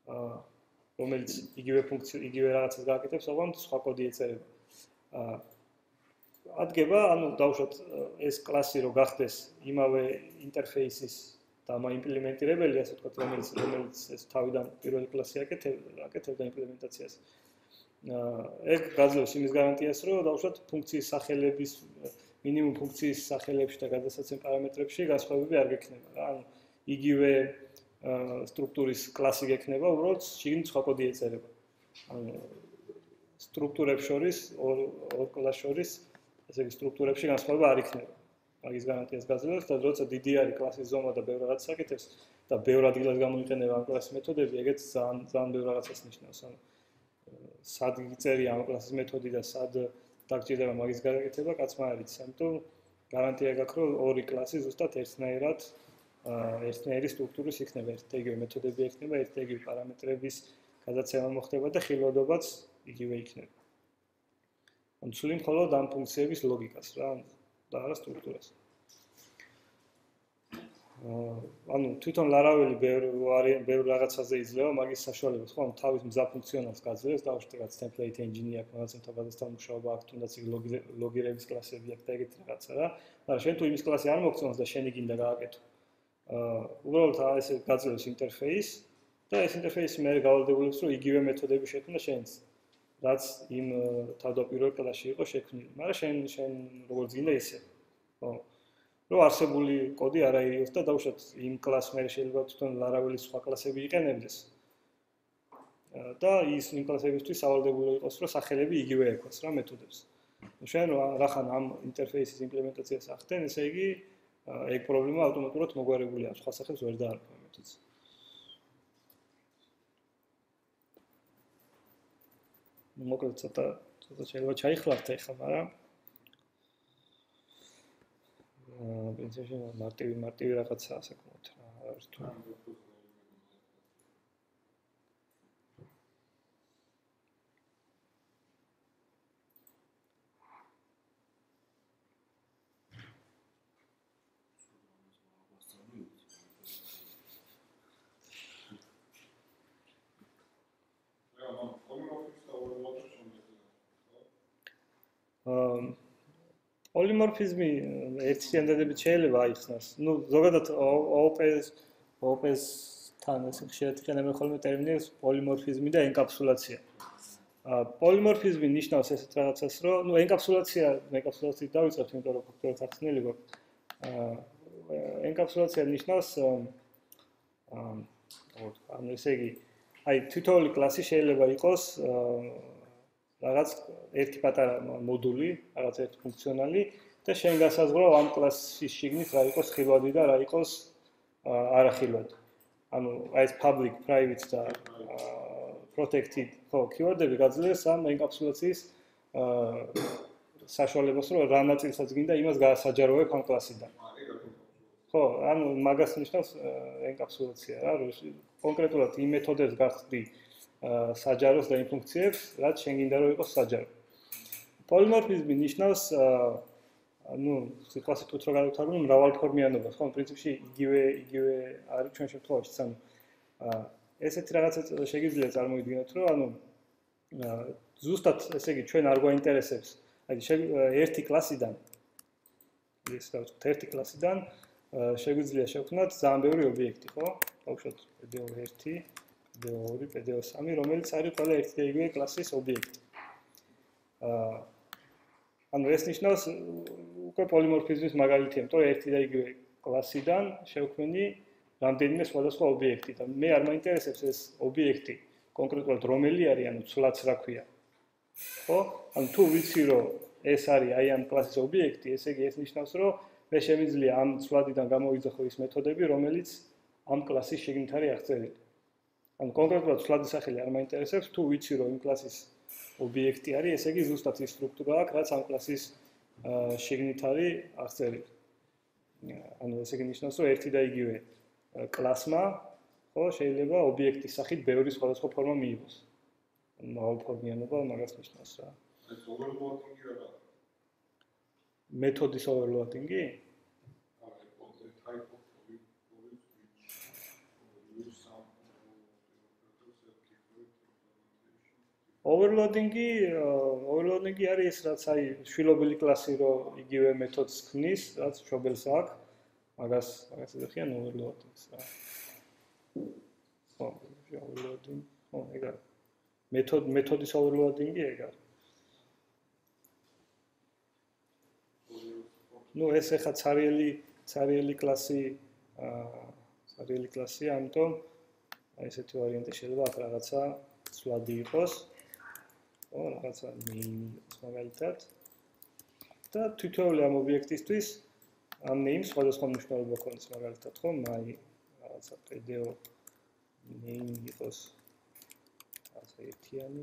აა რომელიც იგივე ფუნქცია, იგივე რაღაცას გააკეთებს, ოღონდ სხვა კოდი ეწერება. აა ადგება, ანუ დავუშვათ ეს კლასი რო გახდეს იმავე ინტერფეისის და მაიმპლემენტირებელი, ასე ვთქვათ, რომელიც რომელიც ეს თავიდან პირველი კლასი აკეთებდა, აკეთებდა იმპლემენტაციას. აა ეგ გაძლევს იმის გარანტიას, რომ დავუშვათ ფუნქციის სახელების მინიმუმ ფუნქციის სახელებში და გადასაცემ პარამეტრებში განსხვავებები არ გექნება რა. ანუ იგივე სტრუქტურის კლასი გექნება, უბრალოდ შიგნით სხვა კოდი ეწერება. ანუ სტრუქტურებს შორის, ორ ორ კლასს შორის, ესე იგი სტრუქტურებში განსხვავება არ იქნება. მაგის გარანტიას გაძლევს და როცა დიდი არის კლასის ზომა და ბევრ რაღაცას აკეთებს და ბევრ ადგილას გამოიყენება ამ კლასის მეთოდები, ეგეც ძალიან ძალიან ბევრ რაღაცას ნიშნავს. ანუ სად იწერია ამ კლასის მეთოდი და სად დაგჭირდება მაგის გადაკეთება, კაცმა არ იცის. ამიტომ გარანტია გაქვს, რომ ორი კლასი ზუსტად ერთნაირად ერთნაირი სტრუქტურის იქნება, ერთ და იგივე მეთოდები იქნება, ერთ და იგივე პარამეტრების გადაცემა მოხდება და ხილვადობაც იგივე იქნება. ანუ ცვლი მხოლოდ ამ ფუნქციების ლოგიკას რა და არა სტრუქტურას. ანუ თვითონ Laravel ბევრ ბევრ რაღაცაზე იძლევა მაგის საშუალებას, ხო, თავის მზა ფუნქციონალს გაძლევს, დავუშვათ რაღაც template engine აქვს, რაღაცებთან ბაზასთან მუშაობა აქვს, თუნდაც იგი ლოგირების კლასები აქვს და ეგეთი რაღაცა რა. მაგრამ შენ თუ იმის კლასი არ მოგწონს და შენი გინდა გააკეთო. აა უბრალოდ ესე გაძლევს ინტერფეისს და ეს ინტერფეისი მე გავალდებულებს, რომ იგივე მეთოდები შექმნა შენს, რაც იმ თავდაპირველ კლასში იყო შექმნილი. მაგრამ შენ შენ როგორც გინდა ისე. ხო. რომ არსებული კოდი არ აირიოს და დავუშვათ იმ კლასს მე შეიძლება თვითონ Laravel-ის სხვა კლასები იყენებდეს. და ის იმ კლასებისთვის სავალდებულო იყოს, რომ სახელები იგივე ექვას რა მეთოდებს. შენ რახან ამ ინტერფეისის იმპლემენტაციას ახდენ, ესე იგი ეგ პრობლემა ავტომატურად მოგვარებული აქვს, სხვა სახელს ვერ დაარქვა მეთოდს. მოკლედ ცოტა ცოტა შეიძლება ჩაიხლართ ეხლა, მაგრამ აა პრინციპში მარტივი მარტივი რაღაცაა საკმაოდ რა, არის თუ პოლიმორფიზმი ერთი სტანდარტებით შეიძლება აიხსნას. ნუ ზოგადად ოპეს ოპესთან ეს ხშირად იყენებენ ხოლმე ტერმინებს პოლიმორფიზმი და ენკაფსულაცია. პოლიმორფიზმი ნიშნავს ესეთ რაღაცას, რომ ნუ ენკაფსულაცია, ენკაფსულაციით დავიწყებთ, იმიტომ რომ ფაქტობრივად ახსნელი გვაქვს. ენკაფსულაცია ნიშნავს ანუ ესე იგი, აი თითოეული კლასი შეიძლება იყოს რაღაც ერთი პატარა მოდული, რაღაც ერთი ფუნქციონალი და შენ გასაზღვრავ ამ კლასის შიგნით რა იყოს ხილვადი და რა იყოს არახილვადი. ანუ აი ეს public, private და protected ხო, keyword-ები გაძლევს ამ ენკაფსულაციის საშუალებას, რომ რა ნაწილსაც გინდა იმას გაასაჯაროებ ამ კლასიდან. ხო, ანუ მაგას ნიშნავს ენკაფსულაცია რა, რომ კონკრეტულად იმ მეთოდებს გახდი საჯაროს და იმ ფუნქციებს, რაც შენ გინდა რომ იყოს საჯარო. პოლიმორფიზმი ნიშნავს ну, სიტყვას თუ რო გავთავაზობ, მრავალფორმიანობას, ხო, პრინციპში იგივე იგივე არის ჩვენ შემთხვევაში, ანუ ესეთი რაღაცა შეგიძლია წარმოვიდგინოთ, რომ ანუ ზუსტად, ესე იგი, ჩვენ არ გვაინტერესებს, აი ერთი კლასიდან ეს რა ვთქვათ, ერთი კლასიდან შეგვიძლია შევქმნათ ძალიან ბევრი ობიექტი, ხო? ბავშვად, პი დი ო ერთი, პი დი ო ორი, პი დი ო სამი, რომელიც არის ყველა ერთი და იგივე კლასის ობიექტი. აა ანუ ეს ნიშნავს უკვე პოლიმორფიზმის მაგალითია, იმიტომ რომ ერთი და იგივე კლასიდან შევქმნი რამდენიმე სხვადასხვა ობიექტი და მე არ მაინტერესებს ეს ობიექტი კონკრეტულად რომელი არის, ანუ ცვლაც რა ქვია. ხო? ანუ თუ ვიცი რომ ეს არის აი ამ კლასის ობიექტი, ესე იგი ეს ნიშნავს რომ მე შემიძლია ამ ცვლადიდან გამოვიძახო ის მეთოდები, რომელიც ამ კლასის შიგნით არის აღწერილი. ანუ კონკრეტულად ცვლადის სახელი არ მაინტერესებს, თუ ვიცი რომ იმ კლასის ობიექტი არის, ესე იგი ზუსტად ის სტრუქტურა აქვს, რაც ამ კლასის შიგნით არის აღწერილი. ანუ ესე იგი ნიშნავს, რომ ერთი და იგივე კლასმა, ხო, შეიძლება ობიექტის სახით ბევრი სხვადასხვა ფორმა მიიღოს. მრავალფორმიანობა მაგას ნიშნავს რა. ეს overloading-ი რა? მეთოდის overloading-ი? overloading-ი overloading-ი არის ის, რაც აი შვილობილი კლასი რო იგივე მეთოდს ქმნის, რაც მშობელს აქვს, მაგას მაგას ეძახიან overloading-ს რა. ხო, overloading, ხო, ეგ არის. მეთოდ მეთოდის overloading-ი ეგ არის. ну ეს ახლა царიელი царიელი კლასი აა царიელი კლასია, ამიტომ აი ესეთი ვარიანტი შეიძლება აქ რაღაცა სვლადი იყოს. ო, რაღაცა name იყოს მაგალითად. და თითოეული ამ ობიექტისთვის ამ name სხვადასხვა მნიშვნელობა ქონდეს მაგალითად, ხო? my რაღაცა pdo name იყოს ასე ერთიანი.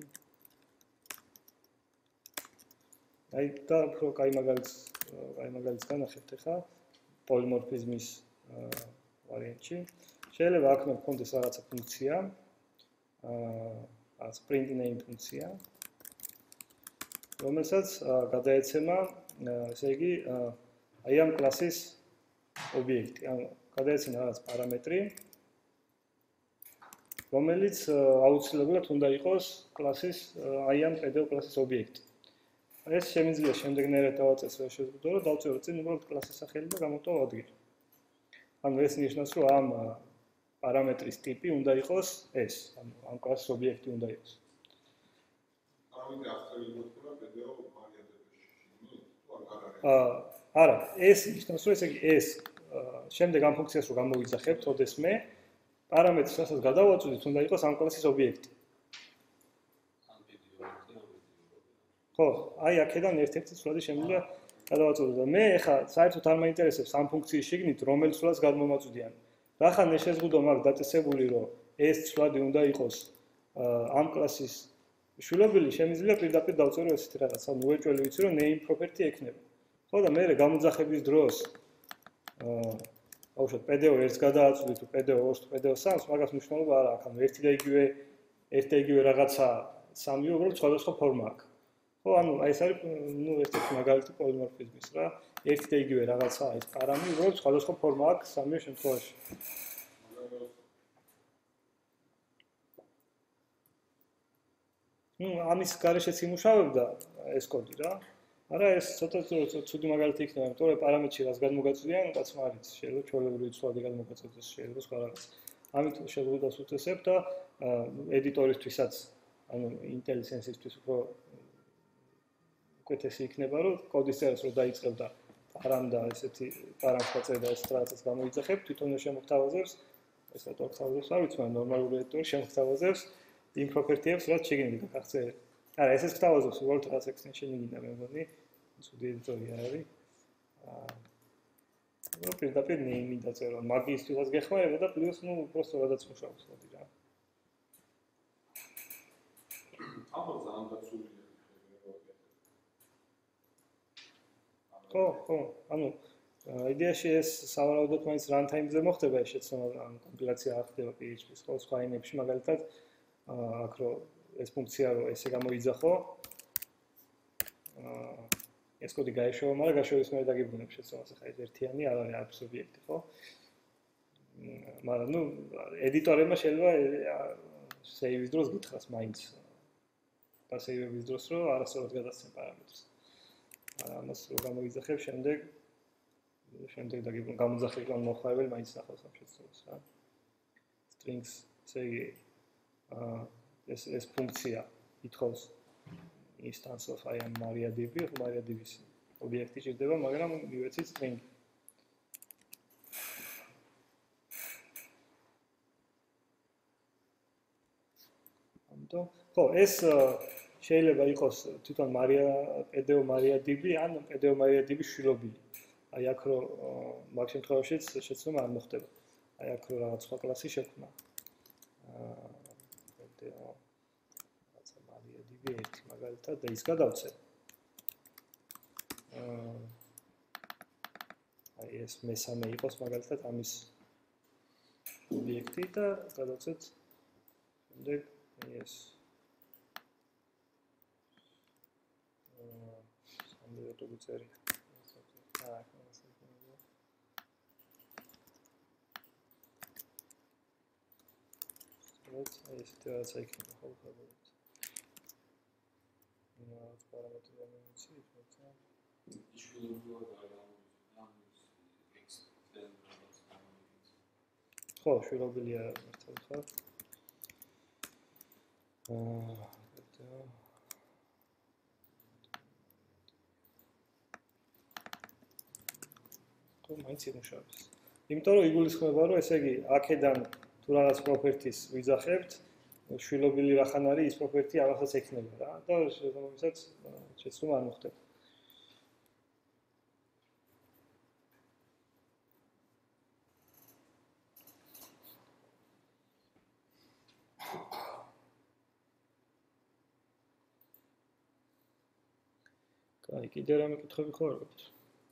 აი და უფრო კაი მაგალითს აი მაგალითს განახებთ ახლა პოლიმორფიზმის ვარიანტში. შეიძლება აქ მქონდეს რაღაცა ფუნქცია, აა print name ფუნქცია, რომელსაც გადაეცემა, ესე იგი, აი ამ კლასის ობიექტი, ანუ გადაეცემა რაღაც პარამეტრი, რომელიც აუცილებლად უნდა იყოს კლასის აი ამ pdo კლასის ობიექტი. ეს შემიძლია შემდეგნაირად დავაწესო ეს შეზღუდვა, რომ დავწერო წინ უბრალოდ კლასის სახელი და გამოვტოვო ადგილი. ანუ ეს ნიშნავს, რომ ამ პარამეტრის ტიპი უნდა იყოს ეს, ანუ ამ კლასის ობიექტი უნდა იყოს. პარამეტრი აღწერილი მოხდება pdo ვარიანტებში. თუ არ არის. აა, არა, ეს ნიშნავს, რომ ესე იგი ეს შემდეგ ამ ფუნქციას რო გამოვიძახებთ, ოდესმე პარამეტრის რასაც გადავაწვდით, უნდა იყოს ამ კლასის ობიექტი. ხო, აი აქედან ერთ-ერთი სვლადი შემიძლია გადავაწოდო და მე ახლა საერთოდ არ მაინტერესებს ამ ფუნქციის შიგნით რომელ სვლადს გადმომაწვდიან. რახან ეს შეზღუდვა მაქვს დაწესებული, რომ ეს სვლადი უნდა იყოს ამ კლასის შვილობილი, შემიძლია პირდაპირ დავწერო ესეთი რაღაც, ანუ უეჭველი ვიცი, რომ name property ექნება. ხო და მე გამოძახების დროს აა აუშვათ pdo ერთს გადააწვდით თუ pdo ორს თუ pdo სამს, მაგას მნიშვნელობა არ აქვს. ანუ ერთი და იგივე ერთი და იგივე რაღაცა სამი უბრალოდ სხვადასხვა ფორმა აქვს. ხო, ანუ აი ეს არის ნუ ერთ-ერთი მაგალითი პოლიმორფიზმის რა. ერთი და იგივე რაღაცა ეს პარამი უბრალოდ სხვადასხვა ფორმა აქვს სამივე შემთხვევაში. ნუ ამის გარეშეც იმუშავებდა ეს კოდი რა. არა ეს ცოტა ცუდი მაგალითი იქნება, იმიტომ რომ პარამეტრში რაც გადმოგაწვდიან, რაც მარიც შეიძლება ჩვეულებრივი სვლადი გადმოგაწვდეს, შეიძლება სხვა რაღაც. ამით შეგუძას უწესებ და ედიტორისთვისაც, ანუ ინტელიგენცისთვის უფრო უკეთესი იქნება, რომ კოდის წერას რო დაიწყებ და პარამ და ესეთი პარამს დაწერა და ეს რაღაცას გამოიძახებ, თვითონ შემოგთავაზებს, ეს რატო აღთავაზებს, არ ვიცი, მაგრამ ნორმალური ედიტორი შემოგთავაზებს იმ პროპერტიებს, რაც შეგინდი გაგახსენე. არა, ეს ეს გთავაზობს, უბრალოდ რაღაც extension-ი გინდა, მე მგონი, ცუდი ედიტორი არის. აა ნუ პირდაპირ name-ი დაწერო, მაგისთვისაც გეხმარება და პლუს ნუ უბრალოდ როდესაც მუშაობს მოდი რა. აბა ძალიან დაცულია. ხო, ხო, ანუ იდეაში ეს სავარაუდოდ მაინც runtime-ზე მოხდება ეს შეცდომა, ანუ კომპილაცია არ ხდება P H P-ს, ხო, სხვა ენებში მაგალითად აქ რო ეს ფუნქცია რო ესე გამოიძახო, აა ეს კოდი გაეშოვა, მაგრამ გაშოვის მერე დაგიბრუნებ შეცდომას, ახლა ეს ერთიანი არ არის არც ობიექტი, ხო? მაგრამ ნუ ედიტორებმა შეიძლება save-ის დროს გითხრას მაინც და save-ების დროს რო არასწორად გადასცენ პარამეტრს. ამას რო გამოიძახებ, შემდეგ შემდეგ დაგიბრუნებ გამოძახილი ან მოხარებელი მაინც ნახავს ამ შეცდომას რა. strings, ესე იგი აა ეს ეს ფუნქცია ითხოვს instance of I am MariaDB, MariaDB-ის ობიექტი ჭირდება, მაგრამ მივეცით string. ამიტომ ხო, ეს შეიძლება იყოს თვითონ Maria pdo MariaDB ან pdo MariaDB შვილობილი. აი აქ რო მაგ შემთხვევაშიც შეცდომა არ მოხდება. აი აქ რო რაღაც სხვა კლასი შექმნა. აა pdo რაცა MariaDB ერთი მაგალითად და ის გადავწერ. აა აი ეს მესამე იყოს მაგალითად ამის ობიექტი და გადავწეთ შემდეგ ეს ამბიოტო გწერია. აა ეს ეს თეატრა იქნება ხო ხალხო. რაღაც პარამეტრი არ მიცი, თუმცა ხო, შვილობილია მართალ ხარ. აა, და თუ მაინც იმუშავებს. იმიტომ რომ იგულისხმება, რომ ესე იგი, აქედან თუ რაღაც პროპერტის ვიძახებთ, შვილობილი რახან არის, ის პროპერტი რაღაცას ექნება რა და შესაბამისად შეცდომა არ მოხდება. კაი, კიდე რა მეკითხები ხო არ გაქვთ?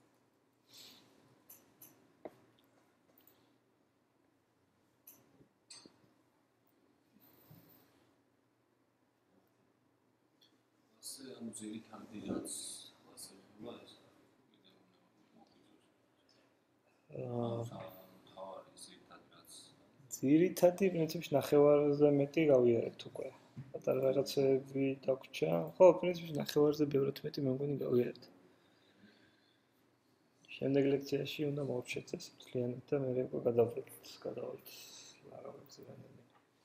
ასე ანუ ძირითადი რაც ასე ხება ეს აა თავარი ძირითადი რაც ძირითადი პრინციპში ნახევარზე მეტი გავიარეთ უკვე. პატარა რაღაცები დაგვრჩა. ხო, პრინციპში ნახევარზე ბევრად მეტი მე მგონი გავიარეთ. შემდეგ ლექციაში უნდა მოვჩეთ ეს მთლიანად და მე უკვე გადავწყვეტ, გადავალთ რაღაცებზე რამდენი.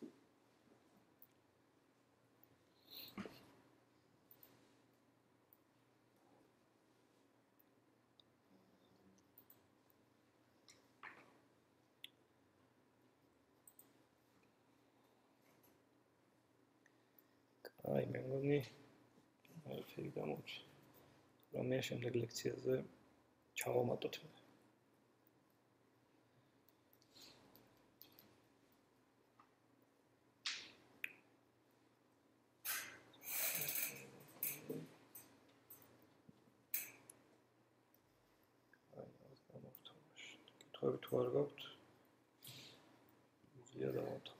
აი, მე მგონი არაფერი გამოვჩი. რომ მე შემდეგ ლექციაზე ჩავამატოთ მე. აი, ეს გამოვთვალე. კითხვები თუ არ გაქვთ? ზია დავამთავრე.